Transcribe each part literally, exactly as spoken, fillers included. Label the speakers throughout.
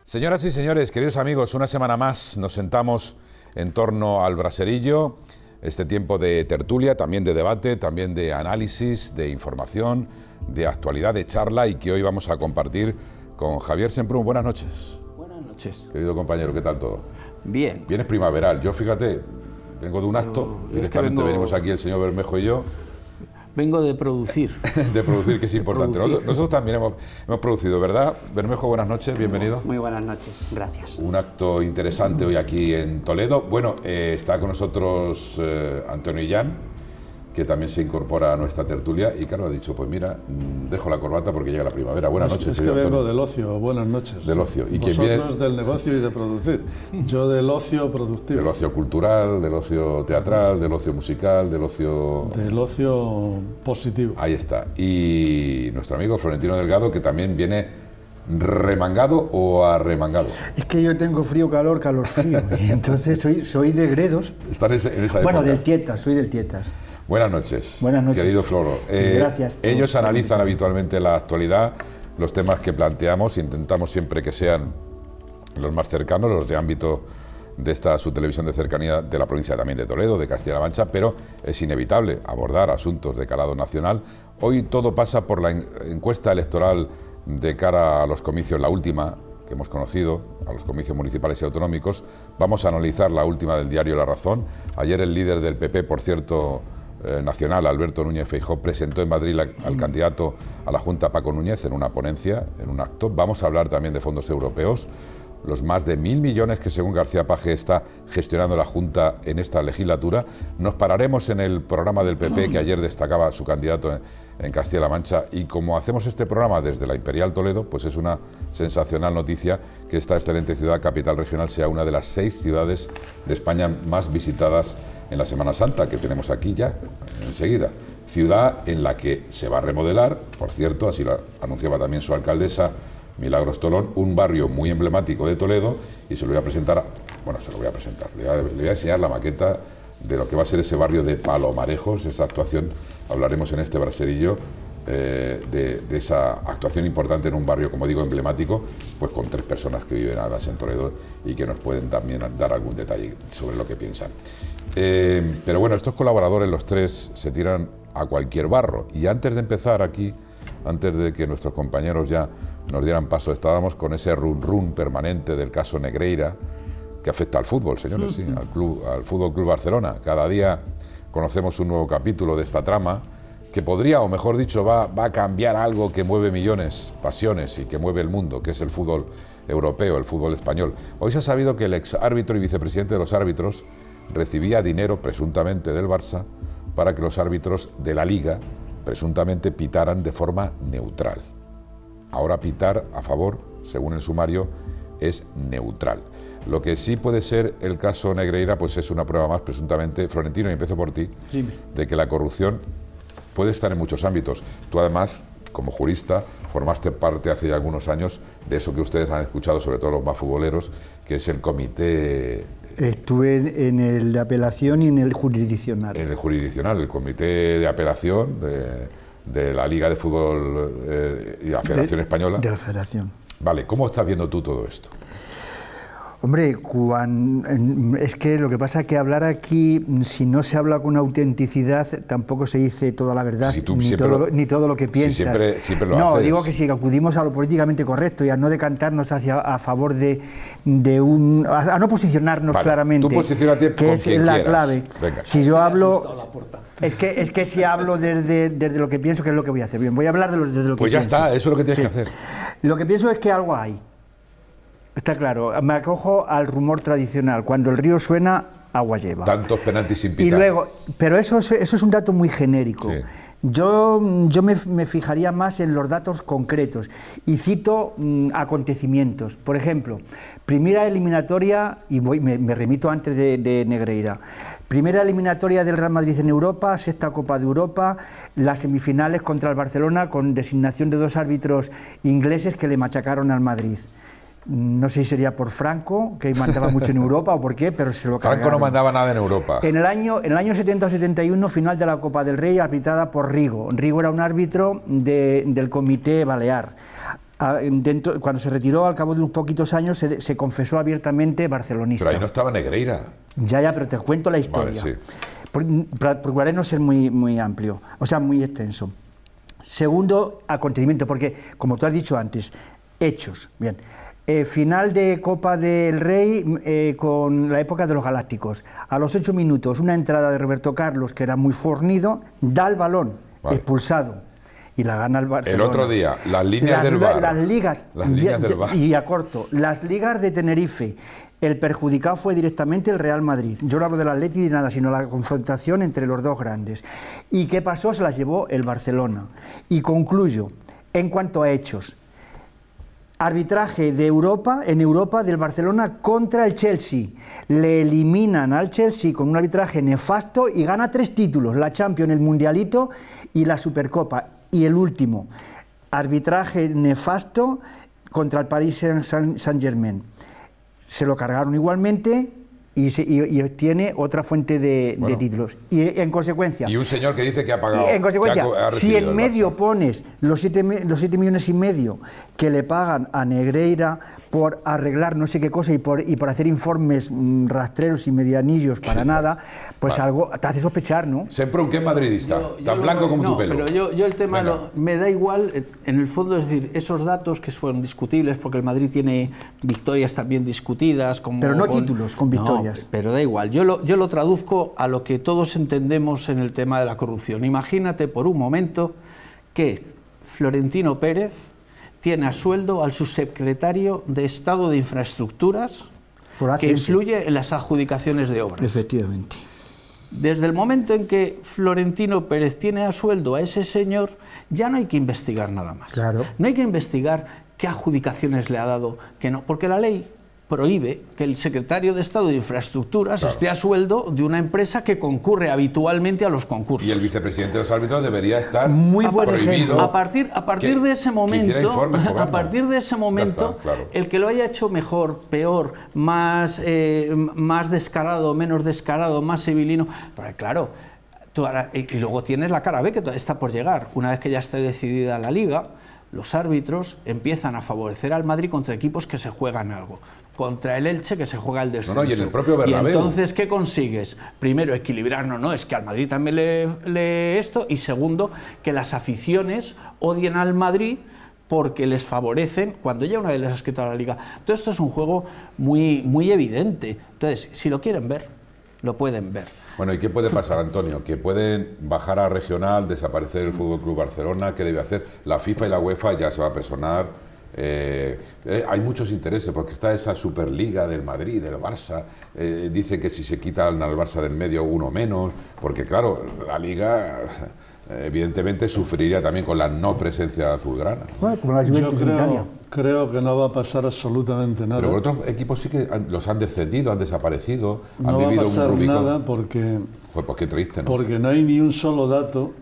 Speaker 1: Señoras y señores, queridos amigos, una semana más nos sentamos en torno al braserillo, este tiempo de tertulia, también de debate, también de análisis, de información, de actualidad, de charla, y que hoy vamos a compartir con Javier Semprún. Buenas noches.
Speaker 2: Buenas noches.
Speaker 1: Querido compañero, ¿qué tal todo?
Speaker 2: Bien.
Speaker 1: Vienes primaveral. Yo, fíjate, vengo de un acto,
Speaker 2: Yo,
Speaker 1: directamente
Speaker 2: es que vengo,
Speaker 1: venimos aquí el señor Bermejo y yo.
Speaker 2: Vengo de producir.
Speaker 1: De producir, que es importante. Nosotros, nosotros también hemos, hemos producido, ¿verdad? Bermejo, buenas noches, bienvenido.
Speaker 3: Muy buenas noches, gracias.
Speaker 1: Un acto interesante hoy aquí en Toledo. Bueno, eh, está con nosotros eh, Antonio Illán, que también se incorpora a nuestra tertulia, y claro, ha dicho, pues mira, dejo la corbata porque llega la primavera. Buenas
Speaker 4: es,
Speaker 1: noches.
Speaker 4: Es que vengo
Speaker 1: Antonio.
Speaker 4: del ocio, buenas noches.
Speaker 1: Del ocio. ¿Y
Speaker 4: Vosotros
Speaker 1: quién viene?
Speaker 4: Del negocio y de producir. Yo del ocio productivo.
Speaker 1: Del ocio cultural, del ocio teatral, del ocio musical, del ocio...
Speaker 4: Del ocio positivo.
Speaker 1: Ahí está. Y nuestro amigo Florentino Delgado, que también viene remangado o arremangado.
Speaker 5: Es que yo tengo frío, calor, calor, frío. Entonces soy, soy de Gredos.
Speaker 1: Están en, ese, en esa
Speaker 5: Bueno,
Speaker 1: época.
Speaker 5: del Tietas, soy del Tietas.
Speaker 1: Buenas noches.
Speaker 5: Buenas noches.
Speaker 1: Querido Floro. Eh,
Speaker 5: Gracias.
Speaker 1: Ellos analizan habitualmente la actualidad, los temas que planteamos, intentamos siempre que sean los más cercanos, los de ámbito de esta su televisión de cercanía de la provincia también de Toledo, de Castilla-La Mancha, pero es inevitable abordar asuntos de calado nacional. Hoy todo pasa por la encuesta electoral de cara a los comicios, la última que hemos conocido, a los comicios municipales y autonómicos. Vamos a analizar la última del diario La Razón. Ayer el líder del P P, por cierto, eh, nacional, Alberto Núñez Feijóo, presentó en Madrid la, al candidato a la Junta, Paco Núñez, en una ponencia, en un acto. Vamos a hablar también de fondos europeos, los más de mil millones que según García Paje está gestionando la Junta en esta legislatura. Nos pararemos en el programa del P P que ayer destacaba su candidato en, en Castilla-La Mancha, y como hacemos este programa desde la Imperial Toledo, pues es una sensacional noticia que esta excelente ciudad, capital regional, sea una de las seis ciudades de España más visitadas en la Semana Santa, que tenemos aquí ya enseguida. Ciudad en la que se va a remodelar, por cierto, así lo anunciaba también su alcaldesa, Milagros Tolón, un barrio muy emblemático de Toledo, y se lo voy a presentar, bueno, se lo voy a presentar, le voy a, le voy a enseñar la maqueta de lo que va a ser ese barrio de Palomarejos, esa actuación. Hablaremos en este braserillo eh, de, de esa actuación importante en un barrio, como digo, emblemático, pues con tres personas que viven además en Toledo y que nos pueden también dar algún detalle sobre lo que piensan. Eh, pero bueno, estos colaboradores, los tres, se tiran a cualquier barro, y antes de empezar aquí, antes de que nuestros compañeros ya nos dieran paso, estábamos con ese run run permanente del caso Negreira, que afecta al fútbol, señores, sí, al club, al Fútbol Club Barcelona. Cada día conocemos un nuevo capítulo de esta trama que podría, o mejor dicho, va, va a cambiar algo que mueve millones, pasiones, y que mueve el mundo, que es el fútbol europeo, el fútbol español. Hoy se ha sabido que el ex árbitro y vicepresidente de los árbitros recibía dinero, presuntamente del Barça, para que los árbitros de la Liga, presuntamente, pitaran de forma neutral. Ahora pitar a favor, según el sumario, es neutral. Lo que sí puede ser el caso Negreira, pues es una prueba más, presuntamente, Florentino, y empiezo por ti, Dime. de que la corrupción puede estar en muchos ámbitos. Tú, además, como jurista, formaste parte hace ya algunos años de eso que ustedes han escuchado, sobre todo los más futboleros, que es el comité...
Speaker 5: Estuve en el de apelación y en el jurisdiccional.
Speaker 1: En el jurisdiccional, el comité de apelación de, de la Liga de Fútbol eh, y la Federación
Speaker 5: de,
Speaker 1: Española.
Speaker 5: De la Federación.
Speaker 1: Vale, ¿cómo estás viendo tú todo esto?
Speaker 5: Hombre, cuando, es que lo que pasa es que hablar aquí, si no se habla con autenticidad, tampoco se dice toda la verdad, si ni, todo lo, ni todo lo que piensas.
Speaker 1: Si siempre, siempre lo
Speaker 5: no,
Speaker 1: haces.
Speaker 5: Digo que si acudimos a lo políticamente correcto y a no decantarnos hacia a favor de, de un... a no posicionarnos
Speaker 1: vale,
Speaker 5: claramente,
Speaker 1: tú posiciona-te
Speaker 5: que
Speaker 1: con
Speaker 5: es
Speaker 1: quien
Speaker 5: la
Speaker 1: quieras.
Speaker 5: clave.
Speaker 1: Venga.
Speaker 5: Si yo hablo... Es que, es que si hablo desde, desde lo que pienso, que es lo que voy a hacer. Bien, voy a hablar de lo, desde lo que
Speaker 1: pues ya
Speaker 5: pienso.
Speaker 1: está, eso es lo que tienes
Speaker 5: sí.
Speaker 1: que hacer.
Speaker 5: Lo que pienso es que algo hay. Está claro, me acojo al rumor tradicional, cuando el río suena, agua lleva.
Speaker 1: Tantos penaltis sin pitar.
Speaker 5: Y luego, pero eso, eso es un dato muy genérico. Sí. Yo, yo me, me fijaría más en los datos concretos y cito mm, acontecimientos. Por ejemplo, primera eliminatoria, y voy, me, me remito antes de, de Negreira, primera eliminatoria del Real Madrid en Europa, sexta Copa de Europa, las semifinales contra el Barcelona con designación de dos árbitros ingleses que le machacaron al Madrid. No sé si sería por Franco, que mandaba mucho en Europa, o por qué, pero se lo cargaron.
Speaker 1: Franco no mandaba nada en Europa.
Speaker 5: En el año, en el año setenta o setenta y uno, final de la Copa del Rey, arbitrada por Rigo. Rigo era un árbitro de, del Comité Balear. dentro, cuando se retiró al cabo de unos poquitos años, se, se confesó abiertamente barcelonista.
Speaker 1: Pero ahí no estaba Negreira.
Speaker 5: Ya, ya, pero te cuento la historia.
Speaker 1: Vale, sí.
Speaker 5: Por, procuraré no ser muy, muy amplio, o sea, muy extenso. Segundo acontecimiento, porque, como tú has dicho antes, hechos. Bien. Eh, final de Copa del Rey eh, con la época de los Galácticos. A los ocho minutos, una entrada de Roberto Carlos, que era muy fornido, da el balón, vale. expulsado. Y la gana el Barcelona.
Speaker 1: El otro día, las líneas
Speaker 5: las,
Speaker 1: del V A R.
Speaker 5: Las ligas,
Speaker 1: las líneas del V A R.
Speaker 5: Y a corto, las ligas de Tenerife. El perjudicado fue directamente el Real Madrid. Yo no hablo del Atleti ni nada, sino la confrontación entre los dos grandes. ¿Y qué pasó? Se las llevó el Barcelona. Y concluyo, en cuanto a hechos. Arbitraje de Europa, en Europa, del Barcelona contra el Chelsea. Le eliminan al Chelsea con un arbitraje nefasto y gana tres títulos, la Champions, el Mundialito y la Supercopa. Y el último, arbitraje nefasto contra el Paris Saint-Germain. Se lo cargaron igualmente y, se, y, y obtiene otra fuente de, bueno, de títulos. Y en consecuencia...
Speaker 1: Y un señor que dice que ha pagado...
Speaker 5: En consecuencia,
Speaker 1: ha, ha
Speaker 5: si en medio pones los siete, los siete millones y medio que le pagan a Negreira por arreglar no sé qué cosa y por, y por hacer informes mmm, rastreros y medianillos para sí, nada, pues vale. algo te hace sospechar, ¿no?
Speaker 1: Siempre un que madridista, yo, yo tan blanco como
Speaker 2: no,
Speaker 1: tu pelo.
Speaker 2: Pero yo, yo el tema lo, me da igual, en el fondo, es decir, esos datos que son discutibles, porque el Madrid tiene victorias también discutidas. Como
Speaker 5: pero no
Speaker 2: con,
Speaker 5: títulos, con victorias.
Speaker 2: No, pero da igual, yo lo, yo lo traduzco a lo que todos entendemos en el tema de la corrupción. Imagínate por un momento que Florentino Pérez tiene a sueldo al subsecretario de Estado de Infraestructuras que influye en las adjudicaciones de obras.
Speaker 5: Efectivamente.
Speaker 2: Desde el momento en que Florentino Pérez tiene a sueldo a ese señor, ya no hay que investigar nada más.
Speaker 5: Claro.
Speaker 2: No hay que investigar qué adjudicaciones le ha dado, que no, porque la ley prohíbe que el secretario de Estado de Infraestructuras claro. esté a sueldo de una empresa que concurre habitualmente a los concursos.
Speaker 1: Y el vicepresidente de los árbitros debería estar
Speaker 5: muy buen
Speaker 1: prohibido.
Speaker 2: A partir, a partir
Speaker 1: que,
Speaker 2: de ese momento, a partir de ese momento,
Speaker 1: está, claro.
Speaker 2: el que lo haya hecho mejor, peor, más, eh, más descarado, menos descarado, más civilino, pero claro, tú ahora, y luego tienes la cara B que todavía está por llegar. Una vez que ya esté decidida la Liga, los árbitros empiezan a favorecer al Madrid contra equipos que se juegan algo. Contra el Elche, que se juega el descenso.
Speaker 1: No, no, y en el propio Bernabéu.
Speaker 2: Y entonces, ¿qué consigues? Primero, equilibrar, no, no, es que al Madrid también le, le esto, y segundo, que las aficiones odien al Madrid porque les favorecen cuando ya una vez les has quitado la Liga. Todo esto es un juego muy, muy evidente. Entonces, si lo quieren ver, lo pueden ver.
Speaker 1: Bueno, ¿y qué puede pasar, Antonio? ¿Que pueden bajar a regional, desaparecer el Fútbol Club Barcelona? ¿Qué debe hacer? La FIFA y la UEFA ya se va a personar. Eh, eh, hay muchos intereses porque está esa Superliga del Madrid, del Barça. Eh, dice que si se quitan al Barça del medio uno menos, porque claro, la Liga eh, evidentemente sufriría también con la no presencia azulgrana.
Speaker 5: Bueno, como la
Speaker 4: Yo creo, creo que no va a pasar absolutamente nada.
Speaker 1: Pero otros equipos sí que han, los han descendido, han desaparecido,
Speaker 4: no
Speaker 1: han vivido
Speaker 4: va a pasar
Speaker 1: un Rubicón.
Speaker 4: nada porque,
Speaker 1: pues, pues qué triste, ¿no?
Speaker 4: Porque no hay ni un solo dato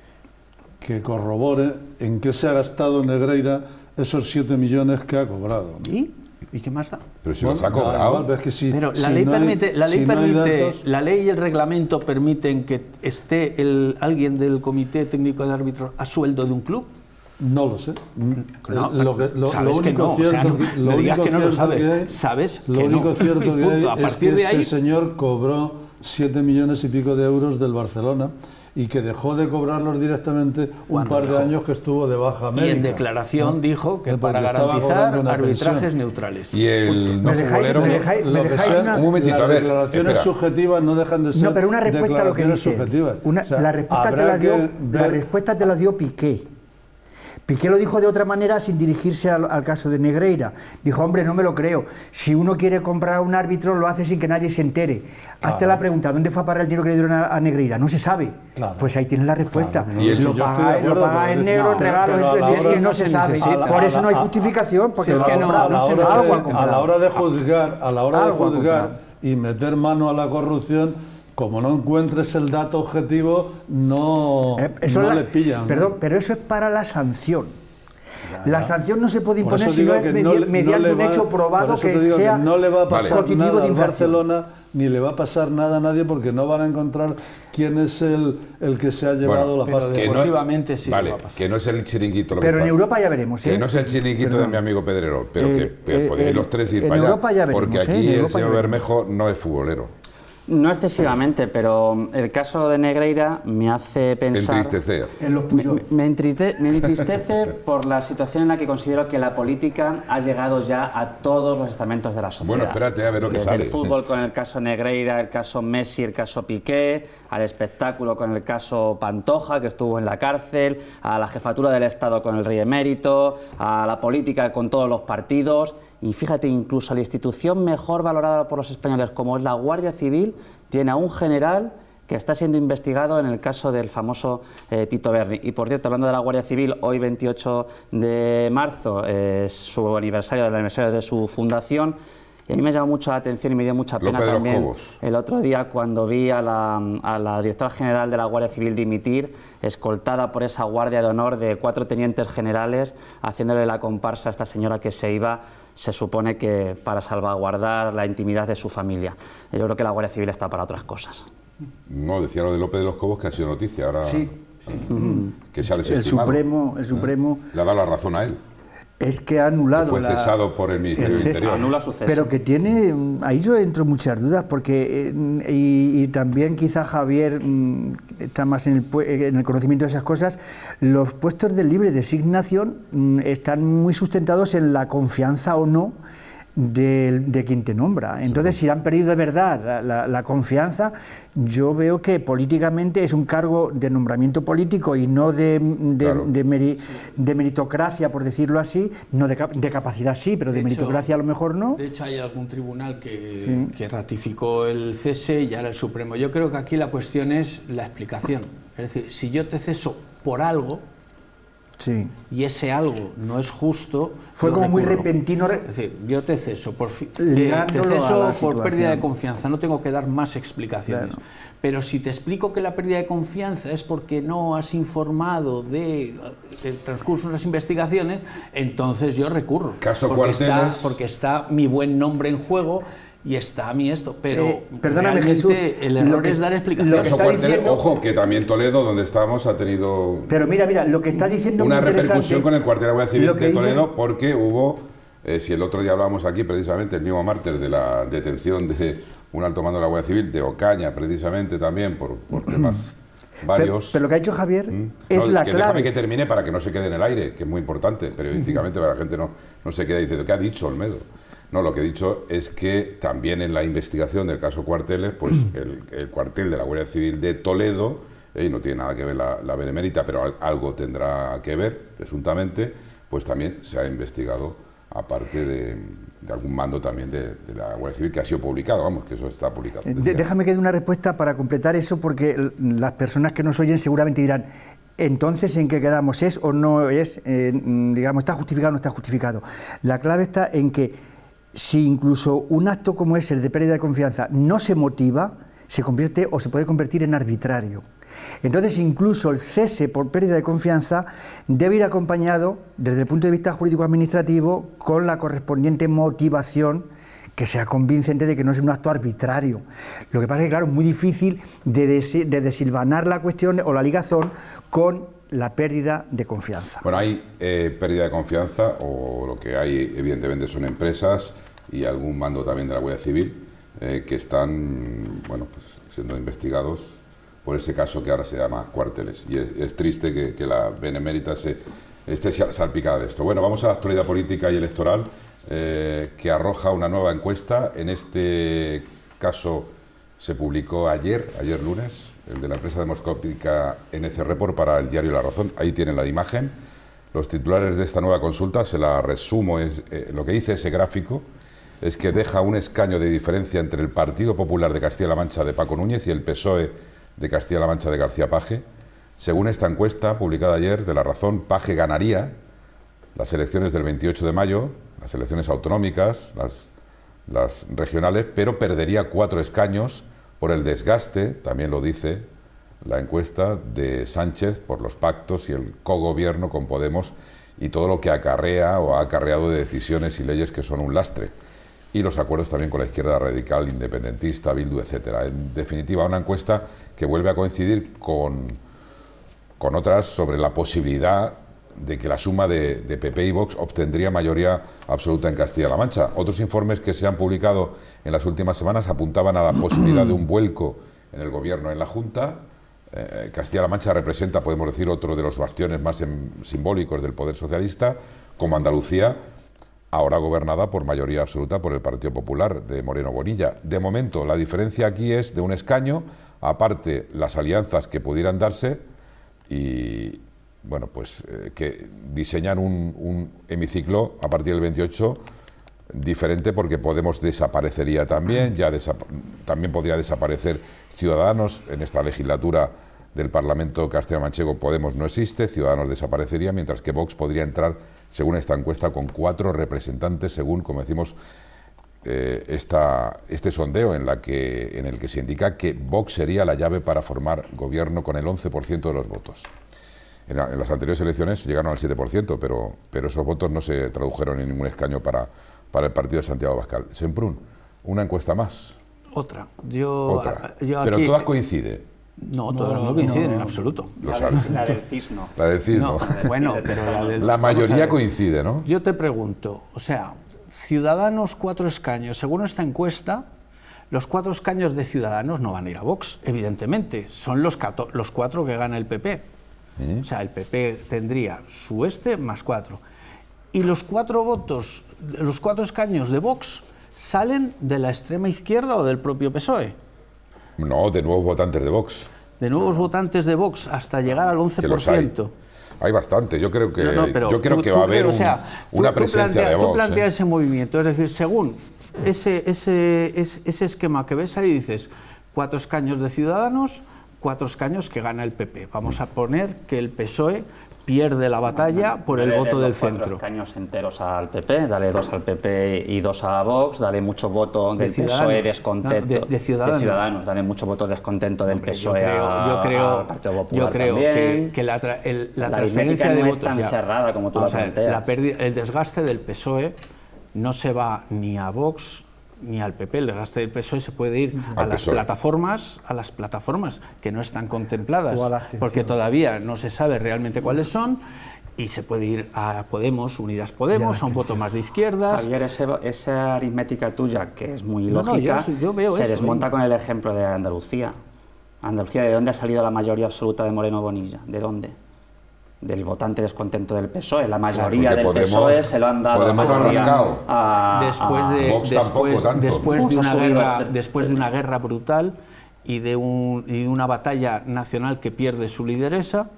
Speaker 4: que corrobore en qué se ha gastado Negreira esos siete millones que ha cobrado, ¿no?
Speaker 2: ¿Y? ¿Y qué más da?
Speaker 1: Pero si
Speaker 4: bueno,
Speaker 1: los ha cobrado.
Speaker 4: Igual, es que si,
Speaker 2: Pero la
Speaker 4: si
Speaker 2: ley
Speaker 4: no
Speaker 2: permite,
Speaker 4: hay,
Speaker 2: la ley
Speaker 4: si no
Speaker 2: permite,
Speaker 4: datos,
Speaker 2: la ley y el reglamento permiten que esté el, alguien del comité técnico de árbitros a sueldo de un club.
Speaker 4: No lo sé.
Speaker 2: No,
Speaker 4: lo que, lo,
Speaker 2: sabes
Speaker 4: lo
Speaker 2: que
Speaker 4: único
Speaker 2: no,
Speaker 4: cierto,
Speaker 2: o sea, no,
Speaker 4: lo
Speaker 2: me digas
Speaker 4: único
Speaker 2: que no lo sabes,
Speaker 4: que hay,
Speaker 2: sabes
Speaker 4: lo
Speaker 2: que
Speaker 4: único
Speaker 2: no.
Speaker 4: cierto que hay
Speaker 2: A
Speaker 4: es
Speaker 2: partir
Speaker 4: que
Speaker 2: de
Speaker 4: este
Speaker 2: ahí,
Speaker 4: señor cobró siete millones y pico de euros del Barcelona y que dejó de cobrarlos directamente un par de
Speaker 2: dejó?
Speaker 4: años que estuvo de baja médica.
Speaker 2: Y en declaración ¿no? dijo que
Speaker 4: Porque
Speaker 2: para garantizar arbitrajes
Speaker 4: pensión.
Speaker 2: neutrales.
Speaker 1: Y el no futbolero...
Speaker 4: Un
Speaker 1: momentito, a ver.
Speaker 4: Las declaraciones
Speaker 1: espera.
Speaker 4: subjetivas no dejan de ser
Speaker 5: No, pero una respuesta a lo que dice. Una, o sea, la, respuesta te la, dio, ver... la respuesta te la dio Piqué. Piqué lo dijo de otra manera sin dirigirse al, al caso de Negreira. Dijo, hombre, no me lo creo. Si uno quiere comprar un árbitro, lo hace sin que nadie se entere. Claro. Hazte la pregunta, ¿dónde fue a parar el dinero que le dieron a, a Negreira? No se sabe. Claro. Pues ahí tienes la respuesta. Claro.
Speaker 1: Y
Speaker 5: lo paga, lo paga en negro, en regalo, entonces es que no se sabe. Por eso no hay justificación, porque
Speaker 2: es que no,
Speaker 4: a la hora de juzgar, a la hora de juzgar y meter mano a la corrupción, como no encuentres el dato objetivo, no,
Speaker 5: eh, eso
Speaker 4: no
Speaker 5: la,
Speaker 4: le pillan.
Speaker 5: Perdón, pero eso es para la sanción. La sanción no se puede
Speaker 4: Por
Speaker 5: imponer
Speaker 4: eso
Speaker 5: si no
Speaker 4: digo
Speaker 5: es
Speaker 4: que
Speaker 5: medi-
Speaker 4: no le-
Speaker 5: mediante
Speaker 4: no le
Speaker 5: un
Speaker 4: va-
Speaker 5: hecho probado
Speaker 4: por eso te
Speaker 5: que
Speaker 4: digo
Speaker 5: sea
Speaker 4: que no le va a pasar
Speaker 5: constitutivo
Speaker 4: nada
Speaker 5: de
Speaker 4: al
Speaker 5: infracción.
Speaker 4: Barcelona, ni le va a pasar nada a nadie, porque no van a encontrar quién es el, el que se ha llevado
Speaker 1: Bueno,
Speaker 4: la
Speaker 2: pero
Speaker 4: pasta.
Speaker 1: que no-
Speaker 2: deportivamente sí
Speaker 1: vale,
Speaker 2: le va a pasar.
Speaker 1: que no es el chiringuito lo que
Speaker 5: Pero en
Speaker 1: está-
Speaker 5: Europa ya veremos. ¿eh?
Speaker 1: Que no es el chiringuito
Speaker 5: Perdón.
Speaker 1: de mi amigo Pedrerol, pero
Speaker 5: Eh,
Speaker 1: que, que
Speaker 5: eh,
Speaker 1: podéis
Speaker 5: en-
Speaker 1: los tres ir
Speaker 5: en
Speaker 1: para
Speaker 5: Europa
Speaker 1: allá,
Speaker 5: ya veremos,
Speaker 1: porque
Speaker 5: ¿eh?
Speaker 1: aquí
Speaker 5: En
Speaker 1: el
Speaker 5: Europa ya
Speaker 1: señor
Speaker 5: veremos.
Speaker 1: Bermejo no es futbolero.
Speaker 3: No excesivamente, pero el caso de Negreira me hace pensar...
Speaker 1: Entristecer.
Speaker 5: En los
Speaker 3: Me,
Speaker 5: Puyol.
Speaker 3: me entriste- me entristece por la situación en la que considero que la política ha llegado ya a todos los estamentos de la sociedad.
Speaker 1: Bueno, espérate a ver lo que
Speaker 3: Desde
Speaker 1: sale.
Speaker 3: el fútbol con el caso Negreira, el caso Messi, el caso Piqué, al espectáculo con el caso Pantoja, que estuvo en la cárcel, a la jefatura del Estado con el rey emérito, a la política con todos los partidos. Y fíjate, incluso la institución mejor valorada por los españoles, como es la Guardia Civil, tiene a un general que está siendo investigado en el caso del famoso eh, Tito Berni. Y por cierto, hablando de la Guardia Civil, hoy veintiocho de marzo es su aniversario, del aniversario de su fundación. Y a mí me llamó mucho la atención y me dio mucha pena
Speaker 1: López de los
Speaker 3: también
Speaker 1: Cobos.
Speaker 3: el otro día cuando vi a la, a la directora general de la Guardia Civil dimitir, escoltada por esa guardia de honor de cuatro tenientes generales, haciéndole la comparsa a esta señora que se iba, se supone que para salvaguardar la intimidad de su familia. Yo creo que la Guardia Civil está para otras cosas.
Speaker 1: No, decía lo de López de los Cobos, que ha sido noticia ahora.
Speaker 5: Sí,
Speaker 1: Que se ha
Speaker 5: El
Speaker 1: desestimado.
Speaker 5: Supremo, el Supremo
Speaker 1: Le ha dado la razón a él.
Speaker 5: es que ha anulado.
Speaker 1: Que fue
Speaker 5: la-
Speaker 1: cesado por el Ministerio
Speaker 5: el
Speaker 1: del
Speaker 5: cese.
Speaker 1: Interior.
Speaker 3: Anula su cese.
Speaker 5: Pero que tiene, mm, ahí yo entro en muchas dudas, porque, eh, y, y también quizá Javier mm, está más en el, pue- en el conocimiento de esas cosas, los puestos de libre designación mm, están muy sustentados en la confianza o no de, de quien te nombra. Entonces, si han perdido de verdad la, la- la confianza, yo veo que políticamente es un cargo de nombramiento político y no de, de,
Speaker 1: Claro.
Speaker 5: de meri- de meritocracia, por decirlo así, no de, cap- de capacidad sí, pero de,
Speaker 2: De hecho-
Speaker 5: meritocracia a lo mejor no.
Speaker 2: De hecho, hay algún tribunal que, que ratificó el cese y ahora el Supremo. Yo creo que aquí la cuestión es la explicación. Es decir, si yo te ceso por algo
Speaker 5: Sí.
Speaker 2: y ese algo no es justo...
Speaker 5: Fue
Speaker 2: yo
Speaker 5: como muy
Speaker 2: recurro.
Speaker 5: repentino. re-
Speaker 2: Es decir, yo te ceso por, fi- te,
Speaker 5: Ligándolo
Speaker 2: te
Speaker 5: a
Speaker 2: ceso
Speaker 5: la
Speaker 2: por
Speaker 5: situación.
Speaker 2: pérdida de confianza, no tengo que dar más explicaciones.
Speaker 5: Claro.
Speaker 2: Pero si te explico que la pérdida de confianza es porque no has informado de el transcurso de las investigaciones, entonces yo recurro.
Speaker 1: Caso
Speaker 2: porque está,
Speaker 1: Cuarteles.
Speaker 2: porque está mi buen nombre en juego y está a mí esto. Pero
Speaker 5: Eh, perdóname,
Speaker 2: realmente
Speaker 5: Jesús,
Speaker 2: el
Speaker 5: lo
Speaker 2: error
Speaker 5: que-
Speaker 2: es dar
Speaker 5: lo
Speaker 2: explicaciones.
Speaker 5: que
Speaker 1: Caso
Speaker 5: está
Speaker 1: Cuarteles,
Speaker 5: diciendo-
Speaker 1: ojo, que también Toledo, donde estábamos, ha tenido
Speaker 5: Pero mira, mira, lo que está diciendo
Speaker 1: una
Speaker 5: muy
Speaker 1: repercusión
Speaker 5: interesante-
Speaker 1: con el cuartel de la Guardia Civil
Speaker 5: lo que
Speaker 1: de
Speaker 5: dice-
Speaker 1: Toledo, porque hubo, eh, si el otro día hablábamos aquí, precisamente, el mismo martes de la detención de un alto mando de la Guardia Civil, de Ocaña, precisamente también, por, por temas varios.
Speaker 5: Pero, pero lo que ha dicho Javier
Speaker 1: ¿Mm?
Speaker 5: es
Speaker 1: No,
Speaker 5: la
Speaker 1: que
Speaker 5: clave.
Speaker 1: Déjame que termine para que no se quede en el aire, que es muy importante periodísticamente, para que la gente no, no se quede diciendo, ¿qué ha dicho Olmedo? No, lo que he dicho es que también en la investigación del caso Cuarteles, pues el, el cuartel de la Guardia Civil de Toledo, eh, y no tiene nada que ver la, la benemérita, pero al- algo tendrá que ver, presuntamente, pues también se ha investigado, aparte de, de algún mando también de, de la Guardia Civil, que ha sido publicado, vamos, que eso está publicado.
Speaker 5: De-
Speaker 1: decía.
Speaker 5: déjame que dé una respuesta para completar eso, porque l- las personas que nos oyen seguramente dirán, entonces, ¿en qué quedamos? ¿Es o no es? Eh, mm, digamos, ¿está justificado o no está justificado? La clave está en que si incluso un acto como ese, el de pérdida de confianza, no se motiva, se convierte o se puede convertir en arbitrario. Entonces, incluso el cese por pérdida de confianza debe ir acompañado, desde el punto de vista jurídico-administrativo, con la correspondiente motivación que sea convincente de que no es un acto arbitrario. Lo que pasa es que, claro, es muy difícil de, desi- de desilvanar la cuestión o la ligazón con la pérdida de confianza.
Speaker 1: Bueno, hay eh, pérdida de confianza, o lo que hay evidentemente son empresas y algún mando también de la Guardia Civil eh, que están, bueno, pues siendo investigados por ese caso que ahora se llama Cuarteles. Y es, es triste que, que la Benemérita se, esté salpicada de esto. Bueno, vamos a la actualidad política y electoral, eh, que arroja una nueva encuesta. En este caso se publicó ayer, ayer lunes, el de la empresa demoscópica N C Report para el diario La Razón. Ahí tienen la imagen. Los titulares de esta nueva consulta, se la resumo, es, eh, lo que dice ese gráfico es que deja un escaño de diferencia entre el Partido Popular de Castilla-La Mancha de Paco Núñez y el P S O E de Castilla-La Mancha de García Paje. Según esta encuesta publicada ayer de La Razón, Paje ganaría las elecciones del veintiocho de mayo, las elecciones autonómicas, las, las regionales, pero perdería cuatro escaños por el desgaste, también lo dice la encuesta, de Sánchez por los pactos y el cogobierno con Podemos y todo lo que acarrea o ha acarreado de decisiones y leyes que son un lastre. Y los acuerdos también con la izquierda radical, independentista, Bildu, etcétera. En definitiva, una encuesta que vuelve a coincidir con, con otras sobre la posibilidad de que la suma de, de P P y Vox obtendría mayoría absoluta en Castilla-La Mancha. Otros informes que se han publicado en las últimas semanas apuntaban a la posibilidad de un vuelco en el gobierno en la Junta. Eh, Castilla-La Mancha representa, podemos decir, otro de los bastiones más em, simbólicos del poder socialista, como Andalucía, ahora gobernada por mayoría absoluta por el Partido Popular de Moreno Bonilla. De momento, la diferencia aquí es de un escaño, aparte las alianzas que pudieran darse y... bueno, pues eh, que diseñan un, un hemiciclo a partir del veintiocho diferente, porque Podemos desaparecería también, ya desap también podría desaparecer Ciudadanos. En esta legislatura del Parlamento castellano-manchego Podemos no existe, Ciudadanos desaparecería, mientras que Vox podría entrar, según esta encuesta, con cuatro representantes, según, como decimos, eh, esta, este sondeo en, la que, en el que se indica que Vox sería la llave para formar gobierno con el once por ciento de los votos. En, la, en las anteriores elecciones llegaron al siete por ciento, pero, pero esos votos no se tradujeron en ningún escaño para, para el partido de Santiago Abascal. Semprún, una encuesta más.
Speaker 2: Otra. Yo,
Speaker 1: Otra.
Speaker 2: Yo
Speaker 1: pero
Speaker 2: aquí...
Speaker 1: todas coinciden.
Speaker 2: No, todas no, no coinciden no, en absoluto.
Speaker 1: Lo
Speaker 3: la,
Speaker 1: sabes.
Speaker 3: la del cisno.
Speaker 1: La del cisno.
Speaker 2: No, bueno, pero la del...
Speaker 1: La mayoría coincide, ¿no?
Speaker 2: Yo te pregunto, o sea, Ciudadanos cuatro escaños, según esta encuesta, los cuatro escaños de Ciudadanos no van a ir a Vox, evidentemente, son los, los cuatro que gana el P P. ¿Mm? O sea, el P P tendría su este más cuatro. Y los cuatro votos, los cuatro escaños de Vox salen de la extrema izquierda o del propio P S O E.
Speaker 1: No, de nuevos votantes de Vox.
Speaker 2: De nuevos votantes de Vox hasta llegar al once por ciento.
Speaker 1: Hay. hay bastante, yo creo que,
Speaker 2: no, no,
Speaker 1: yo creo
Speaker 2: tú,
Speaker 1: que
Speaker 2: tú,
Speaker 1: va a haber
Speaker 2: o
Speaker 1: un,
Speaker 2: sea,
Speaker 1: una
Speaker 2: tú,
Speaker 1: presencia
Speaker 2: tú plantea,
Speaker 1: de Vox.
Speaker 2: Tú planteas
Speaker 1: ¿eh?
Speaker 2: ese movimiento, es decir, según ese, ese, ese, ese esquema que ves ahí, dices, cuatro escaños de Ciudadanos, cuatro escaños que gana el P P. Vamos a poner que el P S O E pierde la batalla
Speaker 3: no, no,
Speaker 2: por el
Speaker 3: dale
Speaker 2: voto del
Speaker 3: cuatro
Speaker 2: centro.
Speaker 3: Escaños enteros al P P, dale dos al P P y dos a Vox, dale mucho voto del P S O E descontento.
Speaker 2: No, de, de, ciudadanos.
Speaker 3: de Ciudadanos, dale mucho voto descontento del
Speaker 2: Hombre,
Speaker 3: P S O E
Speaker 2: yo creo,
Speaker 3: a,
Speaker 2: yo creo,
Speaker 3: al Partido Popular
Speaker 2: yo creo
Speaker 3: también.
Speaker 2: que, que la, el,
Speaker 3: o sea,
Speaker 2: la,
Speaker 3: la
Speaker 2: transferencia
Speaker 3: no
Speaker 2: de
Speaker 3: es
Speaker 2: votos
Speaker 3: tan
Speaker 2: ya,
Speaker 3: cerrada como tú
Speaker 2: la
Speaker 3: planteas.
Speaker 2: La pérdida, el desgaste del P S O E no se va ni a Vox ni al P P, el desgaste del P S O E se puede ir a las plataformas, a las plataformas que no están contempladas, porque todavía no se sabe realmente cuáles son, y se puede ir a Podemos, Unidas Podemos, a un voto más de izquierdas.
Speaker 3: Javier, ese, esa aritmética tuya, que es muy
Speaker 2: no,
Speaker 3: lógica,
Speaker 2: no, yo, yo veo
Speaker 3: se
Speaker 2: eso,
Speaker 3: desmonta
Speaker 2: ¿eh?
Speaker 3: con el ejemplo de Andalucía. Andalucía, ¿de dónde ha salido la mayoría absoluta de Moreno Bonilla? ¿De dónde? Del votante descontento del P S O E. La mayoría del Podemos, P S O E se lo han dado
Speaker 1: Podemos
Speaker 3: a, a,
Speaker 2: después de,
Speaker 1: Vox
Speaker 2: después,
Speaker 1: tanto.
Speaker 2: después, de una guerra, después de una guerra brutal y de, un, y de una batalla nacional que pierde su lideresa,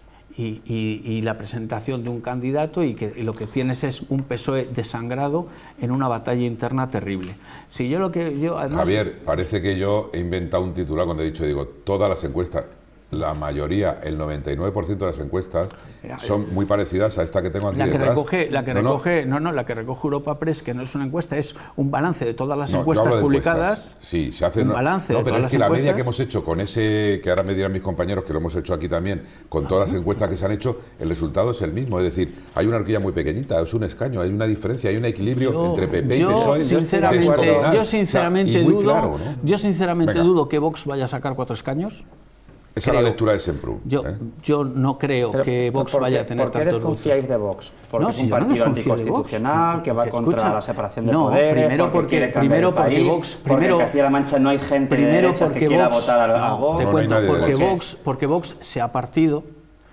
Speaker 2: Y, y, y la presentación de un candidato, y que y lo que tienes es un P S O E desangrado en una batalla interna terrible. Si yo lo que yo además...
Speaker 1: Javier, parece que yo he inventado un titular cuando he dicho, digo, todas las encuestas, la mayoría, el noventa y nueve por ciento de las encuestas son muy parecidas a esta que tengo aquí
Speaker 2: la que
Speaker 1: detrás.
Speaker 2: recoge la que
Speaker 1: no,
Speaker 2: recoge no. no no la que recoge Europa Press, que no es una encuesta, es un balance de todas las
Speaker 1: no,
Speaker 2: encuestas publicadas.
Speaker 1: Encuestas. Sí, se hace
Speaker 2: un
Speaker 1: no,
Speaker 2: balance
Speaker 1: no,
Speaker 2: de
Speaker 1: pero
Speaker 2: todas
Speaker 1: es que
Speaker 2: las
Speaker 1: la media
Speaker 2: encuestas.
Speaker 1: que hemos hecho con ese, que ahora me dirán mis compañeros que lo hemos hecho aquí también, con todas las encuestas que se han hecho, el resultado es el mismo, es decir, hay una horquilla muy pequeñita, es un escaño, hay una diferencia, hay un equilibrio
Speaker 2: yo,
Speaker 1: entre P P y
Speaker 2: yo,
Speaker 1: P S O E.
Speaker 2: Sinceramente, yo sinceramente,
Speaker 1: o sea,
Speaker 2: dudo,
Speaker 1: claro, ¿no?
Speaker 2: yo sinceramente
Speaker 1: Venga.
Speaker 2: dudo que Vox vaya a sacar cuatro escaños.
Speaker 1: Esa
Speaker 2: Creo.
Speaker 1: es la lectura de Semprún.
Speaker 2: Yo,
Speaker 1: ¿eh?
Speaker 2: yo no creo
Speaker 3: Pero,
Speaker 2: que Vox
Speaker 3: ¿por qué,
Speaker 2: vaya a tener
Speaker 3: ¿por qué
Speaker 2: tantos
Speaker 3: desconfiáis
Speaker 2: votos?
Speaker 3: de Vox? Porque
Speaker 2: No,
Speaker 3: es
Speaker 2: si
Speaker 3: un
Speaker 2: yo no
Speaker 3: partido
Speaker 2: desconfío de
Speaker 3: anticonstitucional
Speaker 2: Vox.
Speaker 3: que va
Speaker 2: Escucha,
Speaker 3: contra la separación de
Speaker 2: no,
Speaker 3: poderes,
Speaker 2: primero
Speaker 3: porque,
Speaker 2: porque-
Speaker 3: quiere cambiar
Speaker 2: primero
Speaker 3: el
Speaker 2: porque
Speaker 3: país,
Speaker 2: Vox-
Speaker 3: porque
Speaker 2: primero-
Speaker 3: en Castilla-La Mancha no hay gente de
Speaker 2: Primero
Speaker 3: derecha
Speaker 2: porque
Speaker 3: que quiera
Speaker 2: Vox,
Speaker 3: votar a, a
Speaker 2: no,
Speaker 3: Vox.
Speaker 2: te
Speaker 1: No, no hay
Speaker 2: cuento,
Speaker 1: nadie de
Speaker 2: porque
Speaker 1: derecha.
Speaker 2: Vox, porque Vox se ha partido,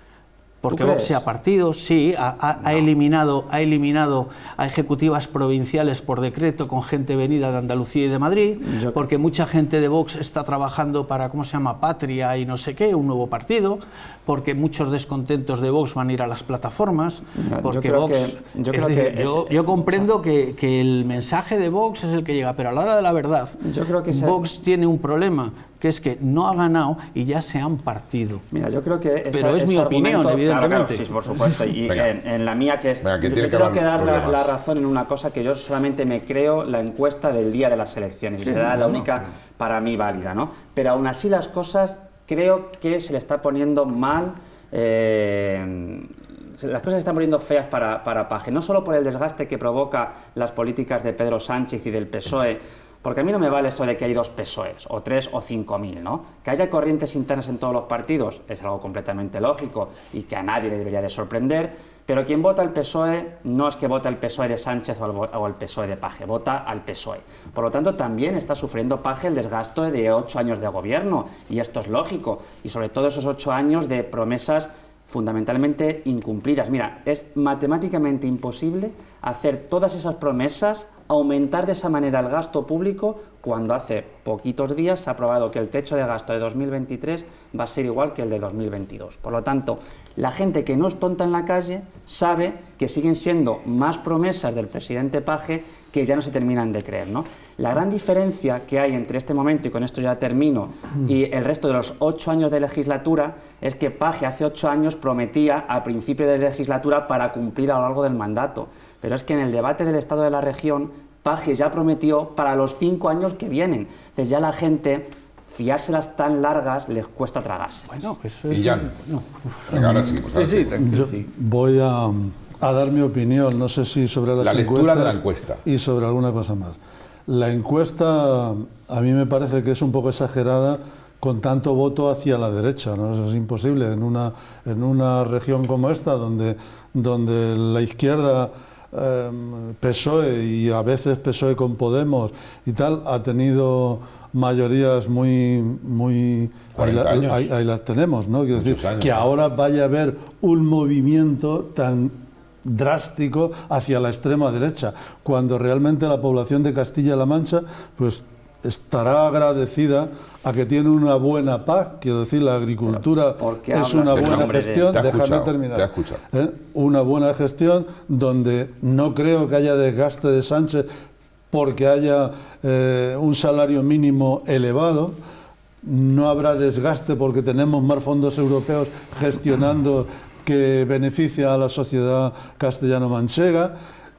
Speaker 2: porque
Speaker 3: ¿Tú
Speaker 2: Vox
Speaker 3: crees?
Speaker 2: se ha partido, sí, ha, ha- ha eliminado, ha eliminado a ejecutivas provinciales por decreto con gente venida de Andalucía y de Madrid,
Speaker 3: Yo-
Speaker 2: porque mucha gente de Vox está trabajando para, ¿cómo se llama?, Patria y no sé qué, un nuevo partido, porque muchos descontentos de Vox van a ir a las plataformas,
Speaker 3: Mira, yo
Speaker 2: porque
Speaker 3: creo
Speaker 2: Vox...
Speaker 3: que- yo
Speaker 2: es
Speaker 3: creo
Speaker 2: decir,
Speaker 3: que
Speaker 2: yo,
Speaker 3: es-
Speaker 2: yo comprendo que, que el mensaje de Vox es el que llega, pero a la hora de la verdad,
Speaker 3: Yo creo que ese-
Speaker 2: Vox tiene un problema, que es que no ha ganado y ya se han partido.
Speaker 3: Mira, yo creo que esa,
Speaker 2: Pero es
Speaker 3: ese
Speaker 2: mi opinión,
Speaker 3: argumento-
Speaker 2: evidentemente.
Speaker 3: Claro, claro, sí, por supuesto. Y
Speaker 1: Venga.
Speaker 3: en, en la mía, que es...
Speaker 1: Venga, que
Speaker 3: yo
Speaker 1: tiene
Speaker 3: te
Speaker 1: que
Speaker 3: tengo que dar
Speaker 1: haber
Speaker 3: la,
Speaker 1: problemas.
Speaker 3: la razón en una cosa, que yo solamente me creo la encuesta del día de las elecciones, y será la única para mí válida, ¿no? Pero aún así las cosas creo que se le está poniendo mal... eh, las cosas se están poniendo feas para, para Paje, no solo por el desgaste que provoca las políticas de Pedro Sánchez y del P S O E, porque a mí no me vale eso de que hay dos P S O Es, o tres o cinco mil, ¿no? Que haya corrientes internas en todos los partidos es algo completamente lógico y que a nadie le debería de sorprender, pero quien vota al P S O E no es que vota al P S O E de Sánchez o al, o al P S O E de Paje, vota al P S O E. Por lo tanto, también está sufriendo Paje el desgaste de ocho años de gobierno, y esto es lógico, y sobre todo esos ocho años de promesas fundamentalmente incumplidas. Mira, es matemáticamente imposible hacer todas esas promesas, aumentar de esa manera el gasto público, cuando hace poquitos días se ha aprobado que el techo de gasto de dos mil veintitrés va a ser igual que el de dos mil veintidós. Por lo tanto, la gente que no es tonta en la calle sabe que siguen siendo más promesas del presidente Paje que ya no se terminan de creer, ¿no? La gran diferencia que hay entre este momento, y con esto ya termino, y el resto de los ocho años de legislatura, es que Paje hace ocho años prometía a principio de legislatura para cumplir a lo largo del mandato. Pero es que en el debate del Estado de la Región, Paje ya prometió para los cinco años que vienen. Entonces ya la gente, fiárselas tan largas, les cuesta tragarse.
Speaker 2: Bueno, eso es...
Speaker 1: Y Jan, no. Venga, ahora sí, pues ahora
Speaker 2: sí,
Speaker 1: sí.
Speaker 2: sí,
Speaker 4: Yo
Speaker 2: sí.
Speaker 4: voy a, a dar mi opinión, no sé si sobre las
Speaker 1: La lectura
Speaker 4: encuestas
Speaker 1: de la encuesta.
Speaker 4: y sobre alguna cosa más. La encuesta a mí me parece que es un poco exagerada con tanto voto hacia la derecha, ¿no? Eso es imposible en una, en una región como esta, donde, donde la izquierda, eh, P S O E y a veces P S O E con Podemos y tal, ha tenido mayorías muy... muy ahí, la, ahí, ahí las tenemos, ¿no? Quiero decir, años, que ahora vaya a haber un movimiento tan drástico hacia la extrema derecha, cuando realmente la población de Castilla-La Mancha pues estará agradecida a que tiene una buena paz, quiero decir, la agricultura es una buena gestión,
Speaker 1: de...
Speaker 4: déjame terminar, ¿eh? Una buena gestión donde no creo que haya desgaste de Sánchez porque haya eh, un salario mínimo elevado, no habrá desgaste porque tenemos más fondos europeos gestionando que beneficia a la sociedad castellano-manchega,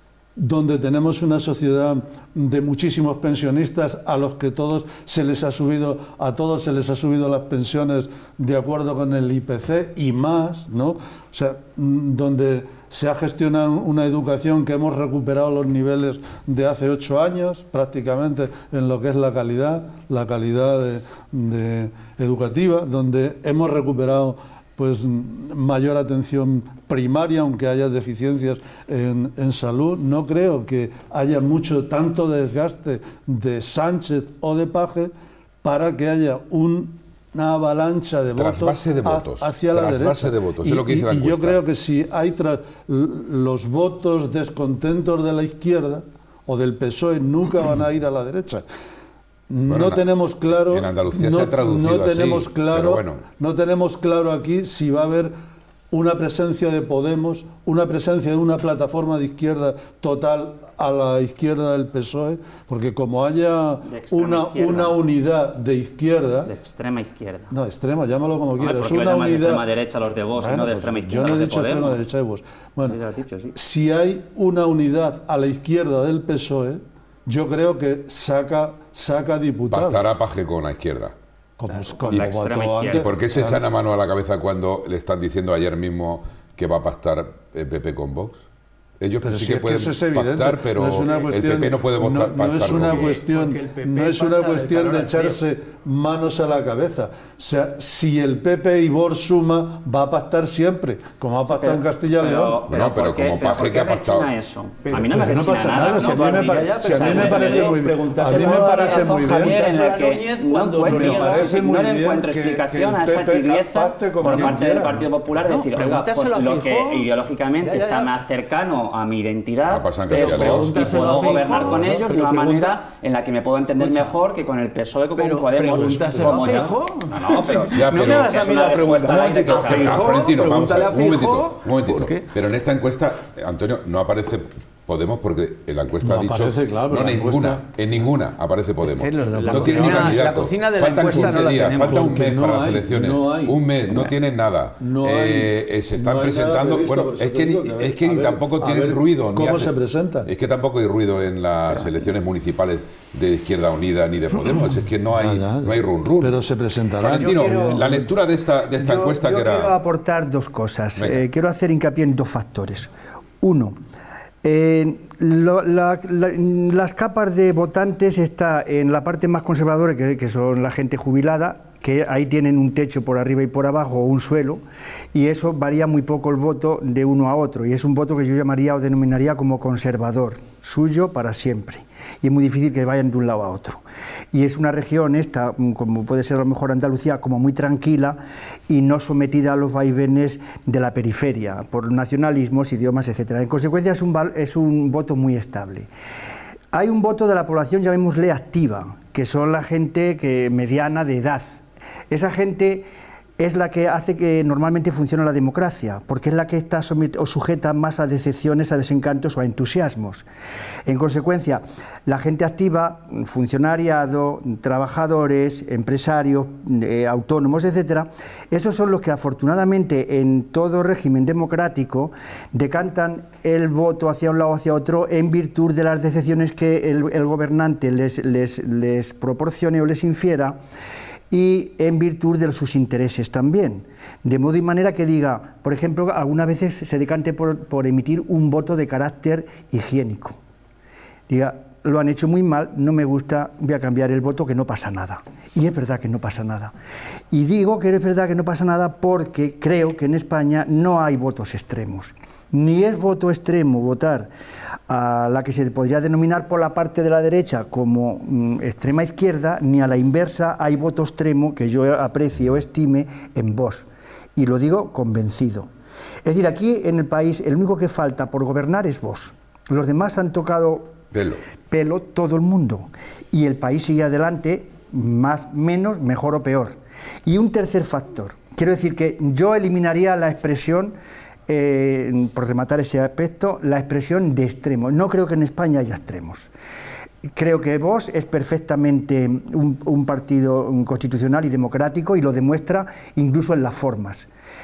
Speaker 4: donde tenemos una sociedad de muchísimos pensionistas a los que todos se les ha subido, a todos se les ha subido las pensiones de acuerdo con el I P C y más, ¿no? O sea, donde se ha gestionado una educación que hemos recuperado los niveles de hace ocho años, prácticamente, en lo que es la calidad, la calidad de, de educativa, donde hemos recuperado pues mayor atención primaria, aunque haya deficiencias en, en salud. No creo que haya mucho, tanto desgaste de Sánchez o de Paje para que haya un, una avalancha de votos,
Speaker 1: trasvase de votos
Speaker 4: hacia la derecha.
Speaker 1: De votos,
Speaker 4: y,
Speaker 1: es lo que dice la
Speaker 4: y yo
Speaker 1: encuesta.
Speaker 4: creo que si hay tras, los votos descontentos de la izquierda o del P S O E nunca van a ir a la derecha. Bueno, no tenemos claro,
Speaker 1: en Andalucía
Speaker 4: no,
Speaker 1: se ha traducido
Speaker 4: no tenemos
Speaker 1: así,
Speaker 4: claro,
Speaker 1: bueno.
Speaker 4: no tenemos claro aquí si va a haber una presencia de Podemos, una presencia de una plataforma de izquierda total a la izquierda del P S O E, porque como haya una, una unidad de izquierda...
Speaker 3: De extrema izquierda.
Speaker 4: No, extrema, llámalo como
Speaker 3: no,
Speaker 4: quieras.
Speaker 3: ¿Por qué
Speaker 4: una
Speaker 3: lo llamas
Speaker 4: unidad...
Speaker 3: de extrema derecha los de Vox bueno, y no de extrema
Speaker 4: pues
Speaker 3: izquierda
Speaker 4: yo no he
Speaker 3: de
Speaker 4: dicho
Speaker 3: Podemos?
Speaker 4: extrema derecha de Vox. Bueno,
Speaker 3: sí, lo has dicho, sí.
Speaker 4: Si hay una unidad a la izquierda del P S O E, yo creo que saca, saca diputados.
Speaker 1: Bastará Paje con la izquierda.
Speaker 4: Como,
Speaker 3: claro,
Speaker 4: como
Speaker 3: con la extrema izquierda.
Speaker 1: ¿Y por qué se echan la mano a la cabeza cuando le están diciendo ayer mismo que va a pactar el P P con Vox? Ellos
Speaker 4: pero
Speaker 1: sí
Speaker 4: si
Speaker 1: que
Speaker 4: es
Speaker 1: pueden
Speaker 4: que eso es
Speaker 1: pactar, pero
Speaker 4: no es una cuestión,
Speaker 1: el P P no puede votar.
Speaker 4: No, no es una
Speaker 1: con...
Speaker 4: cuestión, no es una cuestión de echarse manos a la cabeza. O sea, si el P P y Vox suma, va a pactar siempre, como ha pactado en Castilla y León.
Speaker 1: Bueno, pero como Paje que ha pactado.
Speaker 3: Eso?
Speaker 2: Pero,
Speaker 3: a mí no me
Speaker 4: no pasa nada.
Speaker 3: nada.
Speaker 4: Si a mí me, pa si a mí me parece muy bien. A mí me parece muy bien.
Speaker 3: En la que no encuentro, no le encuentro explicación a esa tibieza por parte del Partido Popular de decir, oiga, pues lo que ideológicamente está más cercano a mi identidad y puedo gobernar con ellos de una manera en la que me puedo entender mejor que con el P S O E, como Podemos.
Speaker 2: Como
Speaker 3: ya. No, no, pero
Speaker 2: ya, pero no me das a mí la pregunta.
Speaker 1: Florentino, vamos a ver, un momentito, un momentito. Pero en esta encuesta, Antonio, no aparece Podemos, porque en la encuesta
Speaker 4: No
Speaker 1: ha dicho...
Speaker 4: aparece, claro,
Speaker 1: no,
Speaker 4: la
Speaker 1: ninguna,
Speaker 4: encuesta-
Speaker 1: en ninguna aparece Podemos.
Speaker 2: Es que los- la
Speaker 1: no tiene ni
Speaker 2: cocina-
Speaker 1: candidato.
Speaker 2: la cocina de la
Speaker 1: Faltan
Speaker 2: encuesta
Speaker 1: quince
Speaker 2: no la
Speaker 1: días,
Speaker 2: tenemos.
Speaker 1: falta un
Speaker 4: Porque
Speaker 1: mes
Speaker 4: no
Speaker 1: para las
Speaker 4: hay,
Speaker 1: elecciones.
Speaker 4: no hay.
Speaker 1: un mes, no tienen nada.
Speaker 4: No hay.
Speaker 1: Eh, eh, se están
Speaker 4: No hay nada
Speaker 1: presentando...
Speaker 4: previsto,
Speaker 1: bueno,
Speaker 4: por eso
Speaker 1: es
Speaker 4: te
Speaker 1: que,
Speaker 4: digo
Speaker 1: ni,
Speaker 4: que a ver,
Speaker 1: es que
Speaker 4: a
Speaker 1: ni
Speaker 4: ver,
Speaker 1: tampoco
Speaker 4: a
Speaker 1: tienen
Speaker 4: ver
Speaker 1: ruido. Ni
Speaker 4: ¿cómo
Speaker 1: hace-
Speaker 4: se presenta?
Speaker 1: Es que tampoco hay ruido en las elecciones municipales de Izquierda Unida ni de Podemos. Es que no hay,
Speaker 4: Ya, ya.
Speaker 1: no hay run run.
Speaker 4: Pero se presentará.
Speaker 1: Valentino,
Speaker 5: Yo quiero-
Speaker 1: la lectura de esta, de esta
Speaker 5: Yo-
Speaker 1: encuesta
Speaker 5: yo
Speaker 1: que era...
Speaker 5: quiero aportar dos cosas.
Speaker 1: Venga.
Speaker 5: Eh, quiero hacer hincapié en dos factores. Uno, eh, lo- la- la- las capas de votantes está en la parte más conservadora, que, que son la gente jubilada, que ahí tienen un techo por arriba y por abajo, o un suelo, y eso varía muy poco el voto de uno a otro, y es un voto que yo llamaría o denominaría como conservador, suyo para siempre, y es muy difícil que vayan de un lado a otro. Y es una región esta, como puede ser a lo mejor Andalucía, como muy tranquila y no sometida a los vaivenes de la periferia, por nacionalismos, idiomas, etcétera. En consecuencia es un, val- es un voto muy estable. Hay un voto de la población, llamémosle activa, que son la gente que, mediana de edad. Esa gente es la que hace que normalmente funcione la democracia, porque es la que está somet- o sujeta más a decepciones, a desencantos o a entusiasmos. En consecuencia, la gente activa, funcionariado, trabajadores, empresarios, eh, autónomos, etcétera, esos son los que afortunadamente en todo régimen democrático decantan el voto hacia un lado o hacia otro en virtud de las decepciones que el, el gobernante les, les, les proporcione o les infiera, y en virtud de sus intereses también. De modo y manera que diga, por ejemplo, algunas veces se decante por, por emitir un voto de carácter higiénico. Diga, lo han hecho muy mal, no me gusta, voy a cambiar el voto, que no pasa nada. Y es verdad que no pasa nada. Y digo que es verdad que no pasa nada porque creo que en España no hay votos extremos. Ni es voto extremo votar a la que se podría denominar por la parte de la derecha como mm, extrema izquierda, ni a la inversa hay voto extremo que yo aprecie o estime en Vox. Y lo digo convencido. Es decir, aquí en el país el único que falta por gobernar es Vox. Los demás han tocado
Speaker 1: Pelo.
Speaker 5: pelo todo el mundo. Y el país sigue adelante, más, menos, mejor o peor. Y un tercer factor. Quiero decir que yo eliminaría la expresión, eh, por rematar ese aspecto, la expresión de extremos. No creo que en España haya extremos. Creo que Vox es perfectamente un, un partido constitucional y democrático y lo demuestra incluso en las formas.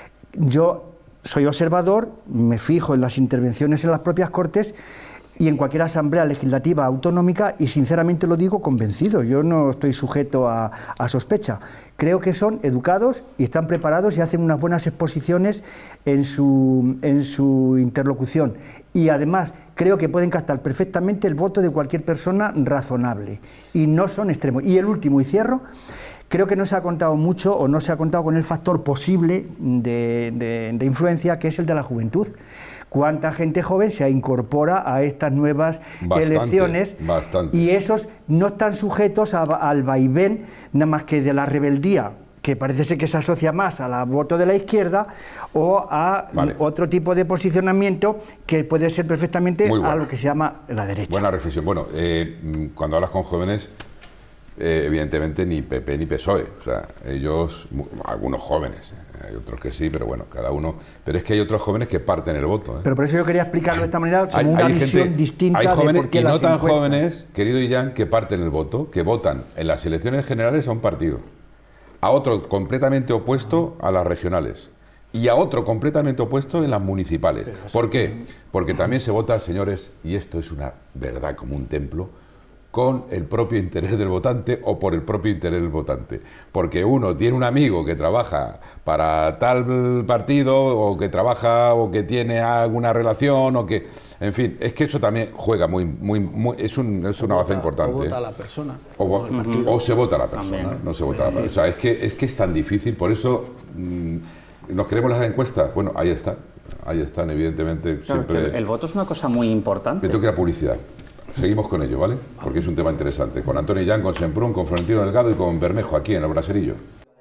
Speaker 5: Yo soy observador, me fijo en las intervenciones en las propias Cortes y en cualquier asamblea legislativa autonómica, y sinceramente lo digo convencido, yo no estoy sujeto a, a sospecha. Creo que son educados y están preparados y hacen unas buenas exposiciones en su, en su interlocución. Y además creo que pueden captar perfectamente el voto de cualquier persona razonable y no son extremos. Y el último, y cierro, creo que no se ha contado mucho o no se ha contado con el factor posible de, de, de influencia, que es el de la juventud. ¿Cuánta gente joven se incorpora a estas nuevas
Speaker 1: Bastante,
Speaker 5: elecciones?
Speaker 1: bastante.
Speaker 5: Y esos no están sujetos a, al vaivén nada más que de la rebeldía, que parece ser que se asocia más al voto de la izquierda, o a
Speaker 1: Vale.
Speaker 5: otro tipo de posicionamiento que puede ser perfectamente
Speaker 1: Muy bueno.
Speaker 5: a lo que se llama la derecha.
Speaker 1: Buena reflexión. Bueno, eh, cuando hablas con jóvenes, eh, evidentemente ni P P ni P S O E. O sea, ellos, mu- algunos jóvenes, eh, hay otros que sí, pero bueno, cada uno. Pero es que hay otros jóvenes que parten el voto. ¿eh?
Speaker 5: Pero por eso yo quería explicarlo de esta manera, como
Speaker 1: Hay,
Speaker 5: una
Speaker 1: hay
Speaker 5: visión
Speaker 1: gente,
Speaker 5: distinta
Speaker 1: hay
Speaker 5: de
Speaker 1: jóvenes
Speaker 5: por qué
Speaker 1: y no
Speaker 5: las
Speaker 1: tan
Speaker 5: encuestas.
Speaker 1: jóvenes, querido Illán, que parten el voto, que votan en las elecciones generales a un partido, a otro completamente opuesto a las regionales y a otro completamente opuesto en las municipales. ¿Por qué? Porque también se vota, señores, y esto es una verdad como un templo, con el propio interés del votante o por el propio interés del votante. Porque uno tiene un amigo que trabaja para tal partido, o que trabaja o que tiene alguna relación, o que... En fin, es que eso también juega muy... muy, muy es, un, es una base importante.
Speaker 2: O vota
Speaker 1: ¿eh?
Speaker 2: a la persona.
Speaker 1: O, vo- o se vota a la persona,
Speaker 3: También.
Speaker 1: no se vota a la persona. O sea, es que, es que es tan difícil, por eso mmm, nos queremos las encuestas. Bueno, ahí están, ahí están, evidentemente.
Speaker 3: Claro,
Speaker 1: siempre.
Speaker 3: que el, el voto es una cosa muy importante.
Speaker 1: Me toca la publicidad. Seguimos con ello, ¿vale? Porque es un tema interesante. Con Antonio Illán, con Semprún, con Florentino Delgado y con Bermejo, aquí en el Braserillo.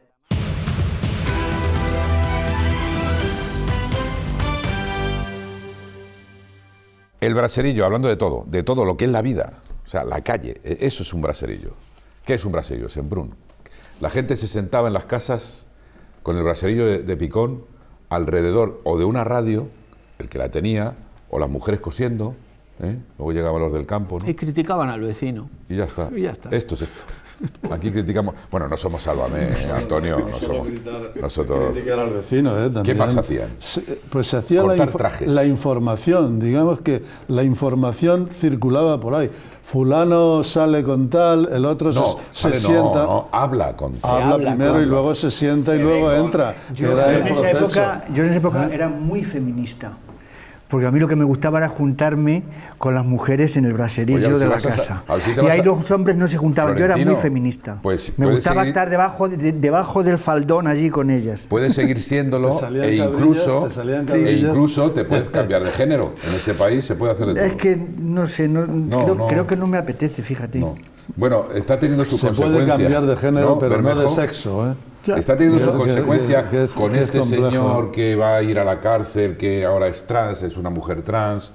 Speaker 1: El braserillo, hablando de todo, de todo lo que es la vida, o sea, la calle, eso es un braserillo. ¿Qué es un braserillo? Semprún. La gente se sentaba en las casas con el braserillo de, de picón alrededor o de una radio, el que la tenía, o las mujeres cosiendo, ¿eh? Luego llegaban los del campo, ¿no?
Speaker 2: Y criticaban al vecino.
Speaker 1: Y ya está.
Speaker 2: Y ya está.
Speaker 1: Esto es esto. Aquí criticamos... Bueno, no somos Sálvame, Antonio. No somos, nosotros...
Speaker 4: Criticar al vecino, ¿eh? También.
Speaker 1: ¿Qué más hacían?
Speaker 4: Se, pues se hacía la,
Speaker 1: Cortar
Speaker 4: info
Speaker 1: trajes.
Speaker 4: la información. Digamos que la información circulaba por ahí. Fulano sale con tal, el otro
Speaker 1: No,
Speaker 4: se,
Speaker 1: sale,
Speaker 4: se
Speaker 1: no,
Speaker 4: sienta...
Speaker 1: no, habla con...
Speaker 4: Habla
Speaker 2: habla
Speaker 4: primero
Speaker 2: con-
Speaker 4: y luego se sienta
Speaker 2: se
Speaker 4: y luego
Speaker 2: ve con-
Speaker 4: entra.
Speaker 5: Yo,
Speaker 4: Era
Speaker 5: en
Speaker 4: el
Speaker 5: esa
Speaker 4: proceso.
Speaker 5: época, yo en esa época era muy feminista, porque a mí lo que me gustaba era juntarme con las mujeres en el braserillo
Speaker 1: Oye, a ver si
Speaker 5: de la
Speaker 1: vas a-
Speaker 5: casa.
Speaker 1: a ver si te
Speaker 5: Y
Speaker 1: vas
Speaker 5: ahí
Speaker 1: a-
Speaker 5: los hombres no se juntaban, yo era muy
Speaker 1: Florentino,
Speaker 5: feminista.
Speaker 1: pues,
Speaker 5: me
Speaker 1: puedes
Speaker 5: gustaba
Speaker 1: seguir-
Speaker 5: estar debajo, de- debajo del faldón allí con ellas.
Speaker 1: Puedes seguir siéndolo
Speaker 4: Te salían
Speaker 1: e
Speaker 4: cabrillas,
Speaker 1: incluso,
Speaker 4: te salían
Speaker 1: e
Speaker 4: cabrillas.
Speaker 1: incluso te puedes cambiar de género. En este país se puede hacer de todo.
Speaker 5: Es que, no sé, no, creo,
Speaker 1: no.
Speaker 5: creo que no me apetece, fíjate.
Speaker 1: No. Bueno, está teniendo su
Speaker 4: Se
Speaker 1: consecuencia.
Speaker 4: puede cambiar de género,
Speaker 1: ¿no,
Speaker 4: pero no de
Speaker 1: Bermejo?
Speaker 4: sexo, ¿eh?
Speaker 1: Está teniendo
Speaker 4: Que-
Speaker 1: su
Speaker 4: que-
Speaker 1: consecuencia
Speaker 4: que- que es-
Speaker 1: con
Speaker 4: que es
Speaker 1: este
Speaker 4: complejo.
Speaker 1: señor que va a ir a la cárcel, que ahora es trans, es una mujer trans.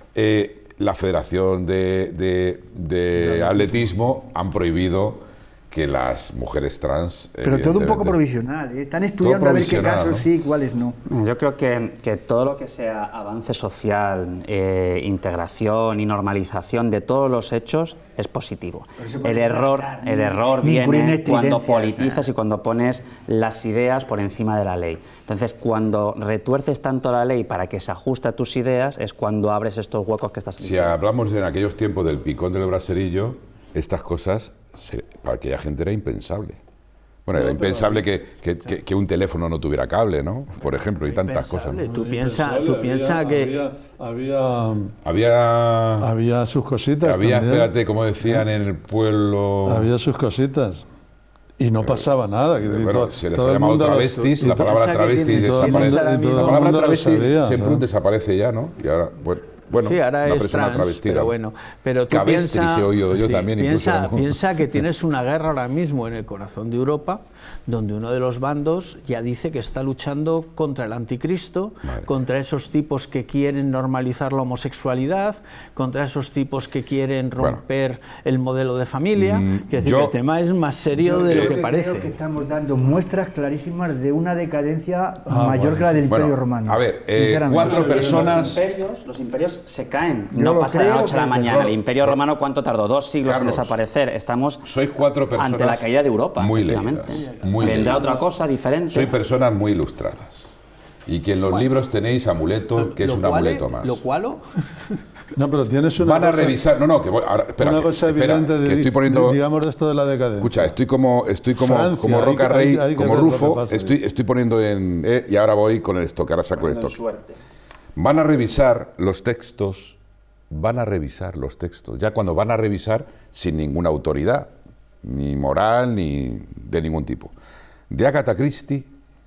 Speaker 1: Eh, la Federación de, de- de Atletismo han prohibido que las mujeres trans...
Speaker 5: Pero todo un poco
Speaker 1: evidentemente-
Speaker 5: provisional, ¿eh? Están estudiando a ver qué
Speaker 1: provisional,
Speaker 5: casos
Speaker 1: ¿no?
Speaker 5: sí y cuáles no.
Speaker 3: Yo creo que, que todo lo que sea avance social, eh, integración y normalización de todos los hechos es positivo. El error, el error
Speaker 5: Ninguna
Speaker 3: viene
Speaker 5: inexistencia,
Speaker 3: cuando
Speaker 5: o sea.
Speaker 3: politizas y cuando pones las ideas por encima de la ley. Entonces, cuando retuerces tanto la ley para que se ajuste a tus ideas, es cuando abres estos huecos que estás
Speaker 1: Si
Speaker 3: diciendo.
Speaker 1: hablamos en aquellos tiempos del picón del braserillo, estas cosas se- para aquella gente era impensable. Bueno, era impensable que, que- que- que un teléfono no tuviera cable, ¿no? Por ejemplo, y tantas cosas. ¿no?
Speaker 2: Tú piensas
Speaker 4: Impensable,
Speaker 2: tú
Speaker 4: había-
Speaker 2: piensa que...
Speaker 4: Había, había,
Speaker 1: Había,
Speaker 4: había sus cositas
Speaker 1: había
Speaker 4: también.
Speaker 1: espérate, como decían en el pueblo...
Speaker 4: Había sus cositas. Y no pasaba nada. que
Speaker 1: Bueno,
Speaker 4: todo-
Speaker 1: se les
Speaker 4: todo
Speaker 1: ha
Speaker 4: el
Speaker 1: llamado
Speaker 4: mundo lo
Speaker 1: travestis,
Speaker 4: estu- y
Speaker 1: la
Speaker 4: to-
Speaker 1: palabra
Speaker 2: piensa que
Speaker 1: travesti
Speaker 2: tiene-
Speaker 4: todo el
Speaker 1: desaparece.
Speaker 4: mundo- y todo
Speaker 1: La
Speaker 4: el
Speaker 1: palabra
Speaker 4: mundo lo
Speaker 1: travesti
Speaker 4: sabía,
Speaker 1: siempre
Speaker 4: ¿sabes?
Speaker 1: desaparece ya, ¿no? Y ahora, bueno, bueno
Speaker 2: sí, ahora
Speaker 1: una
Speaker 2: es
Speaker 1: persona
Speaker 2: trans,
Speaker 1: travestida.
Speaker 2: pero bueno. Pero tú
Speaker 1: Cabestris
Speaker 2: piensa,
Speaker 1: he oído yo
Speaker 2: sí,
Speaker 1: también
Speaker 2: piensa,
Speaker 1: incluso. ¿no?
Speaker 2: piensa que tienes una guerra ahora mismo en el corazón de Europa, donde uno de los bandos ya dice que está luchando contra el anticristo,
Speaker 1: Madre
Speaker 2: contra esos tipos que quieren normalizar la homosexualidad, contra esos tipos que quieren
Speaker 1: Bueno.
Speaker 2: romper el modelo de familia.
Speaker 1: Mm,
Speaker 2: que, es decir,
Speaker 1: yo-
Speaker 2: que el tema es más serio de
Speaker 1: eh,
Speaker 2: lo que
Speaker 5: Creo que
Speaker 2: parece.
Speaker 5: estamos dando muestras clarísimas de una decadencia
Speaker 4: Ah,
Speaker 5: mayor
Speaker 4: bueno,
Speaker 5: que la del
Speaker 1: Bueno,
Speaker 5: Imperio Romano.
Speaker 1: a ver, eh,
Speaker 5: sinceramente.
Speaker 1: cuatro
Speaker 3: Los
Speaker 1: personas...
Speaker 3: imperios, los imperios se caen,
Speaker 5: Yo
Speaker 3: no
Speaker 5: lo
Speaker 3: pasa de la
Speaker 5: creo
Speaker 3: noche a la
Speaker 5: que es
Speaker 3: mañana.
Speaker 1: eso.
Speaker 3: El Imperio Romano, ¿cuánto tardó? Dos siglos
Speaker 1: Carlos,
Speaker 3: en desaparecer. Estamos
Speaker 1: Sois cuatro personas
Speaker 3: ante la caída de Europa,
Speaker 1: muy
Speaker 3: efectivamente.
Speaker 1: leídas, muy
Speaker 3: Vendrá
Speaker 1: leídas.
Speaker 3: otra cosa diferente.
Speaker 1: Soy personas muy ilustradas. Y que en los libros tenéis amuleto, que es
Speaker 2: Lo
Speaker 1: un
Speaker 2: cual-
Speaker 1: amuleto más.
Speaker 2: Lo cual...
Speaker 4: No, pero tienes una
Speaker 1: Van a
Speaker 4: cosa,
Speaker 1: revisar... No, no, que voy... Ahora, espera,
Speaker 4: una
Speaker 1: que-
Speaker 4: cosa
Speaker 1: espera,
Speaker 4: evidente de,
Speaker 1: que estoy poniendo...
Speaker 4: de- digamos, de esto de la decadencia.
Speaker 1: Escucha, estoy como, estoy como,
Speaker 4: Francia,
Speaker 1: como
Speaker 4: hay
Speaker 1: Roca
Speaker 4: que-
Speaker 1: Rey,
Speaker 4: hay- hay que
Speaker 1: como
Speaker 4: ver lo
Speaker 1: Rufo,
Speaker 4: que pasa.
Speaker 1: estoy, estoy poniendo en... eh, y ahora voy con el stock, ahora saco el
Speaker 3: Poniendo en
Speaker 1: stock.
Speaker 3: suerte.
Speaker 1: Van a revisar los textos, van a revisar los textos, ya cuando van a revisar sin ninguna autoridad, ni moral, ni de ningún tipo, de Agatha Christie,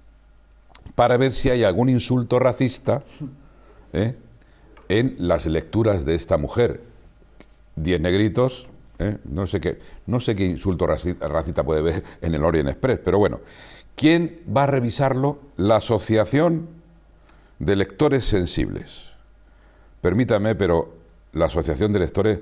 Speaker 1: para ver si hay algún insulto racista ¿eh? en las lecturas de esta mujer. Diez negritos, ¿eh? no sé qué, no sé qué insulto raci- racista puede ver en el Orient Express, pero bueno, ¿quién va a revisarlo? La Asociación de Lectores Sensibles. Permítame, pero la Asociación de Lectores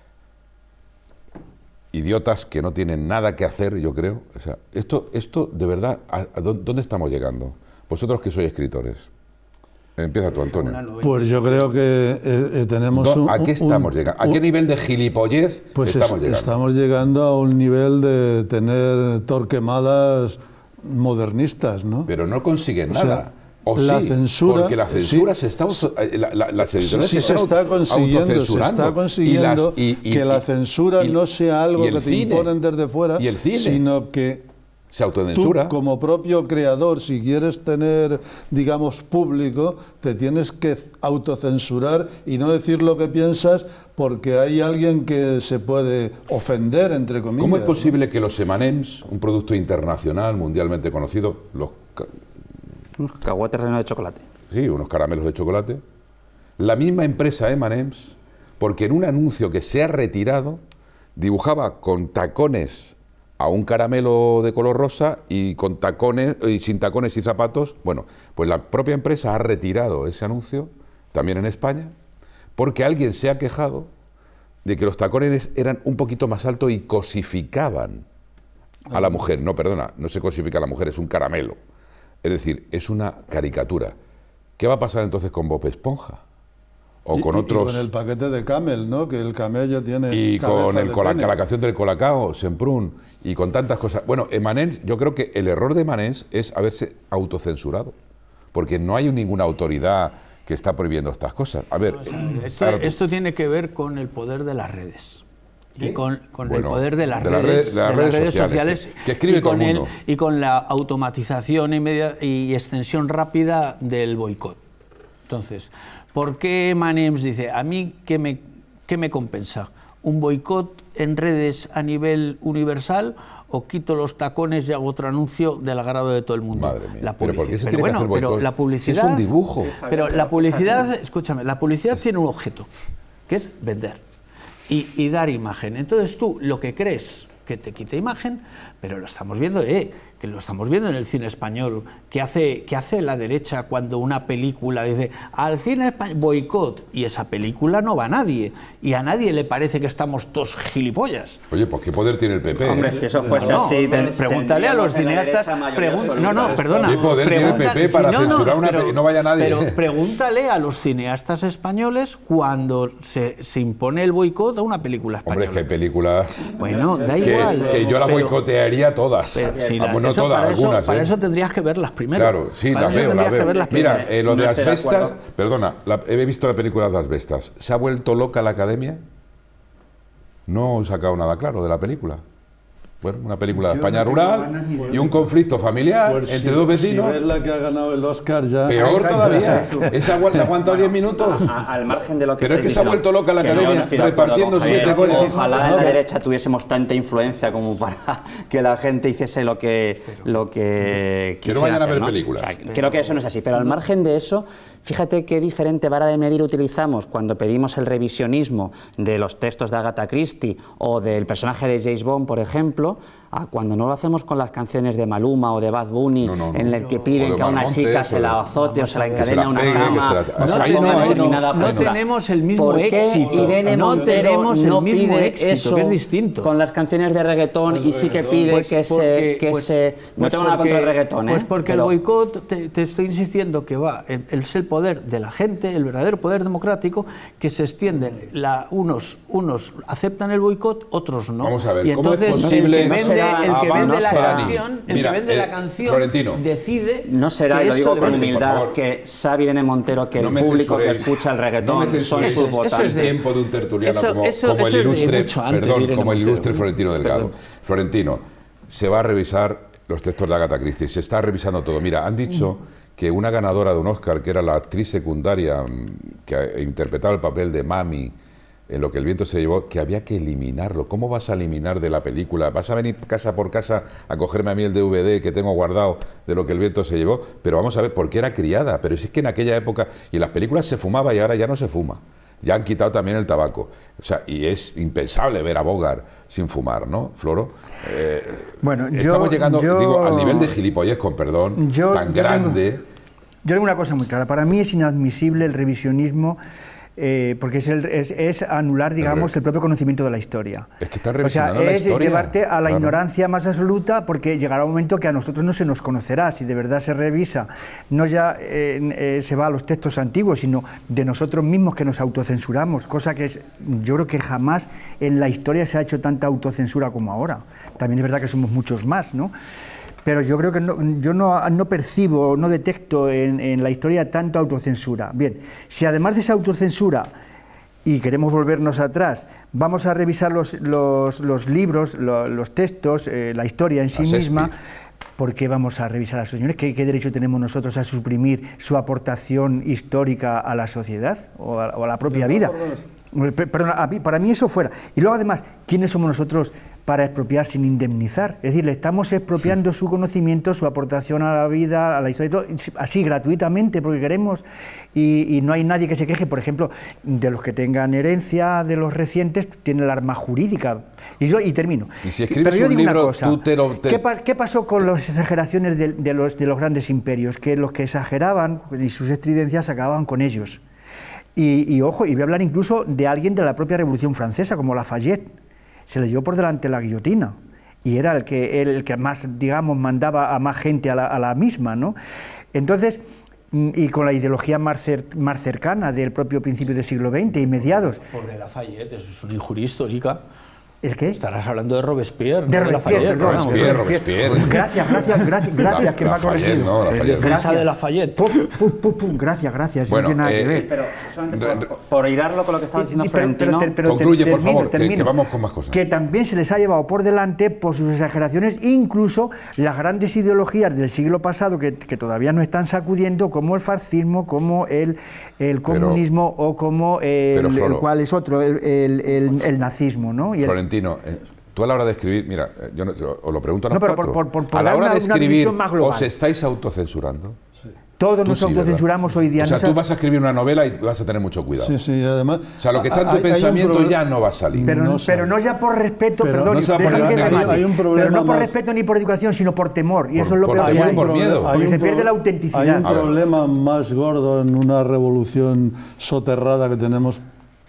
Speaker 1: idiotas que no tienen nada que hacer, yo creo. O sea, esto, esto de verdad, ¿a, a dó- ¿dónde estamos llegando? Vosotros que sois escritores. Empieza tú, Antonio.
Speaker 4: Pues yo creo que eh, eh, tenemos
Speaker 1: Do-
Speaker 4: un...
Speaker 1: ¿A qué
Speaker 4: un-
Speaker 1: estamos llegando? ¿A qué
Speaker 4: un-
Speaker 1: nivel de gilipollez
Speaker 4: Pues es-
Speaker 1: estamos llegando?
Speaker 4: estamos llegando a un nivel de tener torquemadas modernistas, ¿no?
Speaker 1: Pero no consiguen
Speaker 4: O sea,
Speaker 1: nada. O
Speaker 4: la
Speaker 1: sí,
Speaker 4: censura-
Speaker 1: porque la censura
Speaker 4: sí,
Speaker 1: se está... auto- eh, la- la- las
Speaker 4: Sí,
Speaker 1: editoriales
Speaker 4: sí se
Speaker 1: están
Speaker 4: está consiguiendo, se
Speaker 1: autocensurando.
Speaker 4: está consiguiendo
Speaker 1: Y las- y- y-
Speaker 4: que la
Speaker 1: y-
Speaker 4: censura
Speaker 1: y-
Speaker 4: no sea algo
Speaker 1: y el
Speaker 4: que te
Speaker 1: cine.
Speaker 4: imponen desde fuera,
Speaker 1: Y el cine.
Speaker 4: sino que
Speaker 1: Se
Speaker 4: tú,
Speaker 1: autocensura.
Speaker 4: como propio creador, si quieres tener, digamos, público, te tienes que autocensurar y no decir lo que piensas porque hay alguien que se puede ofender, entre comillas.
Speaker 1: ¿Cómo es
Speaker 4: ¿no?
Speaker 1: posible que los eme and eme's, un producto internacional, mundialmente conocido, los, ca-
Speaker 3: Unos cacahuetes rellenos de chocolate.
Speaker 1: sí, unos caramelos de chocolate, la misma empresa eme and eme's, porque en un anuncio que se ha retirado, dibujaba con tacones a un caramelo de color rosa y con tacones y sin tacones y zapatos. Bueno, pues la propia empresa ha retirado ese anuncio, también en España, porque alguien se ha quejado de que los tacones eran un poquito más altos y cosificaban a la mujer. No, perdona, no se cosifica a la mujer, es un caramelo. Es decir, es una caricatura. ¿Qué va a pasar entonces con Bob Esponja? o con
Speaker 4: y,
Speaker 1: otros...
Speaker 4: Y con el paquete de Camel, ¿no? Que el camello tiene...
Speaker 1: Y con el,
Speaker 4: de
Speaker 1: con la,
Speaker 4: pene.
Speaker 1: la canción del Colacao, Semprún, y con tantas cosas. Bueno, Emanens, yo creo que el error de Emanens es haberse autocensurado, porque no hay ninguna autoridad que está prohibiendo estas cosas. A ver...
Speaker 2: O sea, esto,
Speaker 1: claro,
Speaker 2: esto tiene que ver con el poder de las redes. Y con, con
Speaker 1: Bueno,
Speaker 2: el poder de las
Speaker 1: de la
Speaker 2: redes,
Speaker 1: red- de las
Speaker 2: de
Speaker 1: redes
Speaker 2: las redes
Speaker 1: sociales,
Speaker 2: sociales,
Speaker 1: que- que escribe
Speaker 2: y,
Speaker 1: todo
Speaker 2: con
Speaker 1: el
Speaker 2: el-
Speaker 1: mundo.
Speaker 2: y con la automatización inmedia- y extensión rápida del boicot. Entonces, ¿por qué Manems dice, a mí qué me, qué me compensa? ¿Un boicot en redes a nivel universal o quito los tacones y hago otro anuncio del agrado de todo el mundo?
Speaker 1: Madre mía,
Speaker 2: La
Speaker 1: ¿pero por qué se
Speaker 2: pero
Speaker 1: tiene que
Speaker 2: bueno,
Speaker 1: hacer boicot?
Speaker 2: pero la
Speaker 1: Si es
Speaker 2: publicidad...
Speaker 1: un dibujo.
Speaker 2: Pero la publicidad, escúchame, la publicidad tiene un objeto, que es vender y, y dar imagen. Entonces tú lo que crees que te quita imagen, pero lo estamos viendo, eh, que lo estamos viendo en el cine español, que hace, que hace la derecha cuando una película dice al cine español boicot, y esa película no va a nadie, y a nadie le parece que estamos todos gilipollas.
Speaker 1: Oye, pues qué poder tiene el P P.
Speaker 3: Hombre,
Speaker 1: ¿eh?
Speaker 3: si eso fuese
Speaker 2: No,
Speaker 3: así, ten-
Speaker 2: pregúntale a los
Speaker 3: tendríamos en la
Speaker 2: cineastas.
Speaker 3: derecha mayoría
Speaker 2: pregun-
Speaker 3: absoluta.
Speaker 2: no, no, perdona.
Speaker 1: ¿Qué poder tiene el P P para censurar una
Speaker 2: pero-
Speaker 1: pe- no vaya nadie?
Speaker 2: Pero pregúntale a los cineastas españoles cuando se, se impone el boicot a una película española.
Speaker 1: Hombre, es que hay películas
Speaker 2: Bueno, da
Speaker 1: que,
Speaker 2: igual.
Speaker 1: que yo la
Speaker 2: pero-
Speaker 1: boicotearía todas.
Speaker 2: pero si
Speaker 1: Ah,
Speaker 2: la-
Speaker 1: bueno, no
Speaker 2: eso-
Speaker 1: todas,
Speaker 2: para eso-
Speaker 1: algunas.
Speaker 2: Para
Speaker 1: ¿eh?
Speaker 2: eso tendrías que verlas primero.
Speaker 1: Claro, sí,
Speaker 2: Para
Speaker 1: las
Speaker 2: eso
Speaker 1: veo,
Speaker 2: tendrías
Speaker 1: las
Speaker 2: que
Speaker 1: veo.
Speaker 2: verlas
Speaker 1: Mira,
Speaker 2: primero.
Speaker 1: eh, lo
Speaker 3: No
Speaker 1: de
Speaker 3: estoy de
Speaker 1: Asbestas,
Speaker 3: acuerdo.
Speaker 1: perdona, la- he visto la película de Asbestas. ¿Se ha vuelto loca la academia? No he sacado nada claro de la película. Bueno, una película de
Speaker 5: Yo
Speaker 1: España
Speaker 5: no tengo
Speaker 1: rural
Speaker 5: ganas ni de
Speaker 1: y un conflicto familiar
Speaker 4: Pues
Speaker 1: entre
Speaker 4: si-
Speaker 1: dos vecinos.
Speaker 4: Si ves la que ha ganado el Oscar ya...
Speaker 1: Peor
Speaker 5: Exacto,
Speaker 1: todavía.
Speaker 5: eso.
Speaker 1: Esa agua- le ha aguantado diez minutos.
Speaker 3: A- al margen de lo que
Speaker 1: Pero es
Speaker 3: estáis
Speaker 1: que se ha
Speaker 3: diciendo,
Speaker 1: vuelto loca la
Speaker 3: que no,
Speaker 1: academia
Speaker 3: no estoy de acuerdo
Speaker 1: repartiendo
Speaker 3: con Javier.
Speaker 1: siete coños.
Speaker 3: Ojalá en la
Speaker 1: No.
Speaker 3: derecha tuviésemos tanta influencia como para que la gente hiciese lo que, lo que
Speaker 1: Que no
Speaker 3: quisiera
Speaker 1: vayan a
Speaker 3: hacer,
Speaker 1: ver
Speaker 3: ¿no?
Speaker 1: películas.
Speaker 3: O sea, creo que eso no es así, pero al margen de eso, fíjate qué diferente vara de medir utilizamos cuando pedimos el revisionismo de los textos de Agatha Christie o del personaje de James Bond, por ejemplo, a cuando no lo hacemos con las canciones de Maluma o de Bad Bunny,
Speaker 1: No, no, no.
Speaker 3: en el que
Speaker 1: O
Speaker 3: piden
Speaker 1: de
Speaker 3: que a una
Speaker 1: Omar
Speaker 3: chica
Speaker 1: Montes,
Speaker 3: se
Speaker 1: o de-
Speaker 3: la azote o se la
Speaker 2: Que se
Speaker 3: encadene
Speaker 1: la
Speaker 3: a una
Speaker 1: pegue, que
Speaker 3: cama,
Speaker 1: se la-
Speaker 3: o se
Speaker 1: No
Speaker 3: la
Speaker 1: te-
Speaker 3: ponga
Speaker 1: no,
Speaker 3: en
Speaker 1: no,
Speaker 3: determinada
Speaker 2: no
Speaker 3: postura.
Speaker 2: tenemos el mismo
Speaker 3: ¿Por qué
Speaker 2: éxito.
Speaker 3: Irene
Speaker 2: No
Speaker 3: Montero
Speaker 2: tenemos el
Speaker 3: no
Speaker 2: mismo
Speaker 3: pide
Speaker 2: éxito,
Speaker 3: eso
Speaker 2: que es distinto.
Speaker 3: con las canciones de reggaetón y sí que pide
Speaker 2: Pues
Speaker 3: que se...
Speaker 2: porque-
Speaker 3: Que
Speaker 2: pues-
Speaker 3: se no
Speaker 2: pues
Speaker 3: tengo nada
Speaker 2: porque-
Speaker 3: contra el reggaetón, ¿eh?
Speaker 2: Pues porque
Speaker 3: Pero-
Speaker 2: el boicot, te, te estoy insistiendo que va, el- es el poder de la gente, el verdadero poder democrático, que se extiende. La, unos, unos aceptan el boicot, otros no.
Speaker 1: Vamos a ver,
Speaker 2: y
Speaker 1: ¿cómo es
Speaker 2: entonces
Speaker 1: posible
Speaker 2: el que vende,
Speaker 3: será-
Speaker 2: el que
Speaker 1: avanza
Speaker 2: vende la
Speaker 1: Dani?
Speaker 2: canción, el
Speaker 1: Mira,
Speaker 2: que vende
Speaker 1: eh,
Speaker 2: la canción
Speaker 1: Florentino.
Speaker 2: decide
Speaker 3: No será,
Speaker 2: que
Speaker 3: y lo digo
Speaker 2: eso le
Speaker 3: con
Speaker 2: vende.
Speaker 1: por
Speaker 3: humildad,
Speaker 1: favor.
Speaker 3: que sabe Irene Montero que
Speaker 1: No
Speaker 3: el
Speaker 1: me
Speaker 3: público que
Speaker 1: censuréis.
Speaker 3: escucha el
Speaker 1: No
Speaker 3: reggaetón
Speaker 1: me
Speaker 3: son
Speaker 1: censuréis.
Speaker 3: sus
Speaker 2: Eso es
Speaker 3: votantes.
Speaker 1: El
Speaker 2: de-
Speaker 1: tiempo de un tertuliano
Speaker 2: eso-
Speaker 1: como,
Speaker 2: eso-
Speaker 1: como el
Speaker 2: eso es de
Speaker 1: ilustre,
Speaker 2: mucho antes de
Speaker 1: perdón,
Speaker 2: Irene
Speaker 1: como el
Speaker 2: Montero.
Speaker 1: ilustre Florentino Delgado.
Speaker 2: Perdón.
Speaker 1: Florentino, se va a revisar los textos de Agatha Christie, se está revisando todo. Mira, han dicho que una ganadora de un Oscar, que era la actriz secundaria mm, que interpretaba el papel de Mami en Lo que el viento se llevó, que había que eliminarlo. ¿Cómo vas a eliminar de la película? ¿Vas a venir casa por casa a cogerme a mí el D V D que tengo guardado de Lo que el viento se llevó? Pero vamos a ver, ¿por qué era criada? Pero si es que en aquella época, y en las películas se fumaba y ahora ya no se fuma. Ya han quitado también el tabaco. O sea, y es impensable ver a Bogart sin fumar, ¿no, Floro? Eh,
Speaker 5: Bueno, yo-
Speaker 1: estamos llegando,
Speaker 5: yo-
Speaker 1: digo, al nivel de gilipollez, con perdón,
Speaker 5: Yo-
Speaker 1: tan
Speaker 5: yo tengo-
Speaker 1: grande.
Speaker 5: Yo tengo una cosa muy clara. Para mí es inadmisible el revisionismo, eh, porque es, el- es- es anular, digamos,
Speaker 1: Pero-
Speaker 5: el propio conocimiento de la historia.
Speaker 1: Es que están
Speaker 5: O sea,
Speaker 1: revisionando la
Speaker 5: es
Speaker 1: historia.
Speaker 5: llevarte a la
Speaker 1: Claro.
Speaker 5: ignorancia más absoluta, porque llegará un momento que a nosotros no se nos conocerá. Si de verdad se revisa, no ya eh, eh, se va a los textos antiguos, sino de nosotros mismos que nos autocensuramos, cosa que es, yo creo que jamás en la historia se ha hecho tanta autocensura como ahora. También es verdad que somos muchos más, ¿no? Pero yo creo que no, yo no, no percibo, no detecto en, en la historia tanta autocensura. Bien, si además de esa autocensura, y queremos volvernos atrás, vamos a revisar los, los, los libros, lo- los textos, eh, la historia en sí
Speaker 1: A Shakespeare.
Speaker 5: misma, ¿por qué vamos a revisar a esos señores? ¿Qué, qué derecho tenemos nosotros a suprimir su aportación histórica a la sociedad o a, o a la propia vida? Pe- Perdón, a mí- para mí eso fuera. Y luego además, ¿quiénes somos nosotros para expropiar sin indemnizar? Es decir, le estamos expropiando su conocimiento, su aportación a la vida, a la historia, y todo, así gratuitamente, porque queremos, y, y no hay nadie que se queje, por ejemplo, de los que tengan herencia, de los recientes, tienen el arma jurídica. Y, yo, y termino.
Speaker 1: Y si escribes
Speaker 5: Pero yo
Speaker 1: un
Speaker 5: digo una
Speaker 1: libro,
Speaker 5: cosa,
Speaker 1: tú te lo- te-
Speaker 5: ¿qué, pa- qué pasó con las exageraciones de, de los, de los grandes imperios? Que los que exageraban y sus estridencias acababan con ellos. Y, y ojo, y voy a hablar incluso de alguien de la propia Revolución Francesa, como Lafayette. Se le llevó por delante la guillotina y era el que, el que más, digamos, mandaba a más gente a la, a la misma, ¿no? Entonces, y con la ideología más, cer más cercana del propio principio del siglo veinte y mediados.
Speaker 2: Pobre Lafayette, eso es una injuria histórica.
Speaker 5: ¿El qué?
Speaker 2: Estarás hablando de Robespierre.
Speaker 5: De
Speaker 2: no
Speaker 5: Robespierre,
Speaker 2: Lafayette,
Speaker 5: perdón,
Speaker 1: Robespierre, Robespierre.
Speaker 5: Gracias, gracias, gracias, gracias, que me ha corregido.
Speaker 1: No,
Speaker 2: En defensa
Speaker 5: Gracias.
Speaker 2: de Lafayette.
Speaker 5: Pum, pum, pum, pum, gracias, gracias,
Speaker 1: Bueno,
Speaker 5: no tiene nada
Speaker 1: eh,
Speaker 5: que ver.
Speaker 3: Pero solamente por, por hilarlo con lo que estaba diciendo
Speaker 5: Y- pero-
Speaker 3: Florentino...
Speaker 5: pero- pero
Speaker 1: Concluye, por
Speaker 5: termino,
Speaker 1: favor, que-
Speaker 5: termino.
Speaker 1: que vamos con más cosas.
Speaker 5: Que también se les ha llevado por delante por sus exageraciones, incluso las grandes ideologías del siglo pasado que, que todavía no están sacudiendo, como el fascismo, como el, el comunismo o como el,
Speaker 1: pero, Floro,
Speaker 5: el cual es otro, el, el- el- el nazismo, ¿no? Y el-
Speaker 1: Florentino, eh, tú a la hora de escribir, mira, eh, yo no, os lo pregunto a los
Speaker 5: No, pero por-
Speaker 1: cuatro.
Speaker 5: por- por- por
Speaker 1: a la
Speaker 5: dar
Speaker 1: hora
Speaker 5: una-
Speaker 1: de
Speaker 5: una
Speaker 1: escribir,
Speaker 5: visión más global.
Speaker 1: ¿os estáis autocensurando?
Speaker 5: Todos
Speaker 1: Tú
Speaker 5: nos
Speaker 1: sí,
Speaker 5: autocensuramos
Speaker 1: ¿verdad?
Speaker 5: hoy día.
Speaker 1: O sea,
Speaker 5: no
Speaker 1: tú
Speaker 5: sa-
Speaker 1: vas a escribir una novela y vas a tener mucho cuidado.
Speaker 4: Sí, sí, además...
Speaker 1: O sea, lo que está en tu
Speaker 4: hay- hay un
Speaker 1: pensamiento
Speaker 4: problema-
Speaker 1: ya no va a salir.
Speaker 5: Pero
Speaker 4: No
Speaker 5: no, pero
Speaker 4: sabe.
Speaker 5: no ya por respeto,
Speaker 4: Pero
Speaker 5: perdón,
Speaker 1: no se va a
Speaker 5: deja
Speaker 1: poner
Speaker 5: que
Speaker 1: negativo.
Speaker 5: remate.
Speaker 4: Hay un
Speaker 5: pero
Speaker 4: problema
Speaker 5: no por
Speaker 4: más-
Speaker 5: respeto ni por educación, sino por temor. Y
Speaker 1: Por-
Speaker 5: eso es lo
Speaker 1: por
Speaker 5: peor que
Speaker 1: temor
Speaker 5: hay.
Speaker 1: y por miedo.
Speaker 5: Porque
Speaker 4: Hay
Speaker 5: se
Speaker 4: un
Speaker 5: pierde
Speaker 4: pro-
Speaker 5: la autenticidad.
Speaker 4: Hay un
Speaker 1: A ver.
Speaker 4: problema más gordo en una revolución soterrada que tenemos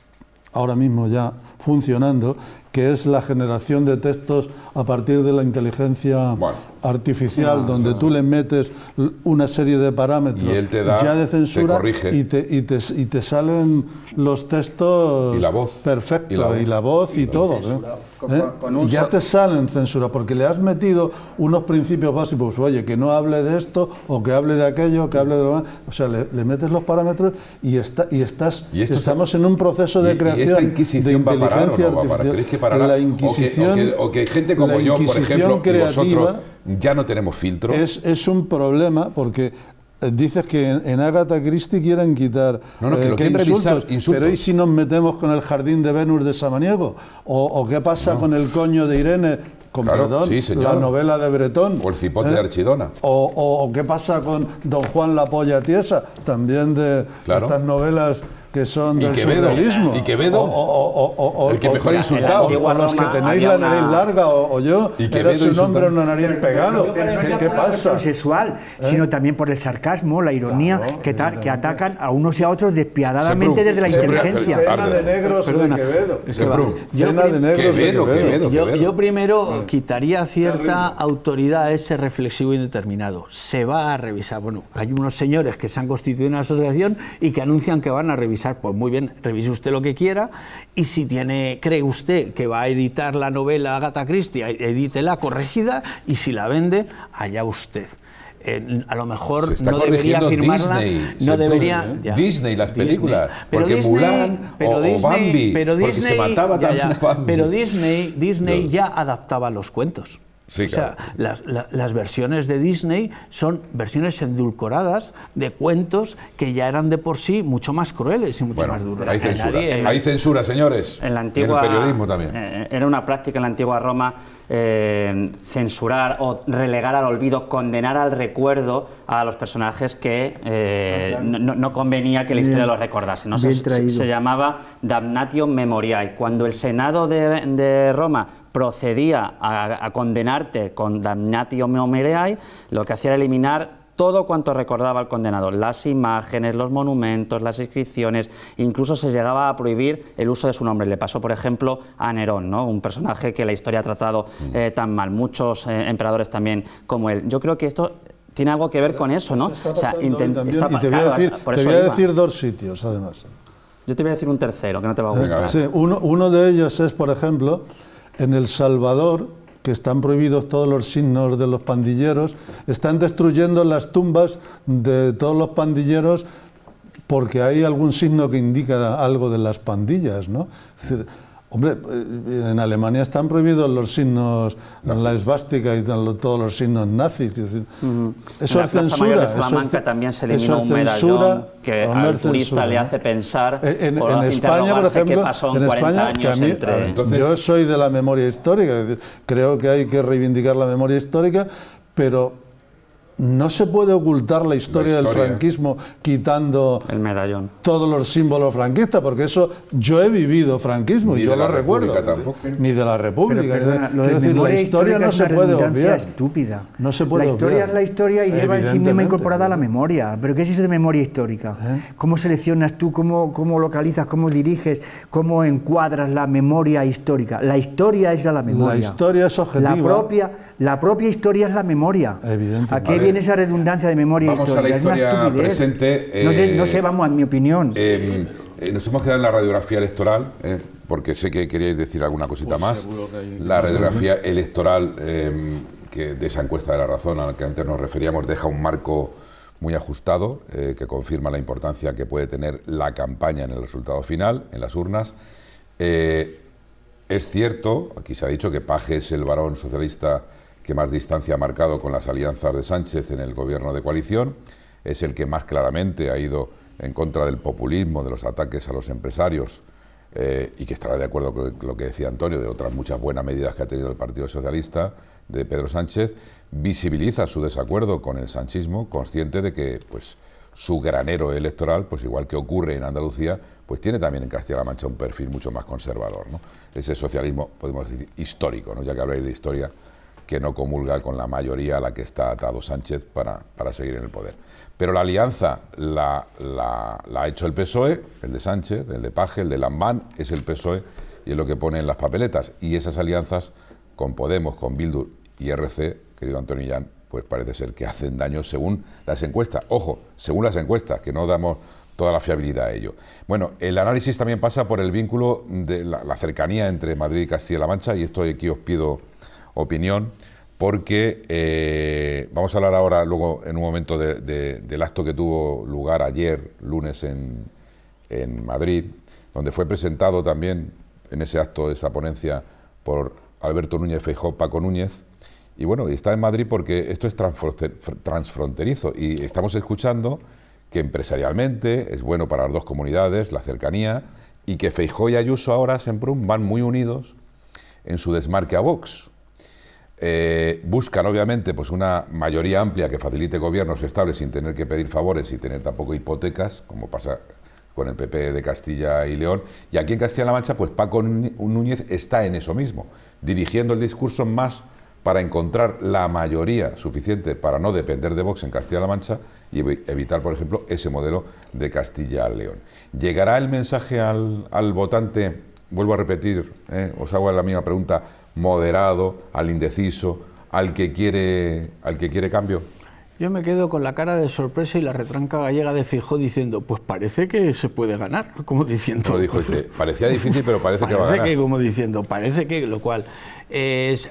Speaker 4: ahora mismo ya funcionando, que es la generación de textos a partir de la inteligencia
Speaker 1: Bueno.
Speaker 4: artificial, donde tú le metes l- una serie de parámetros
Speaker 1: Y él te da-
Speaker 4: ya de
Speaker 1: te
Speaker 4: censura
Speaker 1: corrige.
Speaker 4: y, te, y, te, y te salen los textos
Speaker 1: Y la voz.
Speaker 4: perfectos,
Speaker 1: Y la voz.
Speaker 4: y la voz y todo. ¿eh?
Speaker 3: Con-
Speaker 4: ¿Eh?
Speaker 3: con- con un
Speaker 4: Y ya
Speaker 3: so-
Speaker 4: te salen censura, porque le has metido unos principios básicos, oye, que no hable de esto, o que hable de aquello, que hable de lo demás. O sea, le, le metes los parámetros y, está, y estás
Speaker 1: Y esto
Speaker 4: estamos
Speaker 1: está-
Speaker 4: en un proceso de
Speaker 1: ¿Y-
Speaker 4: creación
Speaker 1: ¿Y esta
Speaker 4: de
Speaker 1: Inquisición va a parar o
Speaker 4: inteligencia
Speaker 1: no va a parar?
Speaker 4: artificial.
Speaker 1: ¿Creéis que parará?
Speaker 4: La
Speaker 1: O que-
Speaker 4: Inquisición,
Speaker 1: o que, o que gente como
Speaker 4: la
Speaker 1: yo, por
Speaker 4: Inquisición
Speaker 1: ejemplo, y
Speaker 4: creativa
Speaker 1: vosotros, ya no tenemos filtro.
Speaker 4: es, es un problema porque eh, dices que en, en Agatha Christie quieren quitar
Speaker 1: No, no, que
Speaker 4: eh,
Speaker 1: lo quieren revisar, insultos.
Speaker 4: pero ¿y si nos metemos con el jardín de Venus de Samaniego? ¿O, o qué pasa con el coño de Irene? Con
Speaker 1: Claro,
Speaker 4: perdón,
Speaker 1: sí, señor.
Speaker 4: la novela de Bretón.
Speaker 1: O el cipote
Speaker 4: ¿eh?
Speaker 1: de Archidona.
Speaker 4: O, o- o qué pasa con Don Juan la Polla Tiesa, también de
Speaker 1: Claro.
Speaker 4: estas novelas que son
Speaker 1: Y
Speaker 4: del
Speaker 1: Quevedo,
Speaker 4: surrealismo.
Speaker 1: y Quevedo,
Speaker 4: O- o- o- o-
Speaker 1: el que
Speaker 4: o-
Speaker 1: mejor
Speaker 4: o-
Speaker 1: insultado.
Speaker 4: o- o los que
Speaker 3: Roma
Speaker 4: tenéis
Speaker 3: había
Speaker 4: la
Speaker 3: una-
Speaker 4: nariz larga, o, o yo,
Speaker 1: Y
Speaker 4: era
Speaker 1: Quevedo
Speaker 4: su nombre
Speaker 1: insultando.
Speaker 4: una nariz pegado.
Speaker 5: Pero no
Speaker 4: ¿Qué,
Speaker 5: ya
Speaker 4: qué
Speaker 5: por la
Speaker 4: pasa?
Speaker 5: cuestión sexual, sino también por el sarcasmo, la ironía,
Speaker 4: Claro,
Speaker 5: que, tal, que
Speaker 4: evidentemente.
Speaker 5: atacan a unos y a otros despiadadamente
Speaker 1: Siempre-
Speaker 5: desde la
Speaker 1: siempre-
Speaker 5: inteligencia.
Speaker 1: pero-
Speaker 4: Cena de negros
Speaker 2: Perdona.
Speaker 4: de Quevedo.
Speaker 1: Semprún.
Speaker 2: Yo
Speaker 4: Cena
Speaker 2: prim-
Speaker 4: de negros
Speaker 1: Quevedo,
Speaker 4: de Quevedo.
Speaker 1: Quevedo.
Speaker 2: Yo, yo primero quitaría cierta autoridad a ese reflexivo indeterminado. Se va a revisar. Bueno, hay unos señores que se han constituido en una asociación y que anuncian que van a revisar. Pues muy bien, revise usted lo que quiera y si tiene, cree usted que va a editar la novela Agatha Christie, edítela corregida y si la vende, allá usted. Eh, a lo mejor
Speaker 1: Se está
Speaker 2: no debería
Speaker 1: corrigiendo
Speaker 2: firmarla,
Speaker 1: Disney,
Speaker 2: no
Speaker 1: se
Speaker 2: debería
Speaker 1: pone, ¿eh?
Speaker 2: ya.
Speaker 1: Disney, las películas,
Speaker 2: Pero
Speaker 1: porque Mulan o- o Bambi,
Speaker 2: pero
Speaker 1: porque se mataba
Speaker 2: ya,
Speaker 1: también
Speaker 2: ya.
Speaker 1: a Bambi.
Speaker 2: Pero Disney, Disney
Speaker 1: No.
Speaker 2: ya adaptaba los cuentos.
Speaker 1: Sí,
Speaker 2: o sea,
Speaker 1: claro.
Speaker 2: las, la- las versiones de Disney son versiones endulcoradas de cuentos que ya eran de por sí mucho más crueles y mucho
Speaker 1: Bueno,
Speaker 2: más duros.
Speaker 1: hay
Speaker 2: Que
Speaker 1: censura.
Speaker 2: nadie-
Speaker 1: Hay censura, señores.
Speaker 3: En la
Speaker 1: Y
Speaker 3: antigua,
Speaker 1: en el periodismo también.
Speaker 3: eh, era una práctica en la antigua Roma eh, censurar o relegar al olvido, condenar al recuerdo a los personajes que eh, no, no convenía que la historia
Speaker 5: Bien.
Speaker 3: los recordase, ¿no?
Speaker 5: Bien
Speaker 3: Se,
Speaker 5: traído.
Speaker 3: se llamaba damnatio memoriae. Cuando el Senado de, de Roma procedía a, a condenarte con damnatio memoriae, lo que hacía era eliminar todo cuanto recordaba al condenado, las imágenes, los monumentos, las inscripciones, incluso se llegaba a prohibir el uso de su nombre. Le pasó, por ejemplo, a Nerón, ¿no? Un personaje que la historia ha tratado eh, tan mal, muchos eh, emperadores también como él. Yo creo que esto tiene algo que ver con eso, ¿no?
Speaker 4: Eso está
Speaker 3: O sea,
Speaker 4: pasando hoy
Speaker 3: intent-
Speaker 4: también,
Speaker 3: está
Speaker 4: y
Speaker 3: pa-
Speaker 4: te voy a
Speaker 3: claro,
Speaker 4: decir,
Speaker 3: por
Speaker 4: te
Speaker 3: eso
Speaker 4: voy a
Speaker 3: iba.
Speaker 4: decir dos sitios, además.
Speaker 3: Yo te voy a decir un tercero, que no te va a
Speaker 1: Venga,
Speaker 3: gustar.
Speaker 1: a ver.
Speaker 4: Sí, uno, uno de ellos es, por ejemplo, en El Salvador, que están prohibidos todos los signos de los pandilleros, están destruyendo las tumbas de todos los pandilleros porque hay algún signo que indica algo de las pandillas, ¿no? Es decir, hombre, eh, en Alemania están prohibidos los signos, la esvástica y tal, todos los signos nazis. Es decir, eso
Speaker 3: En la
Speaker 4: es
Speaker 3: Plaza
Speaker 4: censura.
Speaker 3: Mayor de
Speaker 4: eso es
Speaker 3: Salamanca
Speaker 4: ce-
Speaker 3: también se
Speaker 4: eso
Speaker 3: eliminó
Speaker 4: es
Speaker 3: un medallón
Speaker 4: censura,
Speaker 3: que
Speaker 4: hombre,
Speaker 3: al turista
Speaker 4: censura,
Speaker 3: le
Speaker 4: ¿no?
Speaker 3: hace pensar,
Speaker 4: En,
Speaker 3: o
Speaker 4: en
Speaker 3: hace
Speaker 4: España, por
Speaker 3: interrogarse
Speaker 4: ejemplo,
Speaker 3: qué pasó en
Speaker 4: en
Speaker 3: cuarenta
Speaker 4: España, que a
Speaker 3: años
Speaker 4: mí,
Speaker 3: entre...
Speaker 1: Entonces-
Speaker 4: yo soy de la memoria histórica, es decir, creo que hay que reivindicar la memoria histórica, pero no se puede ocultar la historia,
Speaker 1: La
Speaker 4: del
Speaker 1: historia.
Speaker 4: franquismo quitando
Speaker 3: el medallón.
Speaker 4: todos los símbolos franquistas, porque eso yo he vivido franquismo
Speaker 1: Ni
Speaker 4: y yo
Speaker 1: de la
Speaker 4: lo recuerdo.
Speaker 1: República tampoco.
Speaker 4: Ni de la
Speaker 5: Pero
Speaker 4: República.
Speaker 5: perdona, lo
Speaker 4: Quiero
Speaker 5: de
Speaker 4: decir, la
Speaker 5: memoria
Speaker 4: historia no
Speaker 5: es
Speaker 4: se
Speaker 5: una
Speaker 4: puede
Speaker 5: redundancia
Speaker 4: obviar.
Speaker 5: estúpida.
Speaker 4: No se puede
Speaker 5: La historia
Speaker 4: obviar.
Speaker 5: es la historia y lleva en sí misma
Speaker 4: Evidentemente.
Speaker 5: incorporada la memoria. ¿Pero qué es eso de memoria histórica?
Speaker 4: ¿Eh?
Speaker 5: ¿Cómo seleccionas tú, cómo, cómo localizas, cómo diriges, cómo encuadras la memoria histórica? La historia es ya la memoria.
Speaker 4: La historia es objetiva.
Speaker 5: La propia, la propia historia es la memoria.
Speaker 4: Evidentemente.
Speaker 5: ¿A qué
Speaker 1: Vale,
Speaker 5: viene tiene esa redundancia de memoria
Speaker 1: vamos
Speaker 5: histórica.
Speaker 1: a la historia presente. Eh,
Speaker 5: no, sé, no sé, vamos, en mi opinión.
Speaker 1: Eh, eh, nos hemos quedado en la radiografía electoral, eh, porque sé que queríais decir alguna cosita pues más. La radiografía electoral eh, que de esa encuesta de La Razón a la que antes nos referíamos deja un marco muy ajustado, eh, que confirma la importancia que puede tener la campaña en el resultado final, en las urnas. Eh, es cierto, aquí se ha dicho que Paje es el varón socialista que más distancia ha marcado con las alianzas de Sánchez en el gobierno de coalición, es el que más claramente ha ido en contra del populismo, de los ataques a los empresarios, eh, y que estará de acuerdo con lo que decía Antonio, de otras muchas buenas medidas que ha tenido el Partido Socialista, de Pedro Sánchez, visibiliza su desacuerdo con el sanchismo, consciente de que pues, su granero electoral, pues igual que ocurre en Andalucía, pues tiene también en Castilla-La Mancha un perfil mucho más conservador, ¿no? Ese socialismo, podemos decir, histórico, ¿no? Ya que habláis de historia, que no comulga con la mayoría a la que está atado Sánchez para, para seguir en el poder. Pero la alianza la, la, la ha hecho el P S O E, el de Sánchez, el de Paje, el de Lambán, es el P S O E y es lo que pone en las papeletas. Y esas alianzas con Podemos, con Bildu y R C, querido Antonio Illán, pues parece ser que hacen daño según las encuestas. Ojo, según las encuestas, que no damos toda la fiabilidad a ello. Bueno, el análisis también pasa por el vínculo de la, la cercanía entre Madrid y Castilla-La Mancha, y esto aquí os pido opinión, porque eh, vamos a hablar ahora, luego en un momento, de, de, del acto que tuvo lugar ayer, lunes, en, en Madrid, donde fue presentado también en ese acto, esa ponencia, por Alberto Núñez Feijóo, Paco Núñez, y bueno, está en Madrid porque esto es transfronterizo, y estamos escuchando que empresarialmente es bueno para las dos comunidades, la cercanía, y que Feijóo y Ayuso ahora, Semprún, van muy unidos en su desmarque a Vox. Eh, buscan obviamente pues una mayoría amplia que facilite gobiernos estables sin tener que pedir favores y tener tampoco hipotecas, como pasa con el P P de Castilla y León, y aquí en Castilla-La Mancha pues Paco Núñez está en eso mismo, dirigiendo el discurso más para encontrar la mayoría suficiente para no depender de Vox en Castilla-La Mancha y evitar, por ejemplo, ese modelo de Castilla-León. ¿Llegará el mensaje al, al votante, vuelvo a repetir, eh, os hago la misma pregunta, moderado, al indeciso, al que quiere, al que quiere cambio?
Speaker 2: Yo me quedo con la cara de sorpresa y la retranca gallega de Feijóo diciendo, pues parece que se puede ganar, como diciendo...
Speaker 1: Lo dijo, dice, parecía difícil, pero parece, parece que va a ganar.
Speaker 2: Parece que, como diciendo, parece que, lo cual... Es,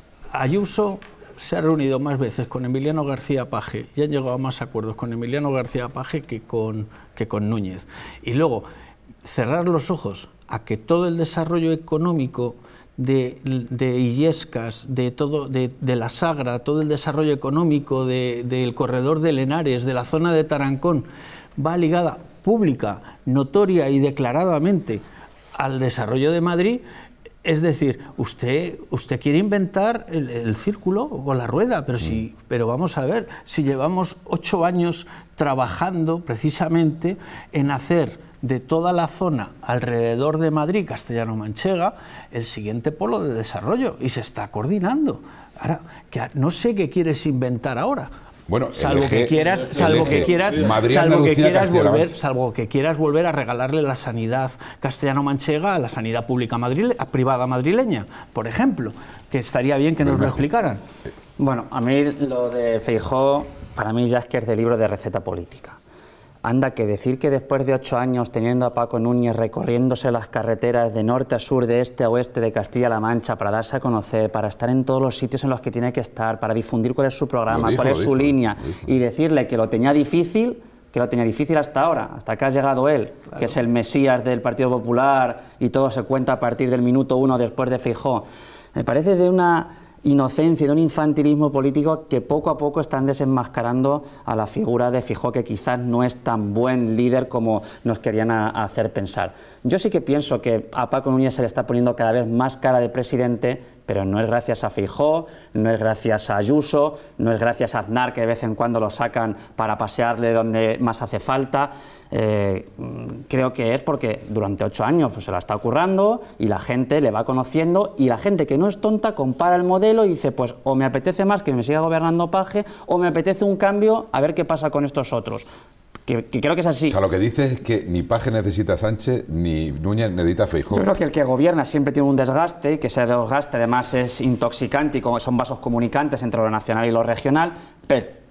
Speaker 2: Ayuso se ha reunido más veces con Emiliano García Paje y han llegado a más acuerdos con Emiliano García Paje que con, que con Núñez. Y luego, cerrar los ojos a que todo el desarrollo económico de, de Illescas, de, todo, de, de la Sagra, todo el desarrollo económico de, del corredor de Lenares, de la zona de Tarancón, va ligada pública, notoria y declaradamente al desarrollo de Madrid. Es decir, usted, usted quiere inventar el, el círculo o la rueda, pero, si, pero vamos a ver, si llevamos ocho años trabajando precisamente en hacer de toda la zona alrededor de Madrid, castellano-manchega, el siguiente polo de desarrollo, y se está coordinando. Ahora, que no sé qué quieres inventar ahora.
Speaker 1: Bueno,
Speaker 2: salvo
Speaker 1: eje,
Speaker 2: que quieras, salvo que quieras,
Speaker 1: Madrid,
Speaker 2: salvo que quieras volver,
Speaker 1: Mancha.
Speaker 2: salvo que quieras volver a regalarle la sanidad castellano-manchega a la sanidad pública madrile, privada madrileña, por ejemplo, que estaría bien que nos lo explicaran.
Speaker 3: Bueno, a mí lo de Feijóo, para mí ya es que es de libro de receta política. Anda, que decir que después de ocho años teniendo a Paco Núñez recorriéndose las carreteras de norte a sur, de este a oeste de Castilla-La Mancha para darse a conocer, para estar en todos los sitios en los que tiene que estar, para difundir cuál es su programa, dijo, cuál es su dijo, línea, y decirle que lo tenía difícil, que lo tenía difícil hasta ahora, hasta que ha llegado él, claro, que es el mesías del Partido Popular y todo se cuenta a partir del minuto uno después de Feijóo. Me parece de una inocencia, de un infantilismo político que poco a poco están desenmascarando a la figura de Feijóo, que quizás no es tan buen líder como nos querían a, a hacer pensar. Yo sí que pienso que a Paco Núñez se le está poniendo cada vez más cara de presidente, pero no es gracias a Feijóo, no es gracias a Ayuso, no es gracias a Aznar, que de vez en cuando lo sacan para pasearle donde más hace falta. Eh, creo que es porque durante ocho años pues, se la está currando y la gente le va conociendo, y la gente que no es tonta compara el modelo y dice, pues o me apetece más que me siga gobernando Paje, o me apetece un cambio, a ver qué pasa con estos otros. Que, que creo que es así.
Speaker 1: O sea, lo que dices es que ni Paje necesita a Sánchez, ni Núñez necesita a Feijóo.
Speaker 3: Yo creo que el que gobierna siempre tiene un desgaste, y que ese desgaste además es intoxicante y como son vasos comunicantes entre lo nacional y lo regional, pero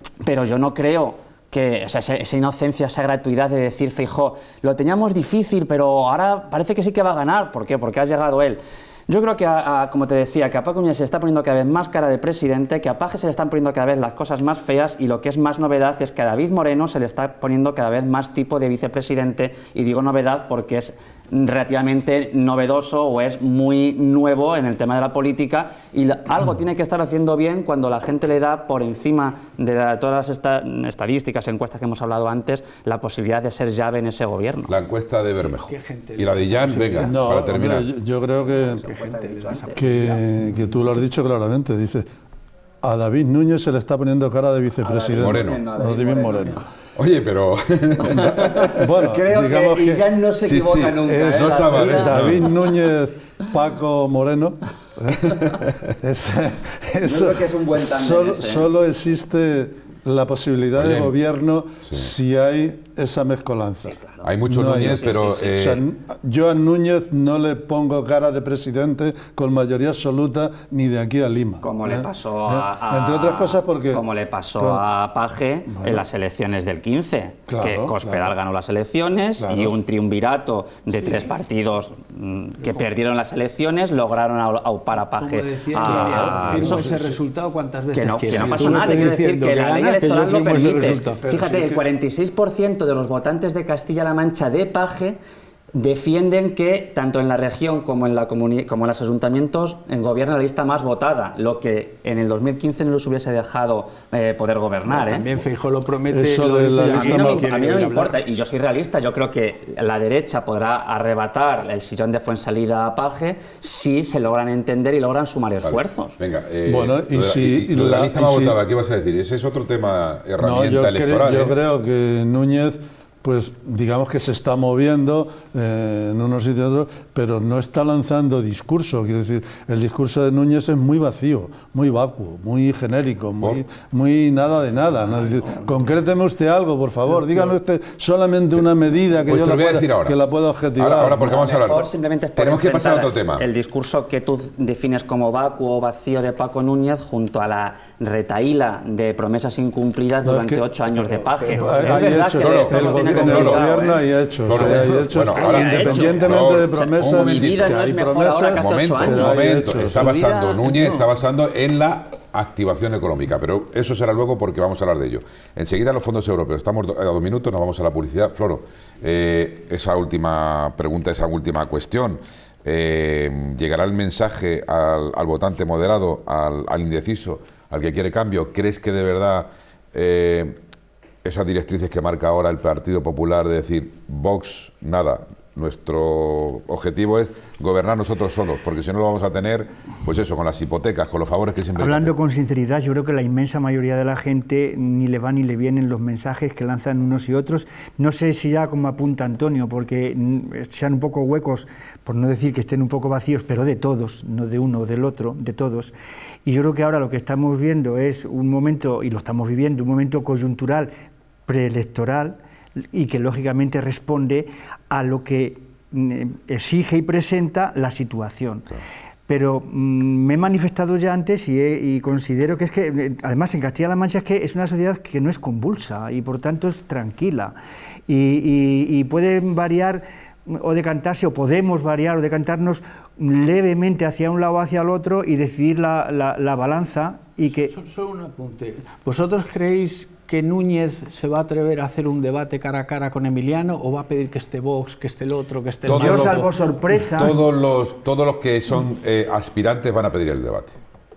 Speaker 3: pero yo no creo que o sea, esa inocencia, esa gratuidad de decir, Feijóo, lo teníamos difícil, pero ahora parece que sí que va a ganar. ¿Por qué? Porque ha llegado él. Yo creo que, a, a, como te decía, que a Paco Núñez se le está poniendo cada vez más cara de presidente, que a Paje se le están poniendo cada vez las cosas más feas, y lo que es más novedad es que a David Moreno se le está poniendo cada vez más tipo de vicepresidente, y digo novedad porque es relativamente novedoso o es muy nuevo en el tema de la política, y la, algo tiene que estar haciendo bien cuando la gente le da por encima de la, todas las esta, estadísticas, encuestas que hemos hablado antes, la posibilidad de ser llave en ese gobierno.
Speaker 1: La encuesta de Bermejo. Y la de Jan, venga,
Speaker 4: no,
Speaker 1: para terminar.
Speaker 4: Hombre, yo, yo creo que, que, que tú lo has dicho claramente, dice, a David Núñez se le está poniendo cara de vicepresidente.
Speaker 1: Moreno.
Speaker 4: A David Moreno. Moreno.
Speaker 1: Oye, pero...
Speaker 4: bueno,
Speaker 3: creo
Speaker 4: digamos
Speaker 3: que,
Speaker 4: que
Speaker 3: Jan no se
Speaker 1: sí,
Speaker 3: equivoca
Speaker 1: sí,
Speaker 3: nunca.
Speaker 4: es,
Speaker 3: ¿eh?
Speaker 1: no está mal, ¿eh?
Speaker 4: David Núñez, Paco Moreno. es, eso,
Speaker 3: no creo que es un buen tándem
Speaker 4: solo,
Speaker 3: ese, ¿eh?
Speaker 4: solo existe la posibilidad
Speaker 1: Oye,
Speaker 4: de gobierno
Speaker 1: sí.
Speaker 4: si hay esa mezcolanza.
Speaker 3: Sí, claro.
Speaker 1: Hay muchos
Speaker 4: No hay-
Speaker 1: Núñez,
Speaker 4: sí,
Speaker 1: pero...
Speaker 3: sí, sí.
Speaker 1: eh,
Speaker 4: O sea, yo a Núñez no le pongo cara de presidente con mayoría absoluta ni de aquí a Lima.
Speaker 3: Como
Speaker 4: ¿eh?
Speaker 3: le pasó
Speaker 4: ¿Eh?
Speaker 3: a, a-
Speaker 4: Entre otras cosas porque...
Speaker 3: como le pasó
Speaker 4: Claro.
Speaker 3: a Paje en las elecciones del quince,
Speaker 4: Claro,
Speaker 3: que Cospedal
Speaker 4: claro.
Speaker 3: ganó las elecciones
Speaker 4: Claro.
Speaker 3: y un triunvirato de tres partidos mm, que perdieron las elecciones lograron au- aupar a Paje
Speaker 2: Como decía,
Speaker 3: a,
Speaker 2: que firmo
Speaker 3: a-
Speaker 2: ese resultado cuantas veces
Speaker 3: que no,
Speaker 2: quieras.
Speaker 3: que no
Speaker 2: Si
Speaker 3: pasa
Speaker 2: tú lo
Speaker 3: nada,
Speaker 2: estás
Speaker 3: quiero decir
Speaker 2: diciendo
Speaker 3: que la ley
Speaker 2: ganas, que yo
Speaker 3: electoral lo
Speaker 2: firmo ese
Speaker 3: permite.
Speaker 2: resultado.
Speaker 4: Pero
Speaker 3: Fíjate,
Speaker 4: sí
Speaker 3: el
Speaker 4: que-
Speaker 3: cuarenta y seis por ciento de los votantes de Castilla-La Mancha de Paje defienden que tanto en la región como en, la comuni- como en los ayuntamientos en gobierna la lista más votada, lo que en el dos mil quince no les hubiese dejado eh, poder gobernar. ¿eh?
Speaker 2: También Feijóo lo promete.
Speaker 4: Eso
Speaker 2: lo
Speaker 4: de
Speaker 2: dice,
Speaker 4: la
Speaker 2: a mí
Speaker 4: lista
Speaker 2: no
Speaker 4: más-
Speaker 2: me quiere
Speaker 3: A mí no me
Speaker 2: oír hablar.
Speaker 3: importa, y yo soy realista, yo creo que la derecha podrá arrebatar el sillón de Fuensalida a Paje si se logran entender y logran sumar
Speaker 1: vale.
Speaker 3: esfuerzos.
Speaker 1: Venga, eh,
Speaker 4: Bueno, y
Speaker 1: lo de la-
Speaker 4: si
Speaker 1: y- y lo de la
Speaker 4: la-
Speaker 1: lista
Speaker 4: y
Speaker 1: más
Speaker 4: si-
Speaker 1: votada, ¿qué vas a decir? Ese es otro tema,
Speaker 4: No,
Speaker 1: herramienta
Speaker 4: yo, cre-
Speaker 1: electoral.
Speaker 4: yo
Speaker 1: ¿eh?
Speaker 4: creo que Núñez, pues digamos que se está moviendo eh, en unos sitios y otros, pero no está lanzando discurso. Quiero decir, el discurso de Núñez es muy vacío, muy vacuo, muy genérico, muy, muy nada de nada. ¿no? Es decir, concréteme usted algo, por favor. Dígame usted solamente una medida que
Speaker 1: Pues
Speaker 4: yo
Speaker 1: te lo
Speaker 4: la
Speaker 1: voy a
Speaker 4: pueda,
Speaker 1: decir ahora.
Speaker 4: que la pueda objetivar.
Speaker 1: Ahora, ahora porque vamos a hablar.
Speaker 3: Mejor simplemente es por
Speaker 1: Tenemos que pasar a otro
Speaker 3: enfrentar
Speaker 1: tema.
Speaker 3: El discurso que tú defines como vacuo o vacío de Paco Núñez junto a la retaíla de promesas incumplidas
Speaker 4: No, es
Speaker 3: durante
Speaker 4: que-
Speaker 3: ocho años de Paje.
Speaker 4: Hay,
Speaker 3: Es
Speaker 4: hay
Speaker 3: verdad
Speaker 4: hechos,
Speaker 3: que
Speaker 1: no, no,
Speaker 3: todo
Speaker 4: en el,
Speaker 3: tiene
Speaker 4: en el
Speaker 3: complicado,
Speaker 4: gobierno
Speaker 3: ¿eh?
Speaker 4: hay hechos,
Speaker 1: Flor,
Speaker 4: hay hechos,
Speaker 1: bueno, ahora-
Speaker 4: independientemente
Speaker 1: Flor,
Speaker 4: de promesas,
Speaker 1: un momentito.
Speaker 3: Mi vida
Speaker 4: que
Speaker 3: no
Speaker 4: hay
Speaker 3: es mejor
Speaker 4: promesas,
Speaker 3: ahora que hace
Speaker 1: momento,
Speaker 3: ocho
Speaker 1: un
Speaker 3: años.
Speaker 4: Hay
Speaker 1: momento.
Speaker 4: hechos.
Speaker 1: Está
Speaker 2: Su
Speaker 1: basando,
Speaker 2: vida,
Speaker 1: Núñez
Speaker 2: no.
Speaker 1: está basando en la activación económica, pero eso será luego porque vamos a hablar de ello. Enseguida los fondos europeos, estamos a dos minutos, nos vamos a la publicidad. Floro, eh, esa última pregunta, esa última cuestión, eh, ¿llegará el mensaje al, al votante moderado, al, al indeciso, al que quiere cambio? ¿Crees que de verdad eh, esas directrices que marca ahora el Partido Popular de decir Vox, nada, nuestro objetivo es gobernar nosotros solos, porque si no lo vamos a tener, pues eso, con las hipotecas, con los favores que siempre...
Speaker 5: Hablando con sinceridad, yo creo que la inmensa mayoría de la gente ni le van ni le vienen los mensajes que lanzan unos y otros. No sé si ya como apunta Antonio, porque mm, sean un poco huecos, por no decir que estén un poco vacíos, pero de todos, no de uno o del otro, de todos. Y yo creo que ahora lo que estamos viendo es un momento, y lo estamos viviendo, un momento coyuntural preelectoral, y que lógicamente responde a lo que mm, exige y presenta la situación.
Speaker 1: Claro.
Speaker 5: Pero mmm, me he manifestado ya antes y, he, y considero que es que, eh, además en Castilla-La Mancha es que es una sociedad que no es convulsa y por tanto es tranquila y, y, y puede variar o decantarse, o podemos variar o decantarnos levemente hacia un lado o hacia el otro y decidir la, la, la balanza y que...
Speaker 2: Solo, solo un apunte. ¿Vosotros creéis que Núñez se va a atrever a hacer un debate cara a cara con Emiliano o va a pedir que esté Vox, que esté el otro, que esté el
Speaker 1: Todos
Speaker 5: Yo
Speaker 1: los-
Speaker 5: salvo sorpresa...
Speaker 1: Todos los, todos los que son eh, aspirantes van a pedir el debate.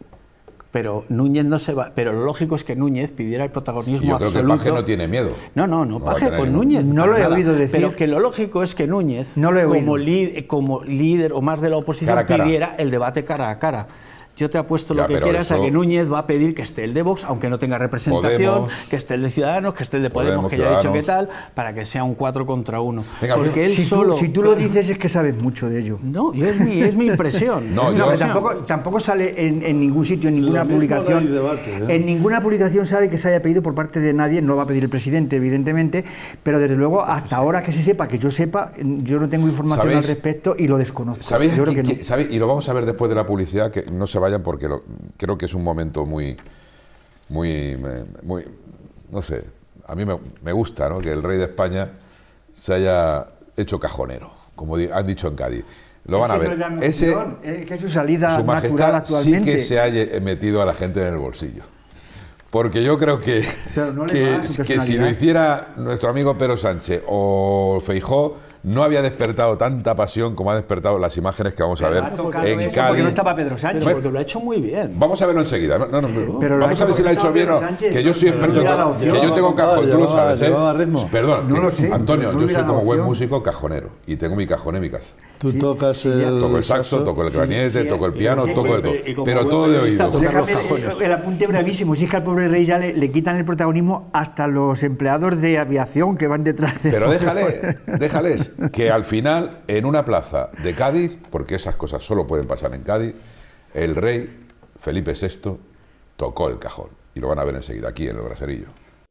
Speaker 2: Pero Núñez no se va. Pero lo lógico es que Núñez pidiera el protagonismo
Speaker 1: Y yo creo
Speaker 2: absoluto.
Speaker 1: que Paje no tiene miedo.
Speaker 2: No, no, no,
Speaker 1: No va a
Speaker 2: Paje
Speaker 1: tener
Speaker 2: con
Speaker 1: ningún-
Speaker 2: Núñez.
Speaker 5: No
Speaker 2: para
Speaker 5: lo he
Speaker 2: nada.
Speaker 5: oído decir.
Speaker 2: Pero que lo lógico es que Núñez,
Speaker 5: No lo he
Speaker 2: como,
Speaker 5: oído.
Speaker 2: líder, como líder o más de la oposición,
Speaker 1: Cara a cara.
Speaker 2: pidiera el debate cara a cara. Yo te apuesto
Speaker 1: Ya,
Speaker 2: lo que
Speaker 1: pero
Speaker 2: quieras
Speaker 1: eso-
Speaker 2: a que Núñez va a pedir que esté el de Vox, aunque no tenga representación,
Speaker 1: Podemos.
Speaker 2: que esté el de Ciudadanos, que esté el de Podemos,
Speaker 1: Podemos,
Speaker 2: que ya he dicho que
Speaker 1: Ciudadanos.
Speaker 2: tal, para que sea un cuatro contra uno.
Speaker 1: Venga,
Speaker 2: Porque él
Speaker 5: Si tú,
Speaker 2: solo...
Speaker 5: si tú lo dices es que sabes mucho de ello.
Speaker 2: No, yo es, mi, es mi impresión.
Speaker 1: No,
Speaker 2: es mi
Speaker 1: yo-
Speaker 5: No, pero
Speaker 2: impresión.
Speaker 5: tampoco, tampoco sale en, en ningún sitio, en ninguna
Speaker 4: Lo mismo
Speaker 5: publicación.
Speaker 4: no hay debate, ¿eh?
Speaker 5: En ninguna publicación sabe que se haya pedido por parte de nadie, no va a pedir el presidente, evidentemente, pero desde luego, hasta ahora que se sepa, que yo sepa, yo no tengo información
Speaker 1: ¿Sabéis?
Speaker 5: al respecto y lo desconozco.
Speaker 1: ¿Sabéis?
Speaker 5: Yo creo
Speaker 1: aquí-
Speaker 5: que no.
Speaker 1: qui- ¿sabéis? Y lo vamos a ver después de la publicidad, que no se vayan porque lo- creo que es un momento muy, muy, eh, muy no sé, a mí me, me gusta, ¿no?, que el rey de España se haya hecho cajonero, como han dicho en Cádiz. Lo van a ver. Ese,
Speaker 5: es que su salida
Speaker 1: su majestad
Speaker 5: actualmente.
Speaker 1: Sí que se haya metido a la gente en el bolsillo. Porque yo creo que,
Speaker 5: no
Speaker 1: que, que si lo hiciera nuestro amigo Pedro Sánchez o Feijóo, no había despertado tanta pasión como ha despertado las imágenes que vamos a ver en Cádiz.
Speaker 5: Porque no estaba Pedro Sánchez.
Speaker 2: Pero porque lo ha hecho muy bien.
Speaker 1: Vamos a verlo enseguida. No, no, no,
Speaker 5: pero
Speaker 1: vamos a ver si lo ha hecho bien o no. Que yo soy experto, que yo tengo cajón, tú lo sabes, ¿eh? Perdón,
Speaker 5: no lo sé,
Speaker 1: Antonio,
Speaker 5: no
Speaker 1: yo soy como buen
Speaker 5: opción.
Speaker 1: músico cajonero y tengo mi cajón en mi casa.
Speaker 4: Tú sí, tocas
Speaker 5: sí,
Speaker 4: el...
Speaker 1: Toco el saxo, toco el clarinete, sí, toco el piano, sí, toco de todo. Pero todo de oído.
Speaker 5: Déjame el apunte brevísimo. Si es que al pobre rey ya le, le quitan el protagonismo hasta los empleados de aviación que van detrás de...
Speaker 1: Pero déjale, déjales que al final, en una plaza de Cádiz, porque esas cosas solo pueden pasar en Cádiz, el rey Felipe sexto tocó el cajón. Y lo van a ver enseguida, aquí en el Braserillo.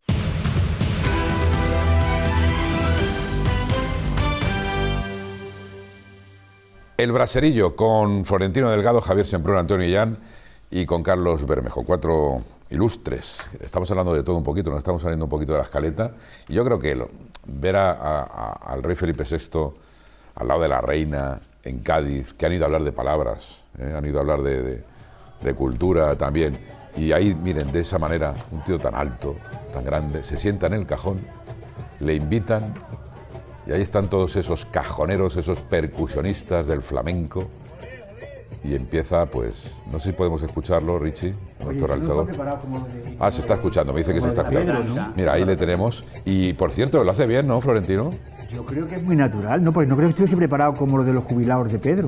Speaker 1: El Braserillo con Florentino Delgado, Javier Semprún, Antonio Illán y con Carlos Bermejo, cuatro ilustres. Estamos hablando de todo un poquito, nos estamos saliendo un poquito de la escaleta y yo creo que lo, ver a, a, al rey Felipe sexto al lado de la reina en Cádiz, que han ido a hablar de palabras, ¿eh? han ido a hablar de, de, de cultura también, y ahí, miren, de esa manera, un tío tan alto, tan grande, se sienta en el cajón, le invitan. Y ahí están todos esos cajoneros, esos percusionistas del flamenco. Y empieza, pues, no sé si podemos escucharlo, Richie, nuestro realizador. Ah, se está escuchando, me dice que se está escuchando. Mira, ahí le tenemos. Y, por cierto, lo hace bien, ¿no, Florentino?
Speaker 5: Yo creo que es muy natural, ¿no? Porque no creo que estuviese preparado como lo de los jubilados de Pedro.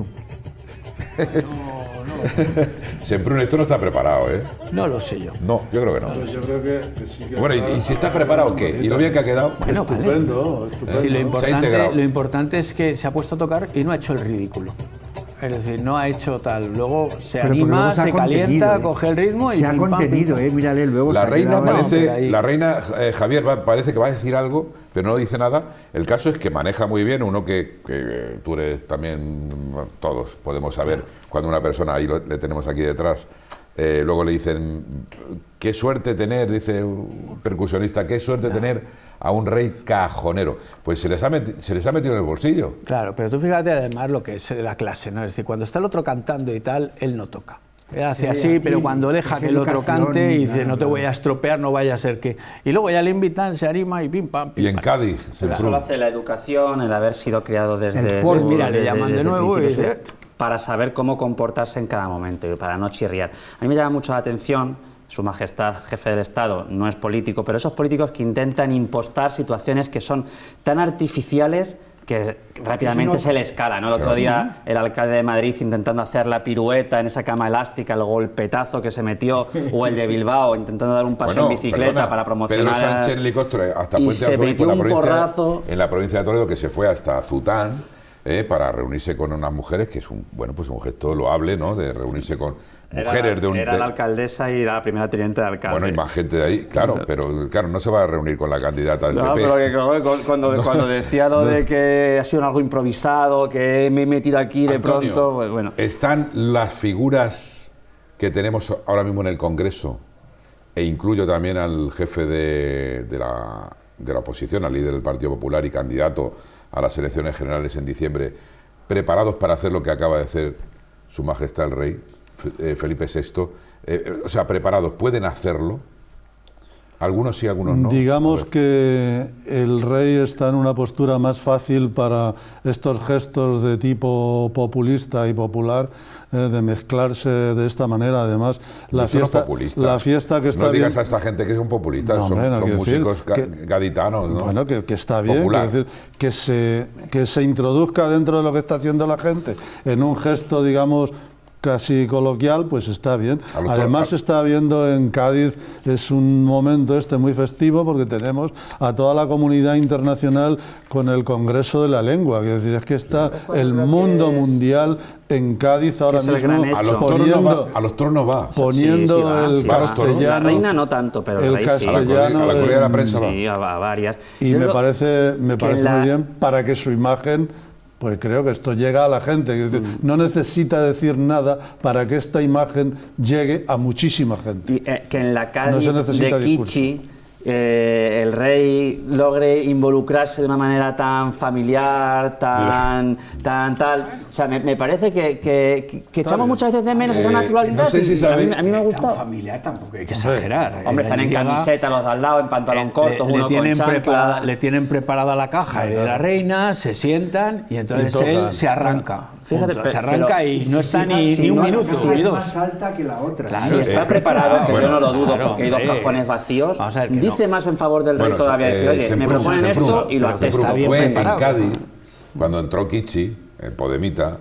Speaker 1: Semprún, esto no está preparado, ¿eh?
Speaker 2: No lo sé yo.
Speaker 1: No, yo creo que no.
Speaker 4: Yo creo que, que sí que
Speaker 1: bueno, ¿y, y si está preparado qué? ¿Y lo bien que ha quedado?
Speaker 2: Bueno,
Speaker 4: estupendo,
Speaker 2: vale.
Speaker 4: estupendo.
Speaker 2: Sí, lo,
Speaker 1: Se ha
Speaker 2: importante,
Speaker 1: integrado.
Speaker 2: lo importante es que se ha puesto a tocar y no ha hecho el ridículo. Es decir, no ha hecho tal. Luego se
Speaker 5: Pero
Speaker 2: anima,
Speaker 5: luego se,
Speaker 2: se calienta,
Speaker 5: ¿eh?
Speaker 2: coge el ritmo y
Speaker 5: se ha
Speaker 2: pim, pam,
Speaker 5: contenido,
Speaker 2: pim,
Speaker 5: eh, mírale luego.
Speaker 1: La
Speaker 5: se
Speaker 1: reina
Speaker 5: quedado,
Speaker 1: parece,
Speaker 2: no, ahí...
Speaker 1: la reina eh, Javier va, parece que va a decir algo, pero no dice nada. El caso es que maneja muy bien, uno que, que eh, tú eres también, bueno, todos podemos saber cuando una persona, ahí lo, le tenemos aquí detrás, eh, luego le dicen, qué suerte tener, dice un percusionista, qué suerte tener a un rey cajonero. Pues se les, ha meti, se les ha metido en el bolsillo.
Speaker 2: Claro, pero tú fíjate además lo que es la clase, ¿no? Es decir, cuando está el otro cantando y tal, él no toca. Él hace sí, así, aquí, pero cuando deja que el otro cante y dice, no te voy a estropear, no vaya a ser que... Y luego ya le invitan, se anima y pim, pam, pim,
Speaker 1: Y en
Speaker 2: pam.
Speaker 1: Cádiz,
Speaker 3: se Eso lo hace la educación, el haber sido criado desde...
Speaker 2: El por, mira, le llaman de, de nuevo y dice...
Speaker 3: Para saber cómo comportarse en cada momento y para no chirriar. A mí me llama mucho la atención... Su Majestad, jefe del Estado, no es político, pero esos políticos que intentan impostar situaciones que son tan artificiales que rápidamente no, se le escala, ¿no? El otro día el alcalde de Madrid intentando hacer la pirueta en esa cama elástica, el golpetazo que se metió, o el de Bilbao intentando dar un paseo bueno, en bicicleta perdona, para promocionar...
Speaker 1: Pedro Sánchez en helicóptero hasta Puente Arzobispo, en la provincia, en la provincia de Toledo, que se fue hasta Zután eh, para reunirse con unas mujeres, que es un, bueno, pues un gesto loable, ¿no?, de reunirse con... mujeres
Speaker 3: era,
Speaker 1: de un...
Speaker 3: Era la alcaldesa y la primera teniente de alcalde.
Speaker 1: Bueno, y más gente de ahí, claro, pero claro, no se va a reunir con la candidata del
Speaker 3: no,
Speaker 1: P P.
Speaker 3: Pero que cuando, no. cuando decía lo no. de que ha sido algo improvisado, que me he metido aquí de
Speaker 1: Antonio,
Speaker 3: pronto, pues bueno.
Speaker 1: Están las figuras que tenemos ahora mismo en el Congreso, e incluyo también al jefe de, de, la, de la oposición, al líder del Partido Popular y candidato a las elecciones generales en diciembre, preparados para hacer lo que acaba de hacer Su Majestad el Rey Felipe sexto, eh, o sea, preparados, ¿pueden hacerlo? Algunos sí, algunos no.
Speaker 4: Digamos que el rey está en una postura más fácil para estos gestos de tipo populista y popular, eh, de mezclarse de esta manera. Además, la fiesta, la fiesta que está
Speaker 1: no digas
Speaker 4: bien...
Speaker 1: a esta gente que son populistas,
Speaker 4: no,
Speaker 1: son,
Speaker 4: hombre, no,
Speaker 1: son músicos
Speaker 4: que,
Speaker 1: gaditanos, ¿no?
Speaker 4: Bueno, que, que está bien, decir, que, se, que se introduzca dentro de lo que está haciendo la gente en un gesto, digamos, casi coloquial, pues está bien. Además, se está viendo en Cádiz, es un momento este muy festivo porque tenemos a toda la comunidad internacional con el Congreso de la Lengua, es decir, es que está el mundo mundial en Cádiz ahora mismo
Speaker 1: a los poniendo, no va, a los toros no va.
Speaker 4: Poniendo sí, sí va, el
Speaker 3: sí,
Speaker 4: castellano.
Speaker 3: La reina no tanto, pero el,
Speaker 4: el
Speaker 3: rey
Speaker 4: castellano.
Speaker 3: Sí.
Speaker 1: A la Correa de la Prensa
Speaker 3: sí,
Speaker 1: va.
Speaker 3: a, a varias.
Speaker 4: Y
Speaker 3: Yo
Speaker 4: me
Speaker 3: creo
Speaker 4: parece, me parece
Speaker 3: la...
Speaker 4: muy bien para que su imagen... Pues creo que esto llega a la gente, es decir, mm. no necesita decir nada para que esta imagen llegue a muchísima gente.
Speaker 3: Y, eh, que en la Cádiz
Speaker 4: no se necesita
Speaker 3: de Kichi eh, el rey logre involucrarse de una manera tan familiar, tan, tan tal. O sea, me, me parece que, que, que echamos muchas veces de menos eh, esa naturalidad.
Speaker 1: No sé si
Speaker 3: a, mí, a mí me ha gustado.
Speaker 2: Tan familiar tampoco hay que exagerar.
Speaker 3: Hombre, están en camiseta los de al lado, en pantalón corto,
Speaker 2: le,
Speaker 3: uno
Speaker 2: le tienen
Speaker 3: con
Speaker 2: preparada, le tienen preparada la caja de la reina, se sientan y entonces y él se arranca. Fíjate, Punto, se arranca pero, y no está si, ni, si ni un no, minuto.
Speaker 5: La es más alta que la otra.
Speaker 3: Claro, si está eh, preparado, claro, que bueno, yo no lo dudo, claro, porque hay dos cajones vacíos. Dice no. más en favor del rey bueno, todavía. Eh, dice, oye, me proponen esto y lo hace.
Speaker 1: Está bien fue preparado. En Cádiz, cuando entró Kichi, el Podemita,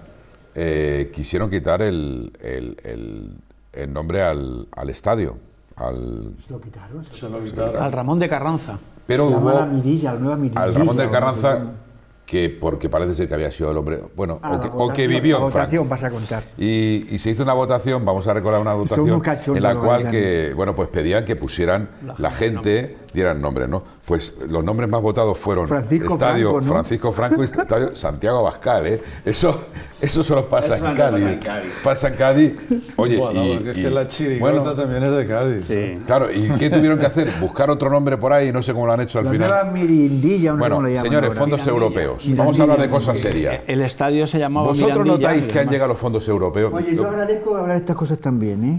Speaker 1: eh, quisieron quitar el, el, el, el nombre al, al estadio. Al,
Speaker 5: ¿Se lo quitaron? Se
Speaker 2: se lo quitaron. Al Ramón de Carranza.
Speaker 1: Pero
Speaker 5: se
Speaker 1: hubo
Speaker 5: la Mirilla, el nueva Mirilla,
Speaker 1: al Ramón de Carranza, que porque parece ser que había sido el hombre, bueno,
Speaker 5: ah,
Speaker 1: o, que,
Speaker 5: votación,
Speaker 1: o que vivió
Speaker 5: la
Speaker 1: en Francia.
Speaker 5: Vas a contar.
Speaker 1: Y, y se hizo una votación, vamos a recordar una votación en la cual que, bueno, pues pedían que pusieran la, la gente, dieran nombres, ¿no? Pues los nombres más votados fueron
Speaker 5: Francisco
Speaker 1: Estadio
Speaker 5: Franco, ¿no?
Speaker 1: Francisco Franco y Estadio Santiago Abascal, ¿eh? Eso, eso solo pasa en Cádiz. Pasa en Cádiz. Pasa en Cádiz. Oye,
Speaker 4: bueno,
Speaker 1: y,
Speaker 4: porque
Speaker 1: y,
Speaker 4: es que la chirigota bueno, también es de Cádiz.
Speaker 3: Sí.
Speaker 1: Claro, ¿y qué tuvieron que hacer? Buscar otro nombre por ahí, no sé cómo lo han hecho al
Speaker 5: la
Speaker 1: final.
Speaker 5: Nueva Mirindilla, no
Speaker 1: bueno,
Speaker 5: sé cómo le llaman
Speaker 1: señores,
Speaker 5: ahora.
Speaker 1: fondos
Speaker 5: Mirandilla.
Speaker 1: europeos.
Speaker 5: Mirandilla.
Speaker 1: Vamos a hablar de cosas serias.
Speaker 2: El estadio se llamaba
Speaker 1: ¿Vosotros
Speaker 2: Mirandilla,
Speaker 1: notáis que han llegado los fondos europeos?
Speaker 5: Oye, yo agradezco hablar de estas cosas también, ¿eh?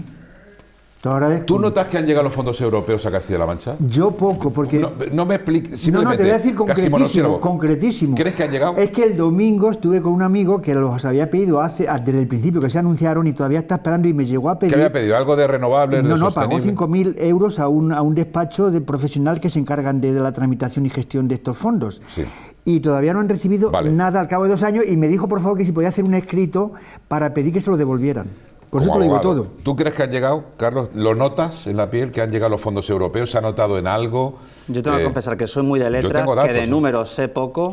Speaker 5: Te agradezco.
Speaker 1: ¿Tú notas que han llegado los fondos europeos a Castilla-La Mancha?
Speaker 5: Yo poco, porque...
Speaker 1: No, no me expliques,
Speaker 5: No, no, te voy a decir concretísimo, concretísimo.
Speaker 1: ¿Crees que han llegado?
Speaker 5: Es que el domingo estuve con un amigo que los había pedido hace, desde el principio que se anunciaron y todavía está esperando y me llegó a pedir...
Speaker 1: ¿Qué había pedido? ¿Algo de renovables,
Speaker 5: no,
Speaker 1: de
Speaker 5: No,
Speaker 1: sostenible?
Speaker 5: pagó cinco mil euros a un, a un despacho de profesional que se encargan de, de la tramitación y gestión de estos fondos.
Speaker 1: Sí.
Speaker 5: Y todavía no han recibido vale. nada al cabo de dos años y me dijo, por favor, que si podía hacer un escrito para pedir que se lo devolvieran. Con eso te lo digo todo.
Speaker 1: ¿Tú crees que han llegado, Carlos? ¿Lo notas en la piel que han llegado los fondos europeos? ¿Se ha notado en algo?
Speaker 3: Yo tengo eh, que confesar que soy muy de letras, datos, que de números sé poco,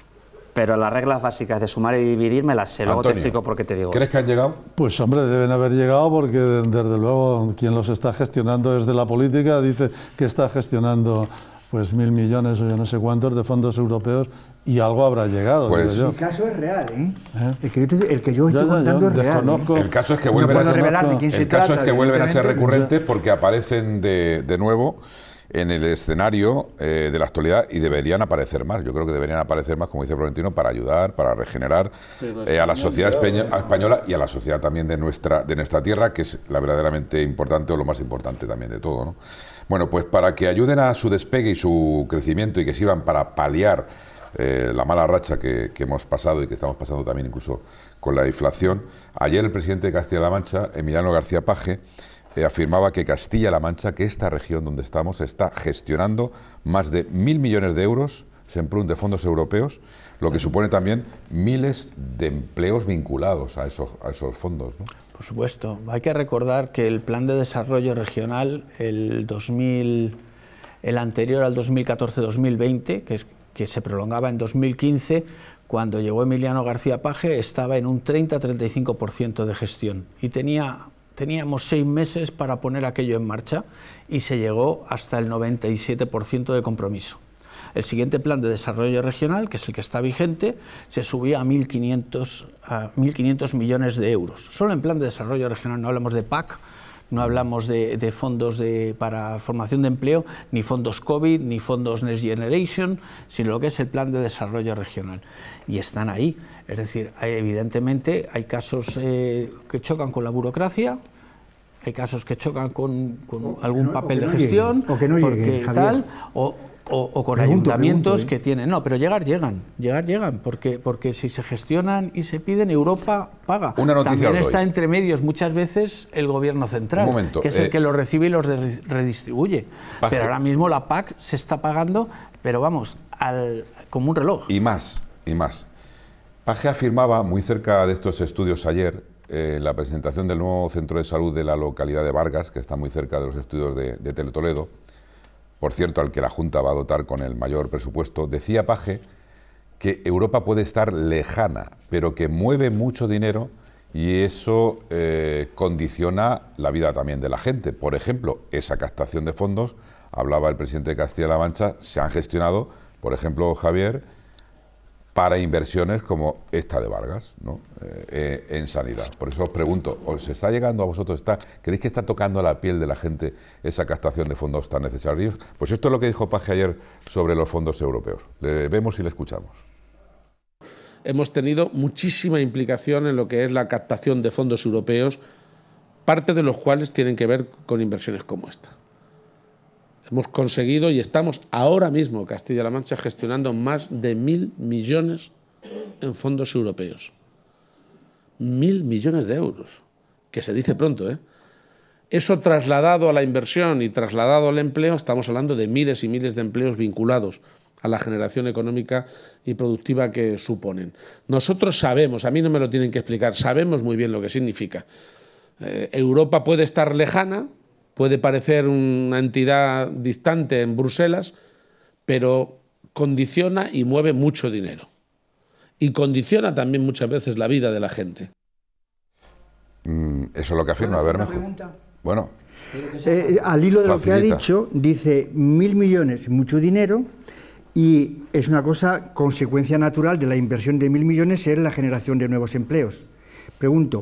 Speaker 3: pero las reglas básicas de sumar y dividir me las sé. Luego
Speaker 1: Antonio,
Speaker 3: te explico por qué te digo.
Speaker 1: ¿Crees
Speaker 3: esto.
Speaker 1: que han llegado?
Speaker 4: Pues hombre, deben haber llegado porque desde luego quien los está gestionando es de la política, dice que está gestionando pues mil millones o yo no sé cuántos de fondos europeos y algo habrá llegado.
Speaker 1: Pues,
Speaker 5: el caso es real, ¿eh? ¿Eh? El, que yo te, el que yo estoy yo, contando yo es real. ¿eh?
Speaker 1: El caso es que vuelven, no a, ser, el caso es que vuelven a ser recurrentes porque aparecen de, de nuevo en el escenario eh, de la actualidad y deberían aparecer más. Yo creo que deberían aparecer más, como dice Florentino, para ayudar, para regenerar eh, a la sociedad española y a la sociedad también de nuestra, de nuestra tierra, que es la verdaderamente importante o lo más importante también de todo, ¿no? Bueno, pues para que ayuden a su despegue y su crecimiento y que sirvan para paliar eh, la mala racha que, que hemos pasado y que estamos pasando también incluso con la inflación, ayer el presidente de Castilla-La Mancha, Emiliano García Paje, eh, afirmaba que Castilla-La Mancha, que esta región donde estamos, está gestionando más de mil millones de euros Semprún de fondos europeos, lo que supone también miles de empleos vinculados a esos, a esos fondos, ¿no?
Speaker 2: Por supuesto. Hay que recordar que el Plan de Desarrollo Regional, el, dos mil, el anterior al dos mil catorce dos mil veinte, que, es, que se prolongaba en dos mil quince, cuando llegó Emiliano García Paje, estaba en un treinta a treinta y cinco por ciento de gestión. Y tenía, teníamos seis meses para poner aquello en marcha y se llegó hasta el noventa y siete por ciento de compromiso. El siguiente plan de desarrollo regional, que es el que está vigente, se subía a mil quinientos millones de euros. Solo en plan de desarrollo regional, no hablamos de P A C, no hablamos de, de fondos de, para formación de empleo, ni fondos COVID, ni fondos Next Generation, sino lo que es el plan de desarrollo regional. Y están ahí. Es decir, hay, evidentemente hay casos eh, que chocan con la burocracia, hay casos que chocan con, con algún no, papel de no gestión,
Speaker 5: llegue, o que no
Speaker 2: porque
Speaker 5: llegue,
Speaker 2: tal, o, O, o con pregunto, ayuntamientos pregunto, ¿eh? que tienen... No, pero llegar, llegan, llegar, llegan, porque, porque si se gestionan y se piden, Europa paga.
Speaker 1: Una noticia
Speaker 2: También
Speaker 1: doy.
Speaker 2: está entre medios muchas veces el gobierno central,
Speaker 1: momento,
Speaker 2: que es
Speaker 1: eh,
Speaker 2: el que los recibe y los redistribuye. Paje. Pero ahora mismo la P A C se está pagando, pero vamos, al, como un reloj.
Speaker 1: Y más, y más. Paje afirmaba, muy cerca de estos estudios ayer, eh, en la presentación del nuevo centro de salud de la localidad de Vargas, que está muy cerca de los estudios de, de Teletoledo, por cierto, al que la Junta va a dotar con el mayor presupuesto, decía Paje que Europa puede estar lejana, pero que mueve mucho dinero y eso eh, condiciona la vida también de la gente. Por ejemplo, esa captación de fondos, hablaba el presidente de Castilla-La Mancha, se han gestionado, por ejemplo, Javier, para inversiones como esta de Vargas, ¿no? eh, en sanidad. Por eso os pregunto, ¿os está llegando a vosotros, está, creéis que está tocando a la piel de la gente esa captación de fondos tan necesarios? Pues esto es lo que dijo Paje ayer sobre los fondos europeos. Le vemos y le escuchamos.
Speaker 6: Hemos tenido muchísima implicación en lo que es la captación de fondos europeos, parte de los cuales tienen que ver con inversiones como esta. Hemos conseguido y estamos ahora mismo, Castilla-La Mancha, gestionando más de mil millones en fondos europeos. Mil millones de euros, que se dice pronto, ¿eh? Eso trasladado a la inversión y trasladado al empleo, estamos hablando de miles y miles de empleos vinculados a la generación económica y productiva que suponen. Nosotros sabemos, a mí no me lo tienen que explicar, sabemos muy bien lo que significa. Eh, Europa puede estar lejana, puede parecer una entidad distante en Bruselas, pero condiciona y mueve mucho dinero. Y condiciona también muchas veces la vida de la gente.
Speaker 1: Mm, eso es lo que afirma Bermejo. Bueno,
Speaker 5: eh, al hilo de facilita. Lo que ha dicho, dice mil millones, mucho dinero, y es una cosa, consecuencia natural de la inversión de mil millones es la generación de nuevos empleos. Pregunto,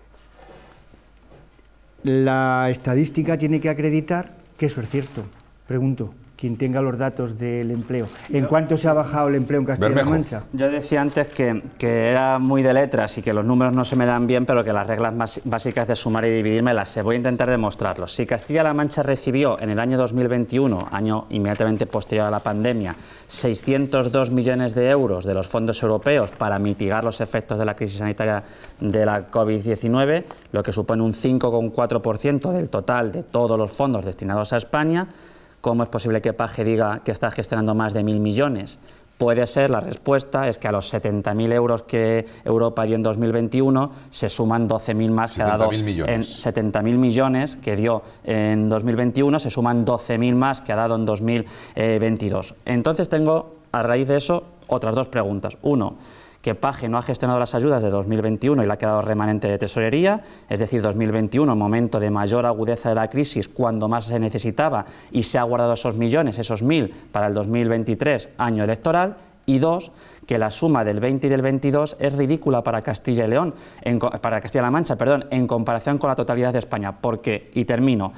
Speaker 5: la estadística tiene que acreditar que eso es cierto. Pregunto, quien tenga los datos del empleo. ¿En cuánto se ha bajado el empleo en Castilla-La Mancha?
Speaker 3: Yo decía antes que, que era muy de letras y que los números no se me dan bien, pero que las reglas más básicas de sumar y dividir me las sé. Voy a intentar demostrarlos. Si Castilla-La Mancha recibió en el año dos mil veintiuno, año inmediatamente posterior a la pandemia, seiscientos dos millones de euros de los fondos europeos para mitigar los efectos de la crisis sanitaria de la COVID diecinueve, lo que supone un cinco coma cuatro por ciento del total de todos los fondos destinados a España, ¿cómo es posible que Paje diga que está gestionando más de mil millones? Puede ser, la respuesta es que a los setenta mil euros que Europa dio en dos mil veintiuno se suman doce mil más que ha dado en setenta mil millones que dio en dos mil veintiuno, se suman doce mil más que ha dado en dos mil veintidós. Entonces tengo, a raíz de eso, otras dos preguntas. Uno, que Paje no ha gestionado las ayudas de dos mil veintiuno y le ha quedado remanente de tesorería, es decir, dos mil veintiuno, momento de mayor agudeza de la crisis, cuando más se necesitaba, y se ha guardado esos millones, esos mil, para el dos mil veintitrés, año electoral. Y dos, que la suma del veinte y del veintidós es ridícula para Castilla y León, en, para Castilla-La Mancha, perdón, en comparación con la totalidad de España, porque, y termino,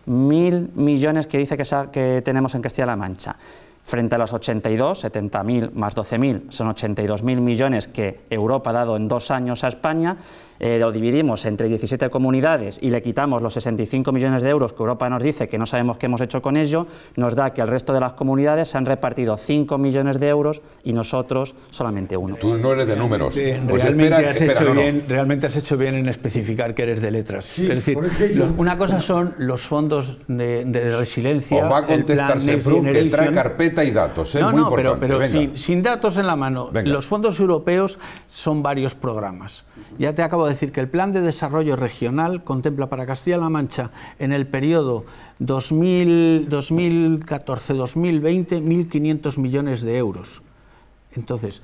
Speaker 3: mil millones que dice que, que tenemos en Castilla-La Mancha, frente a los ochenta y dos, setenta mil más doce mil, son ochenta y dos mil millones que Europa ha dado en dos años a España, eh, lo dividimos entre diecisiete comunidades y le quitamos los sesenta y cinco millones de euros que Europa nos dice que no sabemos qué hemos hecho con ello, nos da que el resto de las comunidades se han repartido cinco millones de euros y nosotros solamente uno.
Speaker 1: Tú no eres de números.
Speaker 2: Sí,
Speaker 1: pues
Speaker 2: realmente,
Speaker 1: espera,
Speaker 2: has
Speaker 1: espera,
Speaker 2: hecho
Speaker 1: no, no.
Speaker 2: bien, realmente has hecho bien en especificar que eres de letras.
Speaker 4: Sí,
Speaker 2: es decir, lo, una cosa son los fondos de, de resiliencia.
Speaker 1: Os va a contestar Seprum que trae carpeta y datos. ¿eh?
Speaker 2: No,
Speaker 1: Muy
Speaker 2: no, pero,
Speaker 1: importante.
Speaker 2: pero sin, sin datos en la mano.
Speaker 1: Venga.
Speaker 2: Los fondos europeos son varios programas. Ya te acabo de decir que el Plan de Desarrollo Regional contempla para Castilla-La Mancha en el periodo dos mil catorce dos mil veinte mil quinientos millones de euros. Entonces,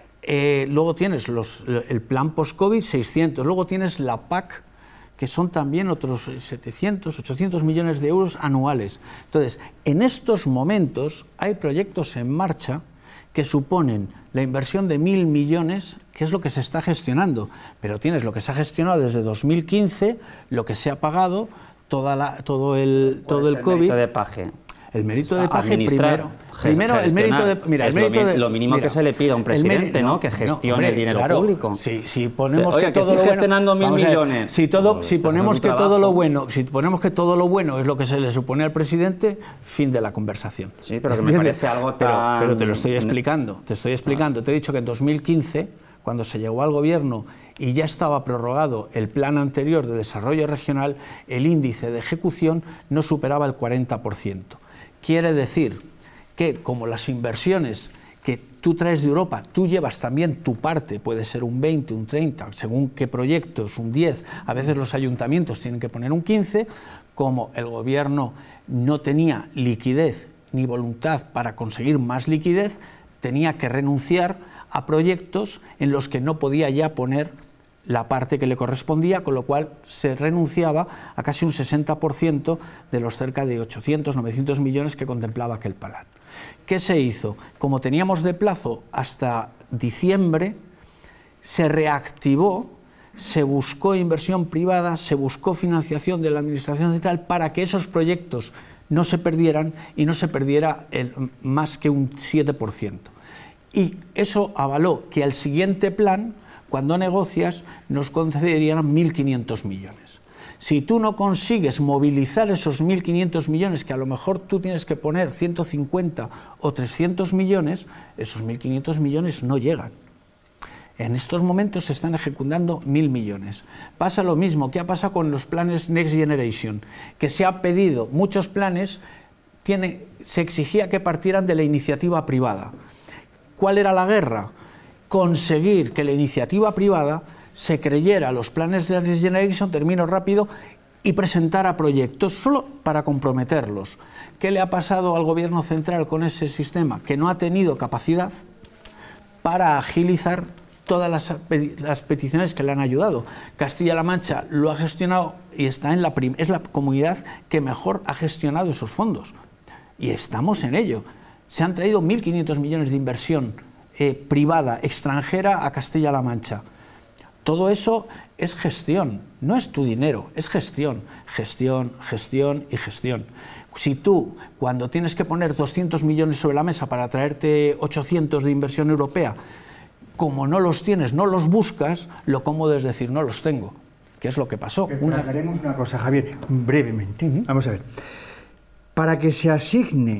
Speaker 2: eh, luego tienes los, el plan post-COVID seiscientos, luego tienes la P A C, que son también otros setecientos, ochocientos millones de euros anuales. Entonces, en estos momentos hay proyectos en marcha que suponen la inversión de mil millones, que es lo que se está gestionando. Pero tienes lo que se ha gestionado desde dos mil quince, lo que se ha pagado, toda la, todo el, todo el COVID.
Speaker 3: De Paje.
Speaker 2: El mérito de Paje primero, primero el mérito de, mira,
Speaker 3: es
Speaker 2: el mérito
Speaker 3: lo,
Speaker 2: de,
Speaker 3: lo mínimo
Speaker 2: mira,
Speaker 3: que se le pide a un presidente, ¿no?
Speaker 2: no,
Speaker 3: Que gestione
Speaker 2: no, hombre,
Speaker 3: el dinero
Speaker 2: claro,
Speaker 3: público.
Speaker 2: Si, si ponemos
Speaker 3: Oiga,
Speaker 2: que,
Speaker 3: que
Speaker 2: todo
Speaker 3: estoy
Speaker 2: lo
Speaker 3: gestionando
Speaker 2: bueno,
Speaker 3: mil
Speaker 2: ver,
Speaker 3: millones.
Speaker 2: Si todo,
Speaker 3: pues
Speaker 2: si ponemos que
Speaker 3: trabajo.
Speaker 2: todo lo bueno, si ponemos que todo lo bueno es lo que se le supone al presidente, fin de la conversación.
Speaker 3: Sí, pero que me parece algo tan...
Speaker 2: Pero, pero te lo estoy explicando, te estoy explicando. Te he dicho que en dos mil quince, cuando se llegó al gobierno y ya estaba prorrogado el plan anterior de desarrollo regional, el índice de ejecución no superaba el cuarenta por ciento. Quiere decir que como las inversiones que tú traes de Europa, tú llevas también tu parte, puede ser un veinte, un treinta, según qué proyectos, un diez, a veces los ayuntamientos tienen que poner un quince, como el gobierno no tenía liquidez ni voluntad para conseguir más liquidez, tenía que renunciar a proyectos en los que no podía ya poner la parte que le correspondía, con lo cual se renunciaba a casi un sesenta por ciento de los cerca de ochocientos, novecientos millones que contemplaba aquel plan. ¿Qué se hizo? Como teníamos de plazo hasta diciembre, se reactivó, se buscó inversión privada, se buscó financiación de la Administración Central para que esos proyectos no se perdieran y no se perdiera el, más que un siete por ciento. Y eso avaló que al siguiente plan, cuando negocias, nos concederían mil quinientos millones. Si tú no consigues movilizar esos mil quinientos millones, que a lo mejor tú tienes que poner ciento cincuenta o trescientos millones, esos mil quinientos millones no llegan. En estos momentos se están ejecutando mil millones. Pasa lo mismo que ha pasado con los planes Next Generation, que se ha pedido, muchos planes, tiene, se exigía que partieran de la iniciativa privada. ¿Cuál era la guerra? Conseguir que la iniciativa privada se creyera los planes de Next Generation, termino rápido, y presentara proyectos solo para comprometerlos. ¿Qué le ha pasado al gobierno central con ese sistema? Que no ha tenido capacidad para agilizar todas las, las peticiones que le han ayudado. Castilla-La Mancha lo ha gestionado y está en la prim es la comunidad que mejor ha gestionado esos fondos. Y estamos en ello. Se han traído mil quinientos millones de inversión eh, privada, extranjera, a Castilla-La Mancha. Todo eso es gestión, no es tu dinero, es gestión, gestión, gestión y gestión. Si tú, cuando tienes que poner doscientos millones sobre la mesa para traerte ochocientos de inversión europea, como no los tienes, no los buscas, lo cómodo es decir, no los tengo, que es lo que pasó.
Speaker 5: Una... Haremos una cosa, Javier, brevemente. Uh-huh. Vamos a ver. Para que se asigne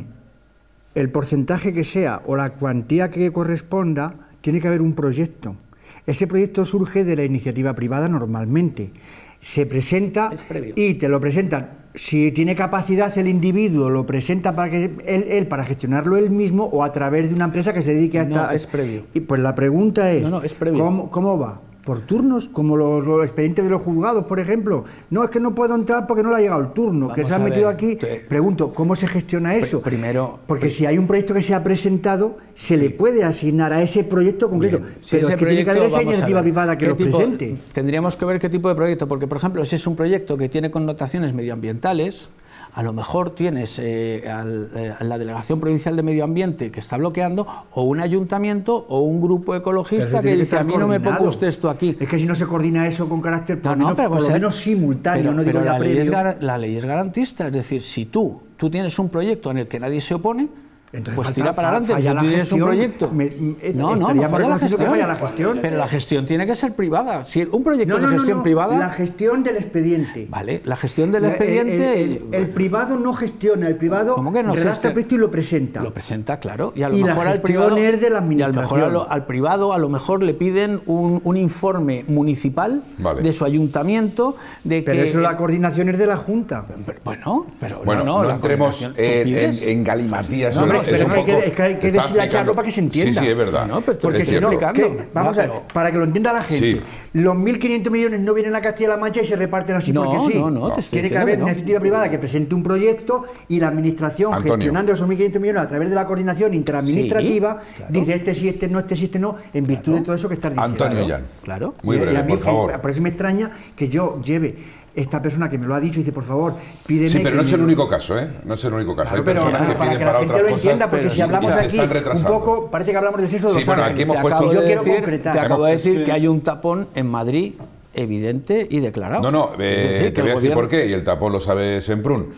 Speaker 5: el porcentaje que sea o la cuantía que corresponda, tiene que haber un proyecto. Ese proyecto surge de la iniciativa privada normalmente. Se presenta y te lo presentan. Si tiene capacidad el individuo, lo presenta para que él, él para gestionarlo él mismo o a través de una empresa que se dedique a esta...
Speaker 2: No, es previo.
Speaker 5: Y pues la pregunta es,
Speaker 2: no, no, es previo.
Speaker 5: ¿cómo, ¿cómo va? ¿Por turnos? Como los, los expedientes de los juzgados, por ejemplo. No, es que no puedo entrar porque no le ha llegado el turno, Vamos que se ha metido ver, aquí. Te... Pregunto, ¿cómo se gestiona eso?
Speaker 2: Primero...
Speaker 5: Porque si hay un proyecto que se ha presentado, se sí. le puede asignar a ese proyecto concreto. Bien. Si pero es que proyecto, tiene que haber esa iniciativa privada que lo tipo, presente.
Speaker 2: Tendríamos que ver qué tipo de proyecto, porque, por ejemplo, si es un proyecto que tiene connotaciones medioambientales, a lo mejor tienes eh, al, eh, a la Delegación Provincial de Medio Ambiente que está bloqueando, o un ayuntamiento o un grupo ecologista que dice, a mí no me ponga usted esto aquí.
Speaker 5: Es que si no se coordina eso con carácter por,
Speaker 2: no,
Speaker 5: no,
Speaker 2: no, pero
Speaker 5: por
Speaker 2: pues
Speaker 5: lo menos simultáneo,
Speaker 2: pero,
Speaker 5: no digo
Speaker 2: pero
Speaker 5: ya
Speaker 2: la
Speaker 5: previo.
Speaker 2: Ley es, la ley es garantista, es decir, si tú, tú tienes un proyecto en el que nadie se opone, entonces pues falta, tira para adelante. Si tú tienes gestión, un proyecto. Me, me, no, no, no falla la gestión. Que falla la gestión. Pero la gestión tiene que ser privada. Si un proyecto
Speaker 5: no, no,
Speaker 2: de gestión
Speaker 5: no, no.
Speaker 2: privada.
Speaker 5: La gestión del expediente.
Speaker 2: Vale, la gestión del expediente.
Speaker 5: El, el, el, el privado no gestiona, el privado
Speaker 2: ¿Cómo que no
Speaker 5: redacta el proyecto y lo presenta.
Speaker 2: Lo presenta, claro. Y, a lo
Speaker 5: y
Speaker 2: mejor
Speaker 5: la
Speaker 2: al privado,
Speaker 5: es de la administración.
Speaker 2: Y a lo mejor a lo, al privado a lo mejor le piden un, un informe municipal vale. de su ayuntamiento. De
Speaker 5: pero
Speaker 2: que,
Speaker 5: eso la coordinación es de la Junta.
Speaker 2: Pero, bueno, pero
Speaker 1: bueno,
Speaker 2: no, no,
Speaker 1: no entremos en, en, en galimatías.
Speaker 5: No, no, pero hay que, es que, hay que decirle para que se entienda.
Speaker 1: Sí, sí, es verdad.
Speaker 2: No, pero
Speaker 5: porque si no, ¿qué? Vamos no, a ver, para que lo entienda la gente, sí. los mil quinientos millones no vienen a Castilla-La Mancha y se reparten así
Speaker 2: no,
Speaker 5: porque sí.
Speaker 2: No, no,
Speaker 5: no. Tiene que haber una iniciativa privada que presente un proyecto y la administración, Antonio. gestionando esos mil quinientos millones a través de la coordinación interadministrativa, sí, claro. dice este sí, este no, este sí, este no, en virtud
Speaker 2: claro.
Speaker 5: de todo eso que estás diciendo.
Speaker 1: Antonio Jan.
Speaker 2: Claro.
Speaker 1: Muy breve,
Speaker 5: y a mí,
Speaker 1: por favor.
Speaker 5: Por eso me extraña que yo lleve esta persona que me lo ha dicho y dice, por favor, pídeme...
Speaker 1: Sí, pero
Speaker 5: que
Speaker 1: no es
Speaker 5: me...
Speaker 1: el único caso, ¿eh? No es el único caso.
Speaker 5: Claro,
Speaker 1: Hay
Speaker 5: pero,
Speaker 1: personas
Speaker 5: pero,
Speaker 1: que piden para,
Speaker 5: para
Speaker 1: otras
Speaker 5: lo
Speaker 1: cosas
Speaker 5: entienda, porque si hablamos
Speaker 1: se
Speaker 5: aquí un poco, parece que hablamos del sexo de los
Speaker 1: sí, bueno, aquí hemos
Speaker 2: te
Speaker 1: puesto...
Speaker 2: Acabo
Speaker 5: yo
Speaker 2: de
Speaker 5: quiero
Speaker 2: decir,
Speaker 5: concretar.
Speaker 2: Te acabo de decir
Speaker 1: es que...
Speaker 2: que hay un tapón en Madrid evidente y declarado.
Speaker 1: No, no, eh,
Speaker 2: decir,
Speaker 1: te voy a decir
Speaker 2: gobierno...
Speaker 1: por qué, y el tapón lo sabe Semprún.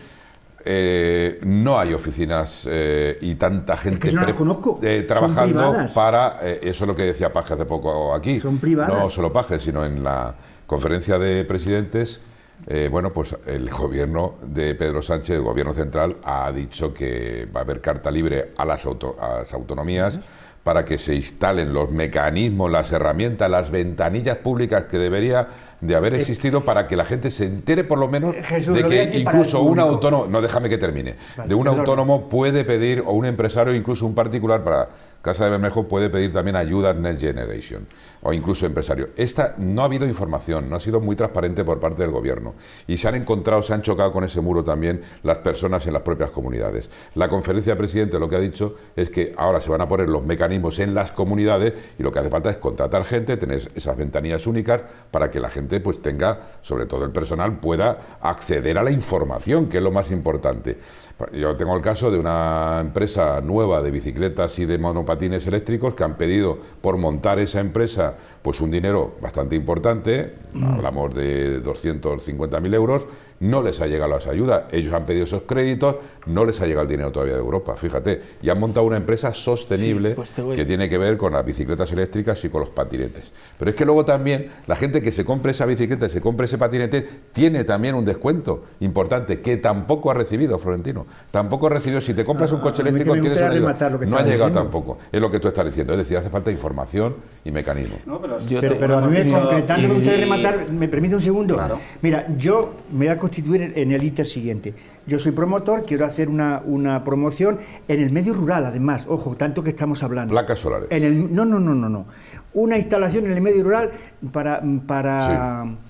Speaker 1: Eh, no hay oficinas eh, y tanta gente
Speaker 5: es que yo no las conozco.
Speaker 1: Eh, trabajando para, eh, eso es lo que decía Paje hace poco aquí,
Speaker 5: son privadas.
Speaker 1: No solo Paje, sino en la conferencia de presidentes, eh, bueno, pues el gobierno de Pedro Sánchez, el gobierno central, ha dicho que va a haber carta libre a las, auto, a las autonomías uh-huh. para que se instalen los mecanismos, las herramientas, las ventanillas públicas que debería de haber existido para que la gente se entere por lo menos Jesús, de que incluso un autónomo, no déjame que termine, vale, de un perdón. autónomo puede pedir, o un empresario, incluso un particular para Casa de Bermejo puede pedir también ayuda Next Generation, o incluso empresario. Esta no ha habido información, no ha sido muy transparente por parte del gobierno y se han encontrado, se han chocado con ese muro también las personas en las propias comunidades. La conferencia de presidentes lo que ha dicho es que ahora se van a poner los mecanismos en las comunidades y lo que hace falta es contratar gente, tener esas ventanillas únicas para que la gente pues tenga, sobre todo el personal, pueda acceder a la información, que es lo más importante. Yo tengo el caso de una empresa nueva de bicicletas y de monopatín patines eléctricos, que han pedido por montar esa empresa pues un dinero bastante importante, mm. hablamos de doscientos cincuenta mil euros, no les ha llegado las ayudas, ellos han pedido esos créditos, no les ha llegado el dinero todavía de Europa, fíjate, y han montado una empresa sostenible sí, pues que tiene que ver con las bicicletas eléctricas y con los patinetes. Pero es que luego también la gente que se compre esa bicicleta, se compre ese patinete, tiene también un descuento importante que tampoco ha recibido, Florentino, tampoco ha recibido, si te compras un coche eléctrico tienes una ayuda, no ha llegado diciendo. tampoco, es lo que tú estás diciendo, es decir, hace falta información y mecanismo.
Speaker 5: No, pero, pero, te, pero a mí me concretando, me gustaría rematar, ¿me permite un segundo? Claro. Mira, yo me voy a constituir en el íter siguiente. Yo soy promotor, quiero hacer una, una promoción en el medio rural, además, ojo, tanto que estamos hablando.
Speaker 1: Placas solares.
Speaker 5: En el, no, no, no, no, no. Una instalación en el medio rural para... para
Speaker 1: sí.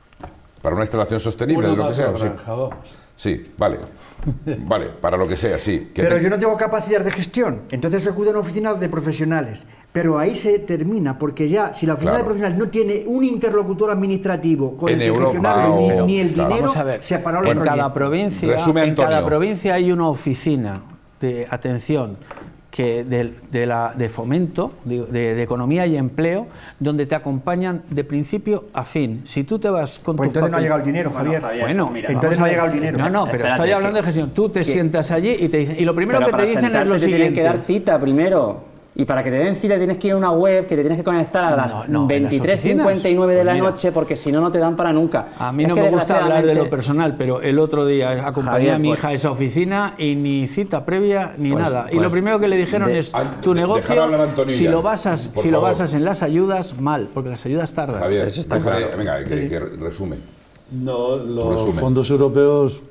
Speaker 1: Para una instalación sostenible, de lo que sea.
Speaker 4: Granja,
Speaker 1: sí. Sí, vale, vale, para lo que sea, sí.
Speaker 5: Que Pero
Speaker 1: te...
Speaker 5: yo no tengo capacidad de gestión, entonces acudo a una oficina de profesionales. Pero ahí se termina, porque ya, si la oficina claro. de profesionales no tiene un interlocutor administrativo con
Speaker 1: en
Speaker 5: el
Speaker 1: Europa,
Speaker 5: gestionar
Speaker 1: oh,
Speaker 5: ni, ni el
Speaker 1: claro.
Speaker 5: dinero,
Speaker 2: ver,
Speaker 5: se paró
Speaker 2: en cada provincia,
Speaker 1: Resume,
Speaker 2: en cada provincia hay una oficina de atención que de, de, la, de fomento, de, de, de economía y empleo, donde te acompañan de principio a fin. Si tú te vas con
Speaker 5: pues
Speaker 2: tu
Speaker 5: entonces
Speaker 2: papel,
Speaker 5: no ha llegado el dinero, Javier.
Speaker 2: Bueno, Javier, bueno
Speaker 5: mira, entonces no ha llegado el dinero.
Speaker 2: No, no, pero Espérate, estoy hablando
Speaker 3: que,
Speaker 2: de gestión. Tú te
Speaker 3: que,
Speaker 2: sientas allí y te dicen, y lo primero que te dicen es lo
Speaker 3: te
Speaker 2: siguiente.
Speaker 3: Tienen que dar cita primero. Y para que te den cita tienes que ir a una web que te tienes que conectar a las no, no, veintitrés cincuenta y nueve de la pues noche, porque si no, no te dan para nunca.
Speaker 2: A mí no es me gusta hablar de lo personal, pero el otro día acompañé Javier, a mi hija a esa oficina y ni cita previa ni pues, nada. Pues, y lo primero que le dijeron de, es, tu negocio, si lo basas si lo basas en las ayudas, mal, porque las ayudas tardan.
Speaker 1: Javier, eso está déjale, claro. Venga, que, que resume.
Speaker 4: No, los resume. fondos europeos,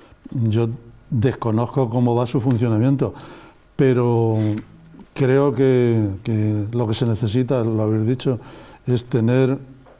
Speaker 4: yo desconozco cómo va su funcionamiento, pero... Creo que, que lo que se necesita, lo habéis dicho, es tener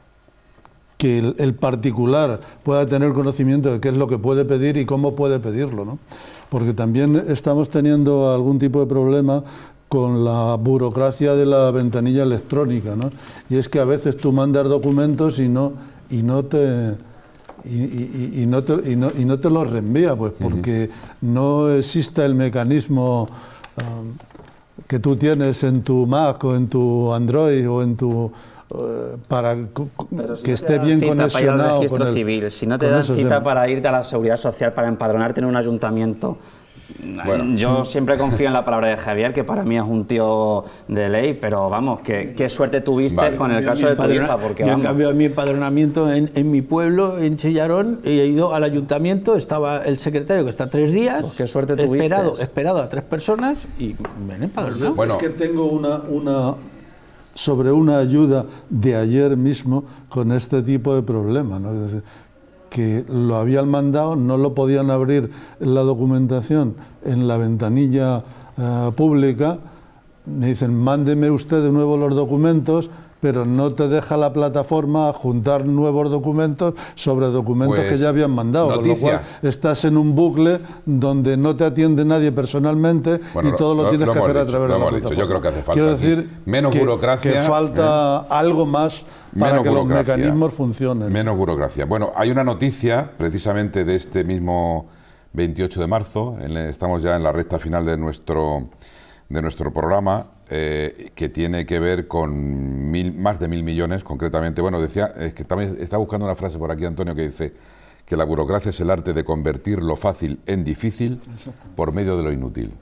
Speaker 4: que el, el particular pueda tener conocimiento de qué es lo que puede pedir y cómo puede pedirlo, ¿no? Porque también estamos teniendo algún tipo de problema con la burocracia de la ventanilla electrónica, ¿no? Y es que a veces tú mandas documentos y no, y no te... Y, y, y, no te, y, no, y no te los reenvía, pues porque uh-huh. no existe el mecanismo... Um, que tú tienes en tu Mac o en tu Android o en tu uh, para
Speaker 3: Pero si
Speaker 4: que
Speaker 3: no
Speaker 4: esté bien conexionado
Speaker 3: para ir al registro
Speaker 4: con el,
Speaker 3: civil, si no te dan cita de... para irte a la seguridad social, para empadronarte en un ayuntamiento. Bueno. Yo siempre confío en la palabra de Javier, que para mí es un tío de ley, pero vamos, qué, qué suerte tuviste vale. con el caso de tu hija. Porque,
Speaker 2: yo cambié mi empadronamiento en, en mi pueblo, en Chillarón, y he ido al ayuntamiento, estaba el secretario que está tres días,
Speaker 3: pues qué suerte tuviste.
Speaker 2: Esperado, esperado a tres personas y me han empadronado.
Speaker 4: Bueno. Es que tengo una, una sobre una ayuda de ayer mismo con este tipo de problema, ¿no? Es decir, que lo habían mandado, no lo podían abrir en la documentación en la ventanilla uh, pública, me dicen, mándeme usted de nuevo los documentos, pero no te deja la plataforma juntar nuevos documentos sobre documentos pues, que ya habían mandado, noticia. Con lo cual estás en un bucle donde no te atiende nadie personalmente bueno, y todo lo, lo tienes lo que hacer dicho, a través de la plataforma. Dicho.
Speaker 1: Yo creo que hace falta
Speaker 4: Quiero decir
Speaker 1: menos
Speaker 4: que,
Speaker 1: burocracia,
Speaker 4: que falta eh, algo más para menos que burocracia, los mecanismos funcionen.
Speaker 1: Menos burocracia. Bueno, hay una noticia precisamente de este mismo veintiocho de marzo, en, estamos ya en la recta final de nuestro, de nuestro programa, Eh, que tiene que ver con mil, más de mil millones, concretamente. Bueno, decía, es que también está buscando una frase por aquí, Antonio, que dice que la burocracia es el arte de convertir lo fácil en difícil por medio de lo inútil.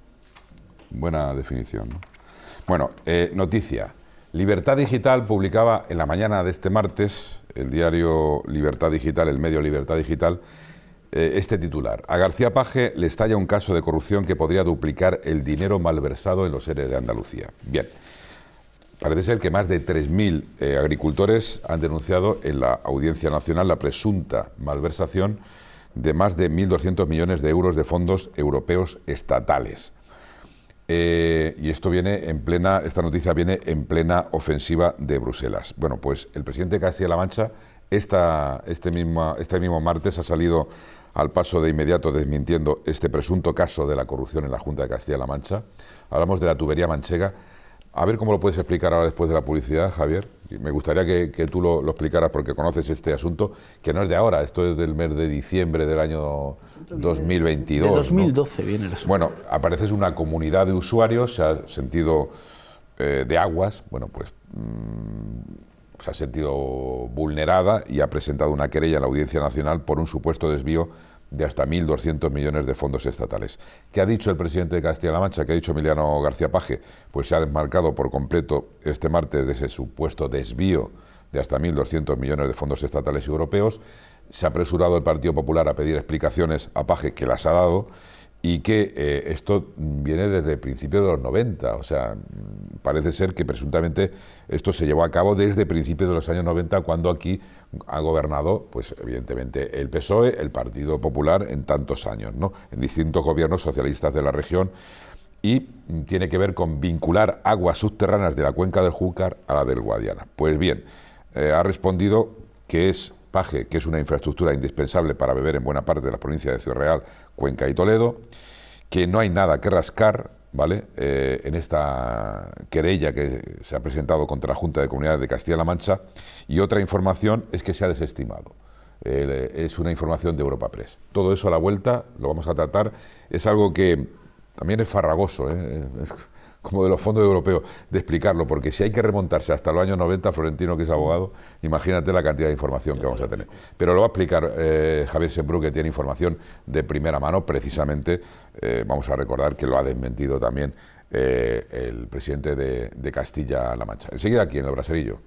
Speaker 1: Buena definición, ¿no? Bueno, eh, noticia. Libertad Digital publicaba en la mañana de este martes, el diario Libertad Digital, el medio Libertad Digital, este titular: a García Paje le estalla un caso de corrupción que podría duplicar el dinero malversado en los E R E de Andalucía. Bien, parece ser que más de tres mil eh, agricultores han denunciado en la Audiencia Nacional la presunta malversación de más de mil doscientos millones de euros de fondos europeos estatales. Eh, y esto viene en plena, esta noticia viene en plena ofensiva de Bruselas. Bueno, pues el presidente de Castilla-La Mancha esta, este, mismo, este mismo martes ha salido al paso de inmediato desmintiendo este presunto caso de la corrupción en la Junta de Castilla-La Mancha. Hablamos de la tubería manchega. A ver cómo lo puedes explicar ahora después de la publicidad, Javier. Me gustaría que, que tú lo, lo explicaras porque conoces este asunto, que no es de ahora, esto es del mes de diciembre del año dos mil veintidós.
Speaker 2: De dos mil doce,
Speaker 1: ¿no?
Speaker 2: Viene el asunto.
Speaker 1: Bueno, apareces una comunidad de usuarios, se ha sentido eh, de aguas, bueno, pues mmm, se ha sentido vulnerada y ha presentado una querella en la Audiencia Nacional por un supuesto desvío de hasta mil doscientos millones de fondos estatales. ¿Qué ha dicho el presidente de Castilla-La Mancha? ¿Qué ha dicho Emiliano García Paje? Pues se ha desmarcado por completo este martes de ese supuesto desvío de hasta mil doscientos millones de fondos estatales y europeos. Se ha apresurado el Partido Popular a pedir explicaciones a Paje, que las ha dado, y que eh, esto viene desde principios de los noventa, o sea, parece ser que presuntamente esto se llevó a cabo desde principios de los años noventa, cuando aquí ha gobernado, pues evidentemente el P S O E, el Partido Popular, en tantos años, ¿no?, en distintos gobiernos socialistas de la región, y tiene que ver con vincular aguas subterráneas de la cuenca del Júcar a la del Guadiana. Pues bien, eh, ha respondido que es Paje, que es una infraestructura indispensable para beber en buena parte de las provincias de Ciudad Real, Cuenca y Toledo, que no hay nada que rascar, ¿vale?, eh, en esta querella que se ha presentado contra la Junta de Comunidades de Castilla-La Mancha, y otra información es que se ha desestimado. Eh, es una información de Europa Press. Todo eso a la vuelta lo vamos a tratar. Es algo que también es farragoso, ¿eh? Es como de los fondos europeos, de explicarlo, porque si hay que remontarse hasta los años noventa, Florentino, que es abogado, imagínate la cantidad de información que vamos a tener. Pero lo va a explicar eh, Javier Semprún, que tiene información de primera mano, precisamente, eh, vamos a recordar que lo ha desmentido también eh, el presidente de, de Castilla-La Mancha. Enseguida aquí en el Braserillo.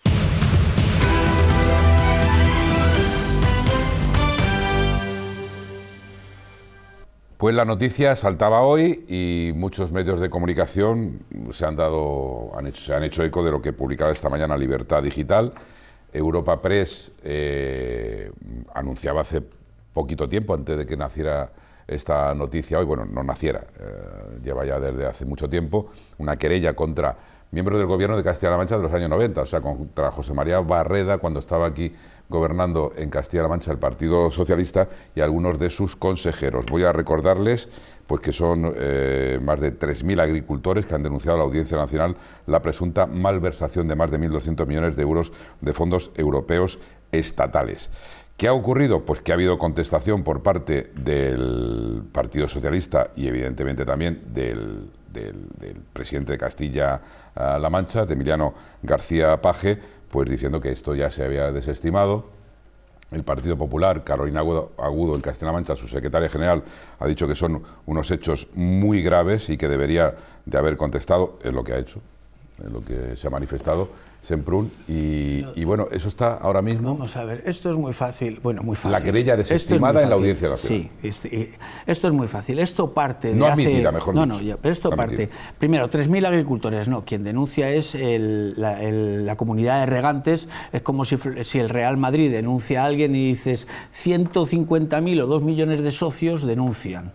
Speaker 1: Pues la noticia saltaba hoy y muchos medios de comunicación se han dado, han hecho, se han hecho eco de lo que publicaba esta mañana Libertad Digital. Europa Press eh, anunciaba hace poquito tiempo, antes de que naciera esta noticia hoy, bueno, no naciera, eh, lleva ya desde hace mucho tiempo, una querella contra miembros del gobierno de Castilla-La Mancha de los años noventa, o sea, contra José María Barreda, cuando estaba aquí gobernando en Castilla-La Mancha el Partido Socialista, y algunos de sus consejeros. Voy a recordarles pues que son eh, más de tres mil agricultores que han denunciado a la Audiencia Nacional la presunta malversación de más de mil doscientos millones de euros de fondos europeos estatales. ¿Qué ha ocurrido? Pues que ha habido contestación por parte del Partido Socialista y evidentemente también del, del, del presidente de Castilla-La Mancha, de Emiliano García Paje, pues diciendo que esto ya se había desestimado. El Partido Popular, Carolina Agudo en Castilla-La Mancha, su secretaria general, ha dicho que son unos hechos muy graves y que debería de haber contestado, es lo que ha hecho, es lo que se ha manifestado Semprún, y, y bueno, eso está ahora mismo.
Speaker 2: Vamos a ver, esto es muy fácil, bueno, muy fácil.
Speaker 1: La querella desestimada en la Audiencia Nacional.
Speaker 2: Sí, es, esto es muy fácil, esto parte de
Speaker 1: no
Speaker 2: hace...
Speaker 1: admitida, mejor
Speaker 2: no,
Speaker 1: dicho.
Speaker 2: No, ya, pero esto
Speaker 1: no
Speaker 2: parte,
Speaker 1: admitida.
Speaker 2: Primero, tres mil agricultores, no, quien denuncia es el, la, el, la comunidad de regantes, es como si, si el Real Madrid denuncia a alguien y dices ciento cincuenta mil o dos millones de socios denuncian.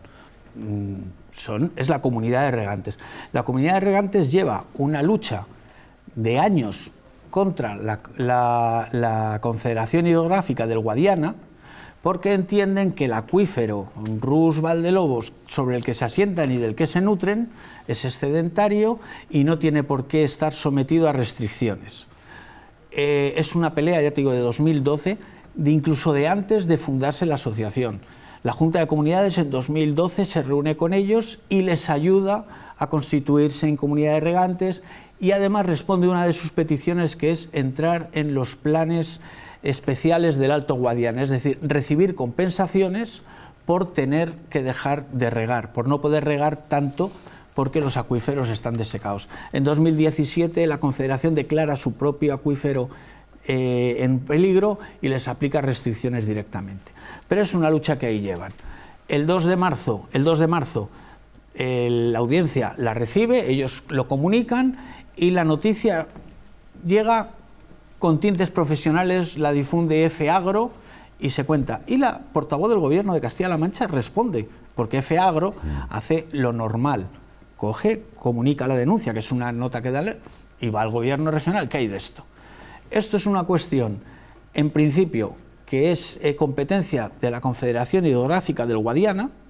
Speaker 2: Son, es la comunidad de regantes. La comunidad de regantes lleva una lucha de años contra la, la, la Confederación Hidrográfica del Guadiana, porque entienden que el acuífero Rus Valdelobos, sobre el que se asientan y del que se nutren, es excedentario y no tiene por qué estar sometido a restricciones. Eh, es una pelea, ya te digo, de dos mil doce, de incluso de antes de fundarse la asociación. La Junta de Comunidades en dos mil doce se reúne con ellos y les ayuda a constituirse en comunidad de regantes, y además responde una de sus peticiones, que es entrar en los planes especiales del Alto Guadiana, es decir, recibir compensaciones por tener que dejar de regar, por no poder regar tanto porque los acuíferos están desecados. En dos mil diecisiete la Confederación declara su propio acuífero eh, en peligro y les aplica restricciones directamente. Pero es una lucha que ahí llevan. El dos de marzo, el dos de marzo el, la audiencia la recibe, ellos lo comunican y la noticia llega con tintes profesionales, la difunde F Agro y se cuenta. Y la portavoz del Gobierno de Castilla-La Mancha responde, porque F Agro hace lo normal, coge, comunica la denuncia, que es una nota que da, y va al Gobierno regional. ¿Qué hay de esto? Esto es una cuestión, en principio, que es eh, competencia de la Confederación Hidrográfica del Guadiana,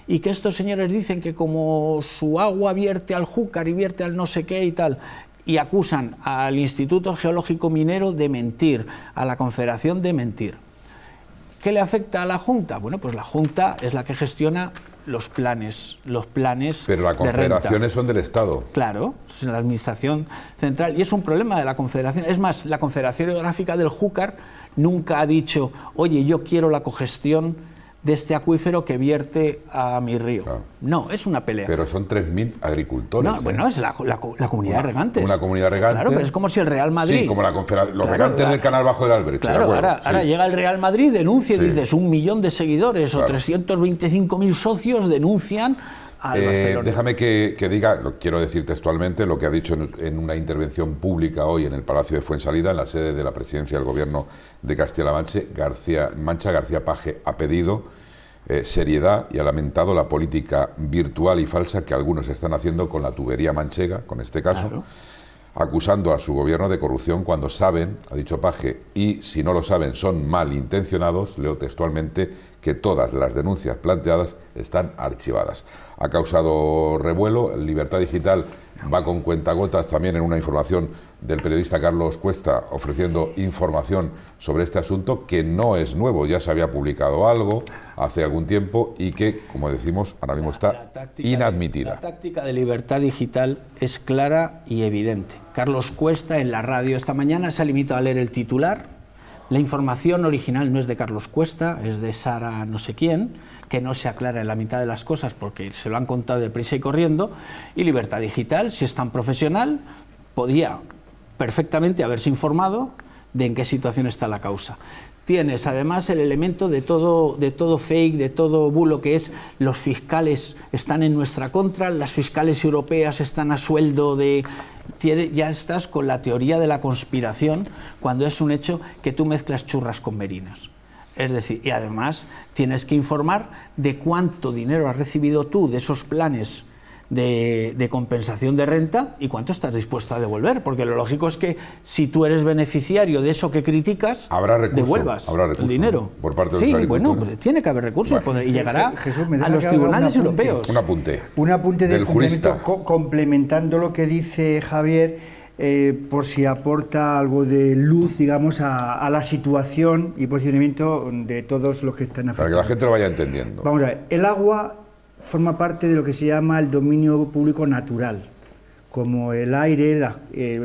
Speaker 2: y que estos señores dicen que como su agua vierte al Júcar y vierte al no sé qué y tal, y acusan al Instituto Geológico Minero de mentir, a la Confederación de mentir. ¿Qué le afecta a la Junta? Bueno, pues la Junta es la que gestiona los planes, los planes
Speaker 1: Pero las confederaciones son del Estado.
Speaker 2: Claro, es la Administración Central, y es un problema de la Confederación. Es más, la Confederación Hidrográfica del Júcar nunca ha dicho, oye, yo quiero la cogestión de este acuífero que vierte a mi río. Claro. No, es una pelea.
Speaker 1: Pero son tres mil agricultores.
Speaker 2: No,
Speaker 1: ¿eh?
Speaker 2: Bueno, es la, la, la comunidad
Speaker 1: una,
Speaker 2: de regantes.
Speaker 1: Una comunidad regante.
Speaker 2: Claro, pero es como si el Real Madrid...
Speaker 1: Sí, como la confederación, los
Speaker 2: claro,
Speaker 1: regantes
Speaker 2: la,
Speaker 1: del canal bajo del Albrecht.
Speaker 2: Claro,
Speaker 1: de
Speaker 2: ahora,
Speaker 1: sí.
Speaker 2: ahora llega el Real Madrid, denuncia y
Speaker 1: sí.
Speaker 2: dices, un millón de seguidores claro. o trescientos veinticinco mil socios denuncian al
Speaker 1: eh,
Speaker 2: Barcelona.
Speaker 1: Déjame que, que diga, lo quiero decir textualmente, lo que ha dicho en, en una intervención pública hoy en el Palacio de Fuensalida, en la sede de la presidencia del Gobierno de Castilla-La Mancha. García, Mancha García Paje ha pedido Eh, seriedad y ha lamentado la política virtual y falsa que algunos están haciendo con la tubería manchega, con este caso, claro. acusando a su gobierno de corrupción cuando saben, ha dicho Paje, y si no lo saben son malintencionados, leo textualmente, que todas las denuncias planteadas están archivadas. Ha causado revuelo, Libertad Digital va con cuentagotas también en una información del periodista Carlos Cuesta ofreciendo información sobre este asunto que no es nuevo, ya se había publicado algo hace algún tiempo y que, como decimos, ahora mismo está
Speaker 2: la táctica,
Speaker 1: inadmitida.
Speaker 2: La táctica de Libertad Digital es clara y evidente. Carlos Cuesta en la radio esta mañana se ha limitado a leer el titular. La información original no es de Carlos Cuesta, es de Sara no sé quién, que no se aclara en la mitad de las cosas porque se lo han contado deprisa y corriendo, y Libertad Digital, si es tan profesional, podía perfectamente haberse informado de en qué situación está la causa. Tienes además el elemento de todo, de todo fake, de todo bulo, que es los fiscales están en nuestra contra, las fiscales europeas están a sueldo de... Ya estás con la teoría de la conspiración cuando es un hecho que tú mezclas churras con merinas. Es decir, y además tienes que informar de cuánto dinero has recibido tú de esos planes de, de compensación de renta y cuánto estás dispuesto a devolver, porque lo lógico es que si tú eres beneficiario de eso que criticas,
Speaker 1: habrá recurso,
Speaker 2: devuelvas
Speaker 1: habrá recurso,
Speaker 2: el dinero.
Speaker 1: Por parte de
Speaker 2: sí,
Speaker 1: los agricultores.
Speaker 2: bueno, pues tiene que haber recursos bueno, y llegará
Speaker 5: Jesús,
Speaker 2: a los tribunales europeos.
Speaker 1: Un apunte.
Speaker 5: Un apunte del
Speaker 1: jurista.
Speaker 5: Co complementando lo que dice Javier, eh, por si aporta algo de luz, digamos, a, a la situación y posicionamiento de todos los que están afectados.
Speaker 1: Para que la gente lo vaya entendiendo.
Speaker 5: Vamos a ver, el agua forma parte de lo que se llama el dominio público natural, como el aire las,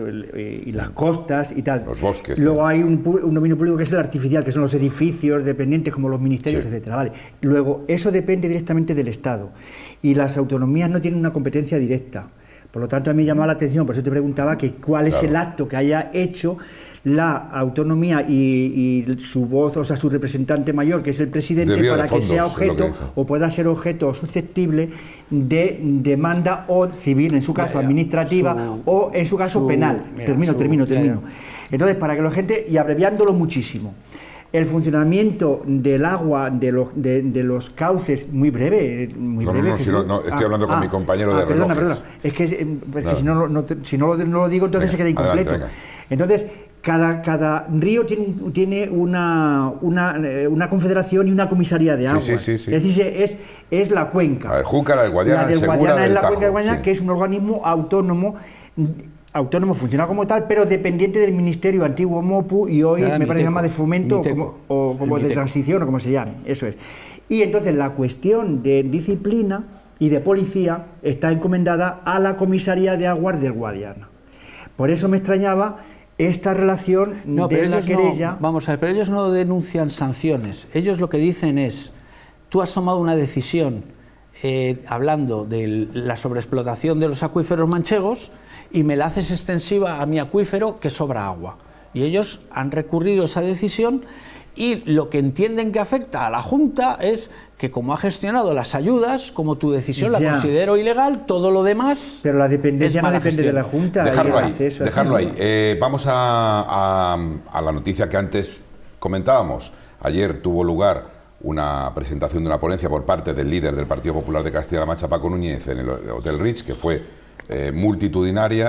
Speaker 5: eh, y las costas y tal.
Speaker 1: Los bosques.
Speaker 5: Luego
Speaker 1: sí.
Speaker 5: hay un, un dominio público que es el artificial, que son los edificios dependientes como los ministerios, sí. etcétera. ¿Vale? Luego, eso depende directamente del Estado y las autonomías no tienen una competencia directa. Por lo tanto, a mí me llamaba la atención, por eso te preguntaba que cuál es claro. el acto que haya hecho la autonomía y, y su voz, o sea, su representante mayor, que es el presidente, Debía para fondos, que sea objeto que o pueda ser objeto susceptible de demanda o civil, en su caso ya, ya. administrativa, su, o en su caso su, penal. Mira, termino, su, termino, termino. Ya, ya. Entonces, para que la gente, y abreviándolo muchísimo, el funcionamiento del agua, de los, de, de los cauces, muy breve, muy
Speaker 1: no,
Speaker 5: breve.
Speaker 1: No, no, si no, no estoy ah, hablando con ah, mi compañero
Speaker 5: ah,
Speaker 1: de
Speaker 5: perdona,
Speaker 1: relojes.
Speaker 5: Perdona, es que, es que si, no, no, si no, lo, no lo digo, entonces venga, se queda incompleto.
Speaker 1: Adelante,
Speaker 5: entonces, cada, cada río tiene, tiene una, una, una confederación y una comisaría de agua.
Speaker 1: Sí, sí, sí, sí.
Speaker 5: Es decir, es, es la cuenca.
Speaker 1: El Júcar, el Guadiana,
Speaker 5: la del
Speaker 1: el Segura,
Speaker 5: Guadiana
Speaker 1: del
Speaker 5: es la
Speaker 1: Tajo,
Speaker 5: cuenca del Guadiana, sí. que es un organismo autónomo. Autónomo, funciona como tal, pero dependiente del Ministerio antiguo MOPU y hoy claro, me parece más de fomento como, o como de transición o como se llame, eso es. Y entonces la cuestión de disciplina y de policía está encomendada a la Comisaría de Aguas del Guadiana. Por eso me extrañaba esta relación
Speaker 2: no,
Speaker 5: de la querella.
Speaker 2: No, vamos a ver, pero ellos no denuncian sanciones, ellos lo que dicen es, tú has tomado una decisión eh, hablando de la sobreexplotación de los acuíferos manchegos y me la haces extensiva a mi acuífero que sobra agua. Y ellos han recurrido a esa decisión y lo que entienden que afecta a la Junta es que como ha gestionado las ayudas, como tu decisión ya. la considero ilegal, todo lo demás...
Speaker 5: Pero la dependencia no depende
Speaker 2: gestión.
Speaker 5: de la Junta.
Speaker 1: Dejarlo ahí,
Speaker 5: acceso,
Speaker 1: dejarlo ahí. Eh, vamos a, a, a la noticia que antes comentábamos. Ayer tuvo lugar una presentación de una ponencia por parte del líder del Partido Popular de Castilla-La Mancha, Paco Núñez, en el Hotel Ritz, que fue... Eh, multitudinaria,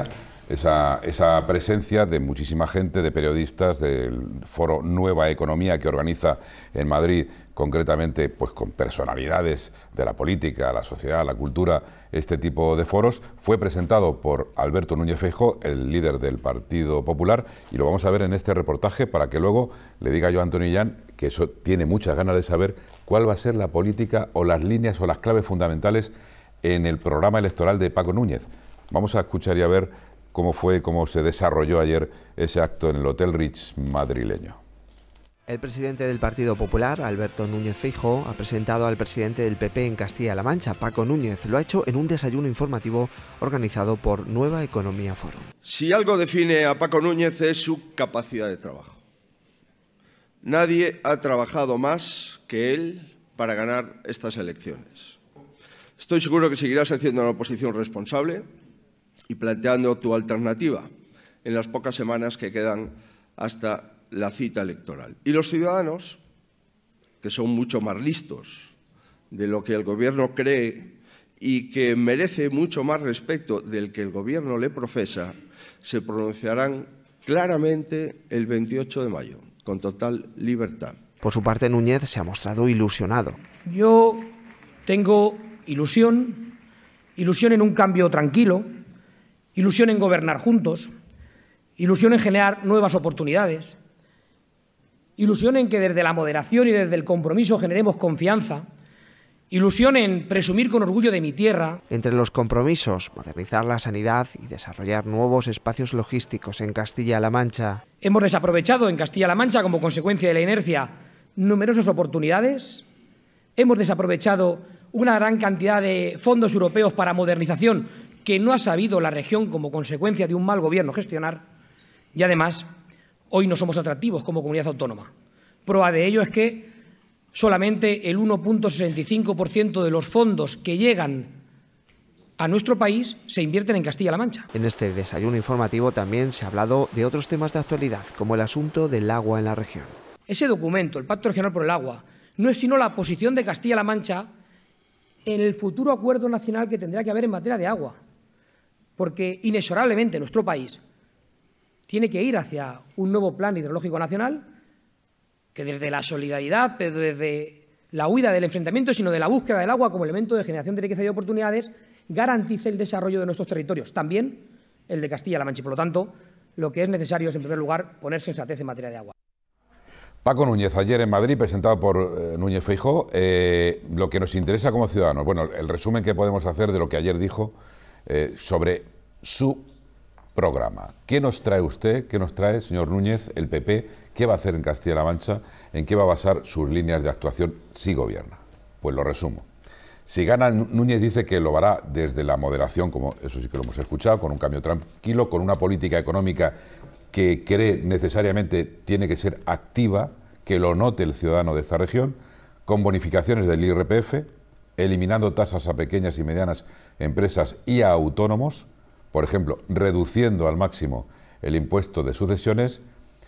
Speaker 1: esa, esa presencia de muchísima gente, de periodistas, del foro Nueva Economía que organiza en Madrid, concretamente pues con personalidades de la política, la sociedad, la cultura, este tipo de foros. Fue presentado por Alberto Núñez Feijóo, el líder del Partido Popular, y lo vamos a ver en este reportaje para que luego le diga yo a Antonio Illán, que eso tiene muchas ganas de saber cuál va a ser la política o las líneas o las claves fundamentales en el programa electoral de Paco Núñez. Vamos a escuchar y a ver cómo fue, cómo se desarrolló ayer ese acto en el Hotel Ritz madrileño.
Speaker 7: El presidente del Partido Popular, Alberto Núñez Feijóo, ha presentado al presidente del P P en Castilla-La Mancha, Paco Núñez. Lo ha hecho en un desayuno informativo organizado por Nueva Economía Forum.
Speaker 8: Si algo define a Paco Núñez es su capacidad de trabajo. Nadie ha trabajado más que él para ganar estas elecciones. Estoy seguro que seguirás haciendo una oposición responsable y planteando tu alternativa en las pocas semanas que quedan hasta la cita electoral. Y los ciudadanos, que son mucho más listos de lo que el Gobierno cree y que merece mucho más respeto del que el Gobierno le profesa, se pronunciarán claramente el veintiocho de mayo, con total libertad.
Speaker 7: Por su parte, Núñez se ha mostrado ilusionado.
Speaker 9: Yo tengo ilusión, ilusión en un cambio tranquilo, ilusión en gobernar juntos, ilusión en generar nuevas oportunidades, ilusión en que desde la moderación y desde el compromiso generemos confianza, ilusión en presumir con orgullo de mi tierra.
Speaker 7: Entre los compromisos, modernizar la sanidad y desarrollar nuevos espacios logísticos en Castilla-La Mancha.
Speaker 9: Hemos desaprovechado en Castilla-La Mancha, como consecuencia de la inercia, numerosas oportunidades. Hemos desaprovechado una gran cantidad de fondos europeos para modernización que no ha sabido la región, como consecuencia de un mal gobierno, gestionar. Y además, hoy no somos atractivos como comunidad autónoma. Prueba de ello es que solamente el uno coma sesenta y cinco por ciento de los fondos que llegan a nuestro país se invierten en Castilla-La Mancha.
Speaker 7: En este desayuno informativo también se ha hablado de otros temas de actualidad, como el asunto del agua en la región.
Speaker 9: Ese documento, el Pacto Regional por el Agua, no es sino la posición de Castilla-La Mancha en el futuro acuerdo nacional que tendrá que haber en materia de agua, porque inexorablemente nuestro país tiene que ir hacia un nuevo plan hidrológico nacional que desde la solidaridad, pero desde la huida del enfrentamiento, sino de la búsqueda del agua como elemento de generación de riqueza y oportunidades, garantice el desarrollo de nuestros territorios, también el de Castilla-La Mancha. Y por lo tanto, lo que es necesario es, en primer lugar, poner sensatez en materia de agua.
Speaker 1: Paco Núñez, ayer en Madrid, presentado por eh, Núñez Feijóo, eh, lo que nos interesa como ciudadanos, bueno, el resumen que podemos hacer de lo que ayer dijo eh, sobre su programa. ¿Qué nos trae usted, qué nos trae, señor Núñez, el P P? ¿Qué va a hacer en Castilla-La Mancha? ¿En qué va a basar sus líneas de actuación si gobierna? Pues lo resumo. Si gana, Núñez dice que lo hará desde la moderación, como eso sí que lo hemos escuchado, con un cambio tranquilo, con una política económica que cree necesariamente tiene que ser activa, que lo note el ciudadano de esta región, con bonificaciones del I R P F, eliminando tasas a pequeñas y medianas empresas y a autónomos, por ejemplo, reduciendo al máximo el impuesto de sucesiones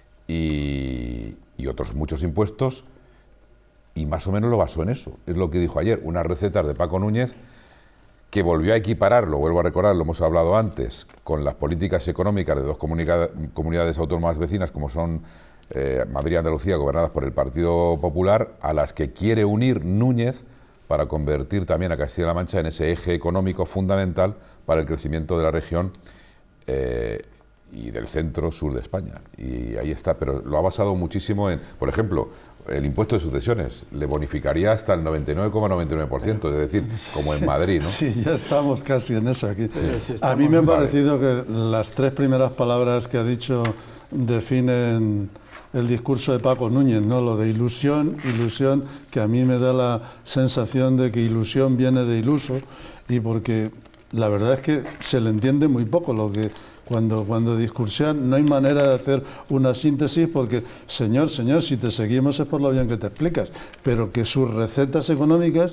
Speaker 1: y, y otros muchos impuestos, y más o menos lo basó en eso. Es lo que dijo ayer, unas recetas de Paco Núñez que volvió a equiparar, lo vuelvo a recordar, lo hemos hablado antes, con las políticas económicas de dos comunidades autónomas vecinas, como son eh, Madrid y Andalucía, gobernadas por el Partido Popular, a las que quiere unir Núñez para convertir también a Castilla-La Mancha en ese eje económico fundamental para el crecimiento de la región eh, y del centro-sur de España. Y ahí está, pero lo ha basado muchísimo en, por ejemplo, el impuesto de sucesiones le bonificaría hasta el noventa y nueve coma noventa y nueve por ciento, es decir, como en Madrid, ¿no?
Speaker 4: Sí, ya estamos casi en eso aquí. Sí. A mí me ha parecido que las tres primeras palabras que ha dicho definen el discurso de Paco Núñez, ¿no? Lo de ilusión, ilusión, que a mí me da la sensación de que ilusión viene de iluso, y porque la verdad es que se le entiende muy poco lo que cuando, cuando discursan, no hay manera de hacer una síntesis, porque, señor, señor, si te seguimos es por lo bien que te explicas, pero que sus recetas económicas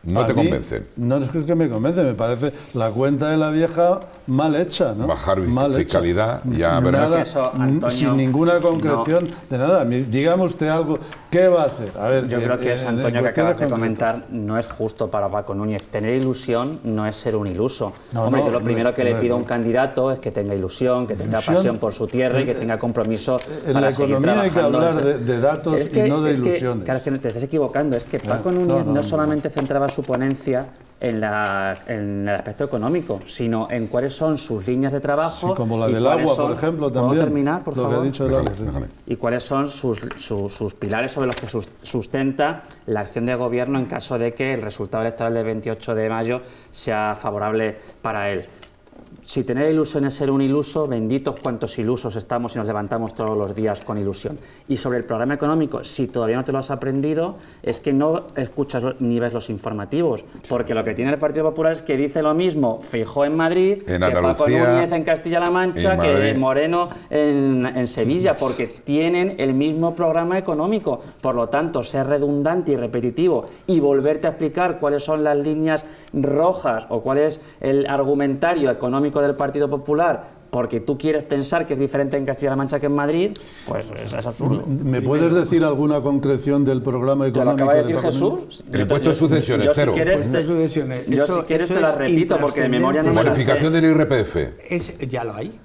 Speaker 1: No te
Speaker 4: mí,
Speaker 1: convencen.
Speaker 4: No es que me convence, me parece la cuenta de la vieja mal hecha, ¿no?
Speaker 1: Bajar
Speaker 4: mal
Speaker 1: fiscalidad,
Speaker 4: hecha.
Speaker 1: ya verás.
Speaker 4: Nada,
Speaker 3: Eso, Antonio,
Speaker 4: sin ninguna concreción
Speaker 3: no.
Speaker 4: de nada. Dígame usted algo, ¿qué va a hacer? A ver,
Speaker 3: Yo
Speaker 4: eh,
Speaker 3: creo que es,
Speaker 4: eh,
Speaker 3: Antonio, que
Speaker 4: cuestiones
Speaker 3: acabas de
Speaker 4: concretas.
Speaker 3: comentar, no es justo para Paco Núñez. Tener ilusión no es ser un iluso.
Speaker 4: No,
Speaker 3: Hombre,
Speaker 4: no,
Speaker 3: yo lo
Speaker 4: no,
Speaker 3: primero que
Speaker 4: no,
Speaker 3: le pido a
Speaker 4: no.
Speaker 3: un candidato es que tenga ilusión, que tenga
Speaker 4: Ilusión.
Speaker 3: pasión por su tierra y que tenga compromiso
Speaker 4: En
Speaker 3: para
Speaker 4: la
Speaker 3: seguir
Speaker 4: economía hay que
Speaker 3: trabajando.
Speaker 4: hablar de, de datos
Speaker 3: Es que-
Speaker 4: y no de
Speaker 3: es que,
Speaker 4: ilusiones.
Speaker 3: claro, es que te estás equivocando. Es que Paco
Speaker 4: no,
Speaker 3: Núñez
Speaker 4: no,
Speaker 3: no,
Speaker 4: no.
Speaker 3: solamente centraba su ponencia en, la, en el aspecto económico, sino en cuáles son sus líneas de trabajo.
Speaker 4: Sí, como la
Speaker 3: y
Speaker 4: del
Speaker 3: cuáles
Speaker 4: agua,
Speaker 3: son-
Speaker 4: por ejemplo,
Speaker 3: ¿Puedo
Speaker 4: también.
Speaker 3: terminar, por
Speaker 4: lo
Speaker 3: favor?
Speaker 4: que ha dicho del agua, sí.
Speaker 1: Déjame.
Speaker 3: Y cuáles son sus, sus, sus pilares sobre los que sus- sustenta la acción de gobierno en caso de que el resultado electoral del veintiocho de mayo sea favorable para él. Si tener ilusión es ser un iluso, benditos cuantos ilusos estamos y nos levantamos todos los días con ilusión. Y sobre el programa económico, si todavía no te lo has aprendido, es que no escuchas ni ves los informativos, porque lo que tiene el Partido Popular es que dice lo mismo Feijóo en Madrid,
Speaker 1: En
Speaker 3: que Paco
Speaker 1: Andalucía,
Speaker 3: Núñez en Castilla-La Mancha,
Speaker 1: en
Speaker 3: que
Speaker 1: Madrid.
Speaker 3: Moreno en, en Sevilla, porque tienen el mismo programa económico. Por lo tanto, ser redundante y repetitivo y volverte a explicar cuáles son las líneas rojas o cuál es el argumentario económico del Partido Popular, porque tú quieres pensar que es diferente en Castilla-La Mancha que en Madrid, pues es, es absurdo.
Speaker 4: ¿Me puedes decir alguna concreción del programa
Speaker 3: ¿Te lo
Speaker 4: económico
Speaker 3: acaba de decir
Speaker 4: Paco Núñez?
Speaker 3: Jesús?
Speaker 1: El
Speaker 3: Yo-
Speaker 1: impuesto de
Speaker 3: yo-
Speaker 1: sucesiones,
Speaker 3: yo,
Speaker 1: cero.
Speaker 3: Si quieres, te,
Speaker 2: Sucesiones.
Speaker 3: yo
Speaker 2: Eso-
Speaker 3: si quieres
Speaker 2: eso
Speaker 3: te la
Speaker 2: es
Speaker 3: repito, porque de memoria no me la sé.
Speaker 1: Bonificación del I R P F.
Speaker 2: Es, ya lo hay.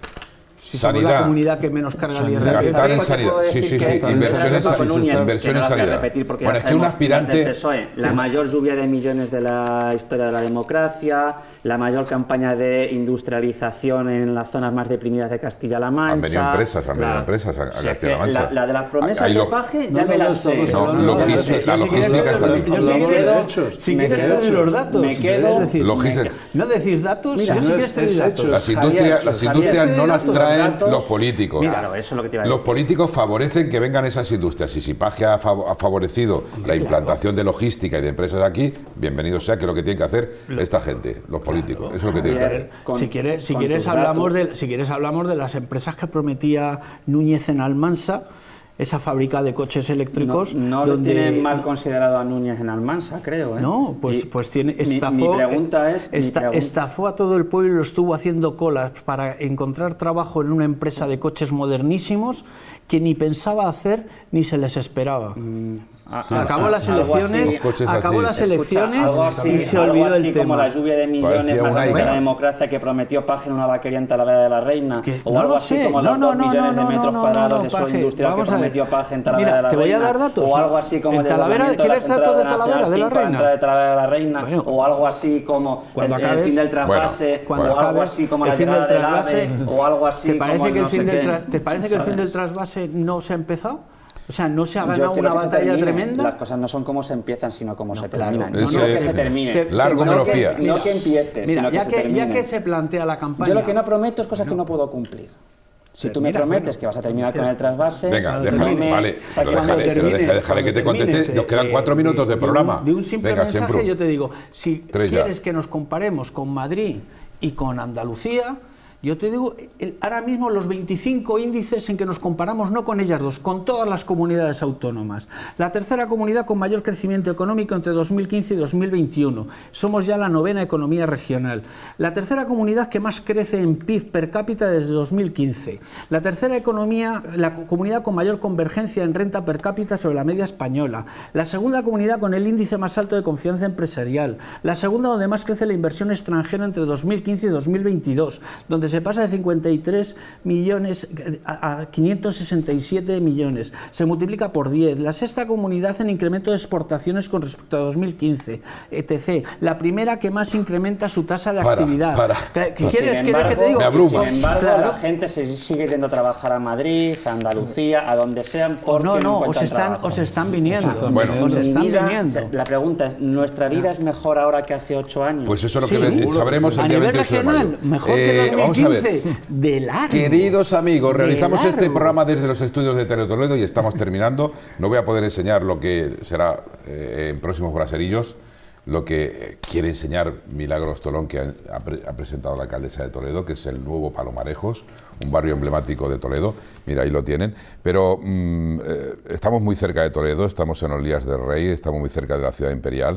Speaker 2: Si somos
Speaker 1: Sanidad.
Speaker 2: la comunidad que menos carga el I R P F.
Speaker 1: Gastar en
Speaker 3: ¿Sabes cuál te
Speaker 1: sanidad.
Speaker 3: puedo
Speaker 1: Sí, sí,
Speaker 3: decir
Speaker 1: sí.
Speaker 3: que-
Speaker 1: Inversiones,
Speaker 3: que Paco Núñez,
Speaker 1: inversiones
Speaker 3: que
Speaker 1: en
Speaker 3: no la voy a
Speaker 1: sanidad.
Speaker 3: repetir porque
Speaker 1: Bueno,
Speaker 3: ya
Speaker 1: es que un
Speaker 3: sabemos
Speaker 1: aspirante...
Speaker 3: del P S O E, la mayor lluvia de millones de la historia de la democracia, la mayor campaña de industrialización en las zonas más deprimidas de Castilla-La Mancha.
Speaker 1: Han venido empresas, han venido
Speaker 3: la-
Speaker 1: empresas a, a
Speaker 3: Si es que
Speaker 1: Castilla-La Mancha.
Speaker 3: La, la de las promesas
Speaker 1: Ahí
Speaker 3: de
Speaker 1: lo-
Speaker 3: Paje
Speaker 4: No,
Speaker 3: ya me
Speaker 4: no,
Speaker 3: las
Speaker 4: no,
Speaker 3: sé.
Speaker 4: estamos
Speaker 1: No,
Speaker 4: hablando de
Speaker 1: logística-
Speaker 4: hechos.
Speaker 1: la
Speaker 2: Yo si quieres
Speaker 1: logística
Speaker 2: te
Speaker 1: está
Speaker 2: doy-
Speaker 1: aquí.
Speaker 2: yo si
Speaker 4: Hablamos
Speaker 2: quieres-
Speaker 4: de hechos.
Speaker 2: Si
Speaker 3: Me
Speaker 2: quieres te
Speaker 3: quedo-
Speaker 2: doy los datos.
Speaker 3: me quedo-
Speaker 2: Es decir,
Speaker 1: Logística.
Speaker 2: no decís datos,
Speaker 3: Mira,
Speaker 2: yo si
Speaker 4: no
Speaker 2: quieres
Speaker 4: es-
Speaker 2: te doy
Speaker 4: es
Speaker 2: datos.
Speaker 4: hechos.
Speaker 1: Las
Speaker 3: Javier,
Speaker 1: industrias, las
Speaker 3: Javier,
Speaker 1: industrias no
Speaker 2: Javier,
Speaker 1: las
Speaker 2: los
Speaker 1: traen
Speaker 3: datos-
Speaker 1: los políticos.
Speaker 3: Mira, claro, eso es lo que te iba a
Speaker 1: Los
Speaker 3: decir.
Speaker 1: políticos favorecen que vengan esas industrias y si Paje ha fav- ha favorecido la implantación de logística y de empresas aquí, bienvenido sea, que es lo que tiene que hacer esta gente, los políticos. Eso es lo que tienen que
Speaker 3: Javier,
Speaker 1: hacer.
Speaker 3: con-
Speaker 2: si quieres, si
Speaker 3: con
Speaker 2: quieres
Speaker 3: tus
Speaker 2: hablamos
Speaker 3: datos.
Speaker 2: de, si quieres hablamos de las empresas que prometía Núñez en Almansa, esa fábrica de coches eléctricos.
Speaker 3: No, no
Speaker 2: donde
Speaker 3: le tienen mal considerado a Núñez en Almansa, creo. ¿eh?
Speaker 2: No, pues,
Speaker 3: Y
Speaker 2: pues tiene,
Speaker 3: mi-
Speaker 2: estafó,
Speaker 3: Mi, pregunta es... mi
Speaker 2: esta-
Speaker 3: pregunta-
Speaker 2: estafó a todo el pueblo y lo estuvo haciendo colas para encontrar trabajo en una empresa de coches modernísimos que ni pensaba hacer ni se les esperaba.
Speaker 3: Ah,
Speaker 2: acabó
Speaker 3: ah,
Speaker 2: las
Speaker 3: algo así.
Speaker 2: elecciones,
Speaker 1: Los coches
Speaker 2: acabó
Speaker 1: así.
Speaker 2: las
Speaker 3: Escucha,
Speaker 2: elecciones
Speaker 3: algo así,
Speaker 2: y se
Speaker 3: algo
Speaker 2: olvidó
Speaker 3: así
Speaker 2: del
Speaker 3: como
Speaker 2: tema.
Speaker 3: la lluvia de millones
Speaker 1: Parecía
Speaker 3: más
Speaker 1: un
Speaker 3: grande de la
Speaker 1: Aiga.
Speaker 3: democracia que prometió Paje en una vaquería en Talavera de la Reina,
Speaker 2: Que-
Speaker 3: o
Speaker 2: no
Speaker 3: algo
Speaker 2: lo
Speaker 3: así
Speaker 2: sé.
Speaker 3: como
Speaker 2: No,
Speaker 3: los
Speaker 2: no,
Speaker 3: dos
Speaker 2: no,
Speaker 3: millones
Speaker 2: no,
Speaker 3: de
Speaker 2: no,
Speaker 3: metros
Speaker 2: no,
Speaker 3: cuadrados
Speaker 2: no,
Speaker 3: de suelo
Speaker 2: Paje,
Speaker 3: industrial que
Speaker 2: vamos a ver.
Speaker 3: prometió Paje en Talavera
Speaker 2: Mira,
Speaker 3: de la
Speaker 2: te voy a
Speaker 3: Reina,
Speaker 2: dar datos.
Speaker 3: o algo así como
Speaker 2: En
Speaker 3: el
Speaker 2: Talavera-
Speaker 3: desdoblamiento de
Speaker 2: ¿quieres
Speaker 3: la
Speaker 2: datos de
Speaker 3: Central
Speaker 2: Talavera de la
Speaker 3: Nacional cinco,
Speaker 2: Reina?
Speaker 3: entrada de Talavera de la Reina,
Speaker 2: Bueno,
Speaker 3: o algo así como el,
Speaker 2: cuando
Speaker 3: el
Speaker 2: acabes-
Speaker 3: fin del trasvase,
Speaker 1: Bueno,
Speaker 2: Cuando
Speaker 3: o algo
Speaker 2: acabes,
Speaker 3: así como
Speaker 2: el
Speaker 3: la
Speaker 2: fin del
Speaker 3: llegada del
Speaker 2: trasvase,
Speaker 3: AVE, o algo así
Speaker 2: ¿te parece
Speaker 3: como
Speaker 2: que el
Speaker 3: no
Speaker 2: fin
Speaker 3: sé
Speaker 2: del
Speaker 3: qué,
Speaker 2: tra- ¿te parece que el fin del
Speaker 3: ¿sabes?
Speaker 2: trasvase no se ha empezado? O sea, no se ha
Speaker 3: Yo
Speaker 2: ganado
Speaker 3: quiero
Speaker 2: una
Speaker 3: que se
Speaker 2: batalla
Speaker 3: termine.
Speaker 2: tremenda.
Speaker 3: Las cosas no son como se empiezan, sino como se
Speaker 2: claro.
Speaker 3: terminan.
Speaker 1: No,
Speaker 3: No,
Speaker 1: no,
Speaker 3: que
Speaker 1: que-
Speaker 3: se termine.
Speaker 2: te-
Speaker 1: Largo
Speaker 3: no
Speaker 1: me lo
Speaker 3: que-
Speaker 1: fías.
Speaker 3: No que empiece,
Speaker 2: Mira,
Speaker 3: sino que
Speaker 2: ya
Speaker 3: se
Speaker 2: que,
Speaker 3: termine.
Speaker 2: ya que se plantea la campaña.
Speaker 3: Yo lo que no prometo es cosas que no puedo cumplir. Si tú me
Speaker 2: Mira,
Speaker 3: prometes
Speaker 2: bueno,
Speaker 3: que vas a terminar
Speaker 2: mira.
Speaker 3: con el trasvase,
Speaker 1: Venga,
Speaker 2: Cuando
Speaker 1: déjale,
Speaker 2: termines,
Speaker 1: vale,
Speaker 3: saque
Speaker 1: pero
Speaker 3: cuando
Speaker 1: déjale, pero
Speaker 2: termines,
Speaker 1: déjale, déjale que te
Speaker 2: cuando
Speaker 1: conteste,
Speaker 2: termines,
Speaker 1: nos quedan
Speaker 2: eh,
Speaker 1: cuatro minutos de
Speaker 2: un-
Speaker 1: programa.
Speaker 2: De un simple
Speaker 1: Venga,
Speaker 2: mensaje
Speaker 1: Sempru.
Speaker 2: yo te digo, si
Speaker 1: Tres ya.
Speaker 2: quieres que nos comparemos con Madrid y con Andalucía, yo te digo, el- ahora mismo los veinticinco índices en que nos comparamos, no con ellas dos, con todas las comunidades autónomas. La tercera comunidad con mayor crecimiento económico entre dos mil quince y dos mil veintiuno. Somos ya la novena economía regional. La tercera comunidad que más crece en P I B per cápita desde dos mil quince. La tercera economía, la co- comunidad con mayor convergencia en renta per cápita sobre la media española. La segunda comunidad con el índice más alto de confianza empresarial. La segunda donde más crece la inversión extranjera entre dos mil quince y dos mil veintidós, donde se pasa de cincuenta y tres millones a a quinientos sesenta y siete millones. Se multiplica por diez. La sexta comunidad en incremento de exportaciones con respecto a dos mil quince, etcétera. La primera que más incrementa su tasa de
Speaker 1: Para,
Speaker 2: actividad.
Speaker 1: para.
Speaker 2: ¿Qué- qué
Speaker 3: Sin
Speaker 2: ¿Quieres, ¿quieres
Speaker 3: embargo,
Speaker 2: que te digo?
Speaker 1: Me abruma.
Speaker 3: Sin embargo,
Speaker 2: Claro.
Speaker 3: la gente se sigue yendo a trabajar a Madrid, a Andalucía, a donde sean, porque
Speaker 2: No, no, os
Speaker 3: encuentran
Speaker 2: están,
Speaker 3: trabajo.
Speaker 2: os están viniendo.
Speaker 4: están
Speaker 1: Bueno.
Speaker 2: os
Speaker 3: Mi
Speaker 2: están
Speaker 3: vida-
Speaker 2: viniendo.
Speaker 3: La pregunta es, ¿nuestra vida es mejor ahora que hace ocho años?
Speaker 1: Pues eso es lo
Speaker 2: Sí,
Speaker 1: que
Speaker 2: seguro
Speaker 1: sabremos
Speaker 2: A
Speaker 1: el día
Speaker 2: nivel
Speaker 1: veintiocho de
Speaker 2: regional,
Speaker 1: mayo.
Speaker 2: mejor
Speaker 1: Eh,
Speaker 2: que dos
Speaker 1: vamos
Speaker 2: mil
Speaker 1: a ver.
Speaker 2: quince. De largo.
Speaker 1: Queridos amigos,
Speaker 2: De
Speaker 1: realizamos este
Speaker 2: largo.
Speaker 1: programa desde los estudios de Tele Toledo y estamos terminando. No voy a poder enseñar lo que será eh, en próximos braserillos, lo que eh, quiere enseñar Milagros Tolón, que ha, ha pre- ha presentado la alcaldesa de Toledo, que es el nuevo Palomarejos, un barrio emblemático de Toledo. Mira, ahí lo tienen. Pero mm, eh, estamos muy cerca de Toledo, estamos en Olías del Rey, estamos muy cerca de la ciudad imperial.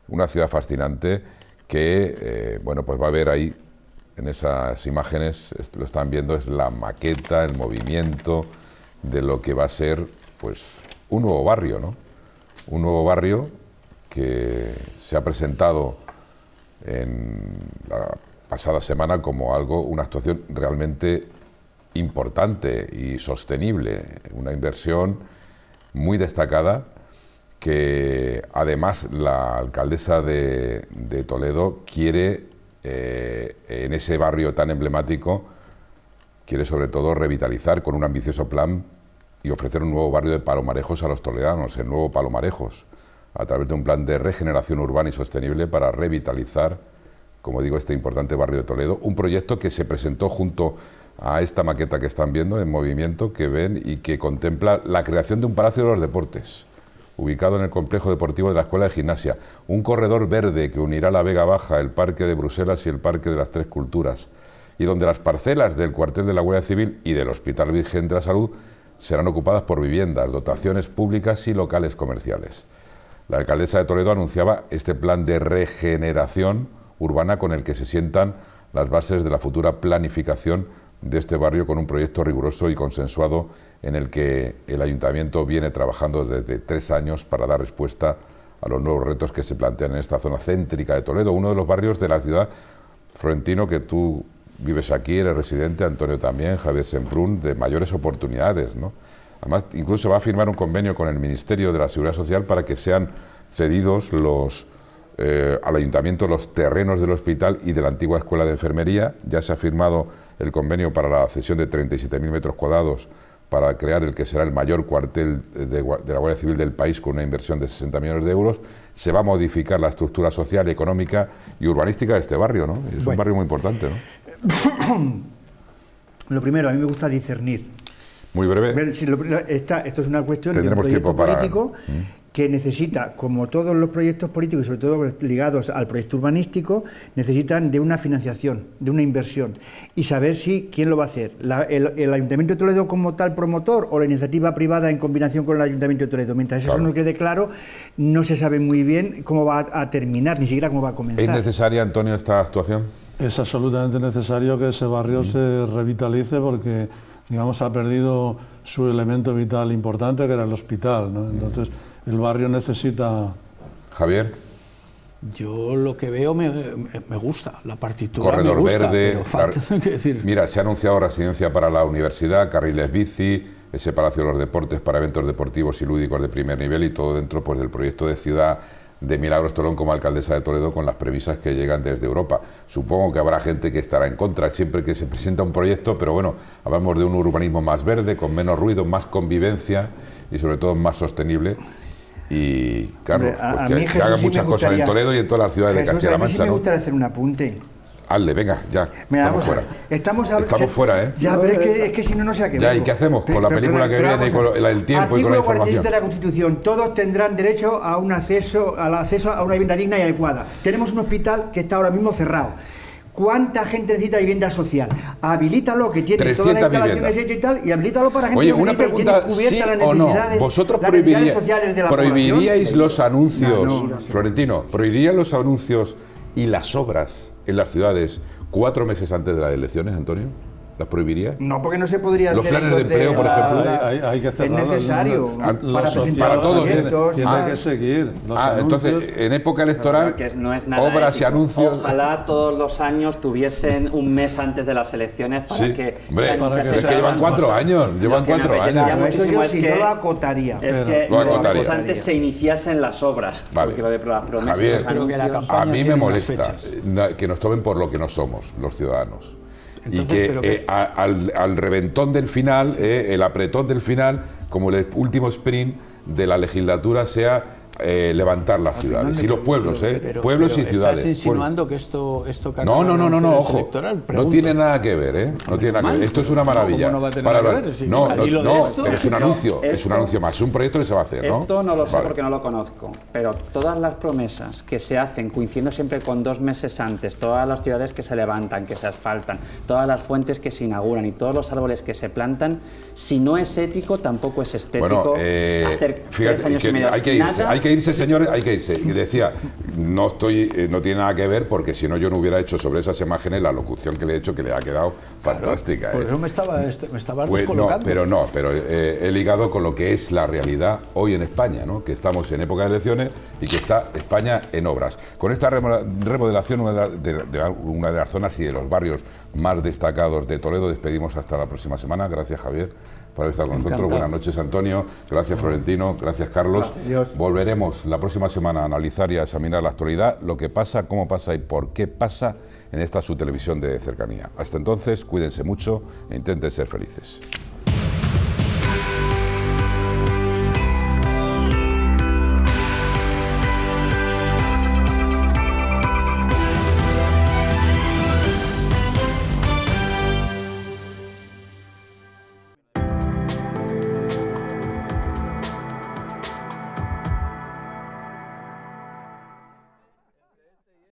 Speaker 1: una ciudad fascinante que, eh, bueno, pues va a ver ahí, en esas imágenes, lo están viendo, es la maqueta, el movimiento de lo que va a ser, pues, un nuevo barrio, ¿no? Un nuevo barrio que se ha presentado en la pasada semana como algo, una actuación realmente importante y sostenible, una inversión muy destacada que además la alcaldesa de, de Toledo quiere, eh, en ese barrio tan emblemático, quiere sobre todo revitalizar con un ambicioso plan y ofrecer un nuevo barrio de Palomarejos a los toledanos, el nuevo Palomarejos, a través de un plan de regeneración urbana y sostenible para revitalizar, como digo, este importante barrio de Toledo, un proyecto que se presentó junto a esta maqueta que están viendo en movimiento, que ven y que contempla la creación de un Palacio de los Deportes, ubicado en el complejo deportivo de la Escuela de Gimnasia, un corredor verde que unirá la Vega Baja, el Parque de Bruselas y el Parque de las Tres Culturas, y donde las parcelas del cuartel de la Guardia Civil y del Hospital Virgen de la Salud serán ocupadas por viviendas, dotaciones públicas y locales comerciales. La alcaldesa de Toledo anunciaba este plan de regeneración urbana con el que se sientan las bases de la futura planificación de este barrio, con un proyecto riguroso y consensuado en el que el ayuntamiento viene trabajando desde tres años para dar respuesta a los nuevos retos que se plantean en esta zona céntrica de Toledo, uno de los barrios de la ciudad, Florentino, que tú vives aquí, eres residente, Antonio también, Javier Semprún, de mayores oportunidades, ¿no? Además, incluso va a firmar un convenio con el Ministerio de la Seguridad Social para que sean cedidos los, eh, al ayuntamiento los terrenos del hospital y de la antigua escuela de enfermería. Ya se ha firmado el convenio para la cesión de treinta y siete mil metros cuadrados para crear el que será el mayor cuartel de, de la Guardia Civil del país, con una inversión de sesenta millones de euros. Se va a modificar la estructura social, económica y urbanística de este barrio, ¿no? Es bueno, un barrio muy importante, ¿no?
Speaker 5: Lo primero, a mí me gusta discernir.
Speaker 1: Muy breve.
Speaker 5: Ver si lo, esta, esto es una cuestión de un
Speaker 1: Tendremos
Speaker 5: proyecto
Speaker 1: tiempo para...
Speaker 5: político que necesita, como todos los proyectos políticos, y sobre todo ligados al proyecto urbanístico, necesitan de una financiación, de una inversión, y saber si quién lo va a hacer, la, el, el Ayuntamiento de Toledo como tal promotor o la iniciativa privada en combinación con el Ayuntamiento de Toledo. Mientras claro. eso no quede claro, no se sabe muy bien cómo va a, a terminar, ni siquiera cómo va a comenzar.
Speaker 1: ¿Es necesaria, Antonio, esta actuación?
Speaker 4: Es absolutamente necesario que ese barrio mm. se revitalice, porque, digamos, ha perdido su elemento vital importante, que era el hospital, ¿no? Entonces, el barrio necesita...
Speaker 1: Javier.
Speaker 2: Yo lo que veo me, me gusta, la partitura
Speaker 1: Corredor
Speaker 2: me gusta,
Speaker 1: verde,
Speaker 2: pero falta,
Speaker 1: la,
Speaker 2: decir...
Speaker 1: Mira, se ha anunciado residencia para la universidad, carriles bici, ese Palacio de los Deportes para eventos deportivos y lúdicos de primer nivel, y todo dentro, pues, del proyecto de ciudad de Milagros Tolón como alcaldesa de Toledo, con las premisas que llegan desde Europa. Supongo que habrá gente que estará en contra siempre que se presenta un proyecto, pero bueno, hablamos de un urbanismo más verde, con menos ruido, más convivencia y sobre todo más sostenible. Y claro,
Speaker 5: Hombre, a,
Speaker 1: pues
Speaker 5: a
Speaker 1: que,
Speaker 5: mí,
Speaker 1: que
Speaker 5: Jesús,
Speaker 1: hagan
Speaker 5: sí
Speaker 1: muchas
Speaker 5: gustaría,
Speaker 1: cosas en Toledo y en todas las ciudades
Speaker 5: Jesús,
Speaker 1: de Castilla-La Mancha,
Speaker 5: a mí sí me
Speaker 1: ¿no?
Speaker 5: gustaría hacer un apunte.
Speaker 1: Hazle, venga, ya,
Speaker 5: Mira,
Speaker 1: estamos fuera.
Speaker 5: Estamos, a,
Speaker 1: estamos
Speaker 5: se,
Speaker 1: fuera, ¿eh?
Speaker 5: Ya, pero es que, es que si no, no sé a qué.
Speaker 1: Ya, ¿y qué hacemos con la película que viene, y con el, el tiempo y con la información?
Speaker 5: Artículo cuarenta y siete de la Constitución. Todos tendrán derecho a un acceso, al acceso a una vivienda digna y adecuada. Tenemos un hospital que está ahora mismo cerrado. ¿Cuánta gente necesita vivienda social? Habilítalo, que tiene todas las instalaciones hechas y tal, y habilítalo para gente
Speaker 1: Oye,
Speaker 5: que
Speaker 1: una pregunta,
Speaker 5: ¿sí
Speaker 1: las o no? ¿Vosotros prohibiría, prohibiríais los anuncios, no, no, no, Florentino, prohibiríais los anuncios y las obras en las ciudades cuatro meses antes de las elecciones, Antonio? ¿Las prohibiría?
Speaker 5: No, porque no se podría
Speaker 1: los
Speaker 5: hacer.
Speaker 1: Los planes de empleo, por ejemplo.
Speaker 4: Hay, hay, hay que hacerlo.
Speaker 5: Es necesario.
Speaker 4: No, no,
Speaker 5: para,
Speaker 1: para todos.
Speaker 4: Tiene, tiene ah, que seguir. Los
Speaker 1: ah, entonces, en época electoral,
Speaker 3: no es nada
Speaker 1: obras
Speaker 3: ético.
Speaker 1: Y anuncios.
Speaker 3: Ojalá todos los años tuviesen un mes antes de las elecciones para
Speaker 1: sí.
Speaker 3: que.
Speaker 1: Hombre, para que es que llevan cuatro años. Llevan cuatro años.
Speaker 5: Eso yo,
Speaker 3: es
Speaker 5: sí,
Speaker 3: que,
Speaker 5: yo lo acotaría.
Speaker 3: Es que
Speaker 1: lo acotaría.
Speaker 3: meses antes se iniciasen las obras.
Speaker 1: Vale.
Speaker 3: Porque lo de las promesas.
Speaker 1: Javier,
Speaker 3: anuncios,
Speaker 1: a mí me molesta que nos tomen por lo que no somos, los ciudadanos. Entonces, y que, eh, a, al, al reventón del final, eh, el apretón del final, como el último sprint de la legislatura, sea eh, levantar las ciudades y los pueblos, eh, pero, pueblos pero y ciudades.
Speaker 2: ¿Estás insinuando que esto, esto
Speaker 1: no, no, no, no, no, ojo, no tiene nada que ver, ¿eh? No tiene nada que ver. Esto es una maravilla.
Speaker 2: No, no,
Speaker 1: para
Speaker 2: ver, si
Speaker 1: no, no, no
Speaker 2: esto,
Speaker 1: pero es un anuncio,
Speaker 3: esto,
Speaker 1: es un anuncio más, es un proyecto que se va a hacer, ¿no?
Speaker 3: Esto no lo sé vale. porque no lo conozco, pero todas las promesas que se hacen coincidiendo siempre con dos meses antes, todas las ciudades que se levantan, que se asfaltan, todas las fuentes que se inauguran y todos los árboles que se plantan, si no es ético, tampoco es estético
Speaker 1: bueno, eh,
Speaker 3: hacer
Speaker 1: fíjate,
Speaker 3: tres años
Speaker 1: que
Speaker 3: y medio.
Speaker 1: Hay que irse,
Speaker 3: nada,
Speaker 1: hay que que irse, señores, hay que irse. Y decía, no estoy, eh, no tiene nada que ver, porque si no yo no hubiera hecho sobre esas imágenes la locución que le he hecho, que le ha quedado fantástica.
Speaker 2: Por
Speaker 1: ¿eh?
Speaker 2: eso me estaba, me estaba
Speaker 1: Pues
Speaker 2: descolocando.
Speaker 1: no, pero no, pero eh, he ligado con lo que es la realidad hoy en España, ¿no? Que estamos en época de elecciones y que está España en obras. Con esta remodelación, una de, de, de una de las zonas y de los barrios más destacados de Toledo, despedimos hasta la próxima semana. Gracias, Javier, por haber estado con
Speaker 2: Encantado.
Speaker 1: nosotros. Buenas noches, Antonio. Gracias, Florentino. Gracias, Carlos.
Speaker 5: Gracias.
Speaker 1: Volveremos la próxima semana a analizar y a examinar la actualidad, lo que pasa, cómo pasa y por qué pasa en esta su televisión de cercanía. Hasta entonces, cuídense mucho e intenten ser felices.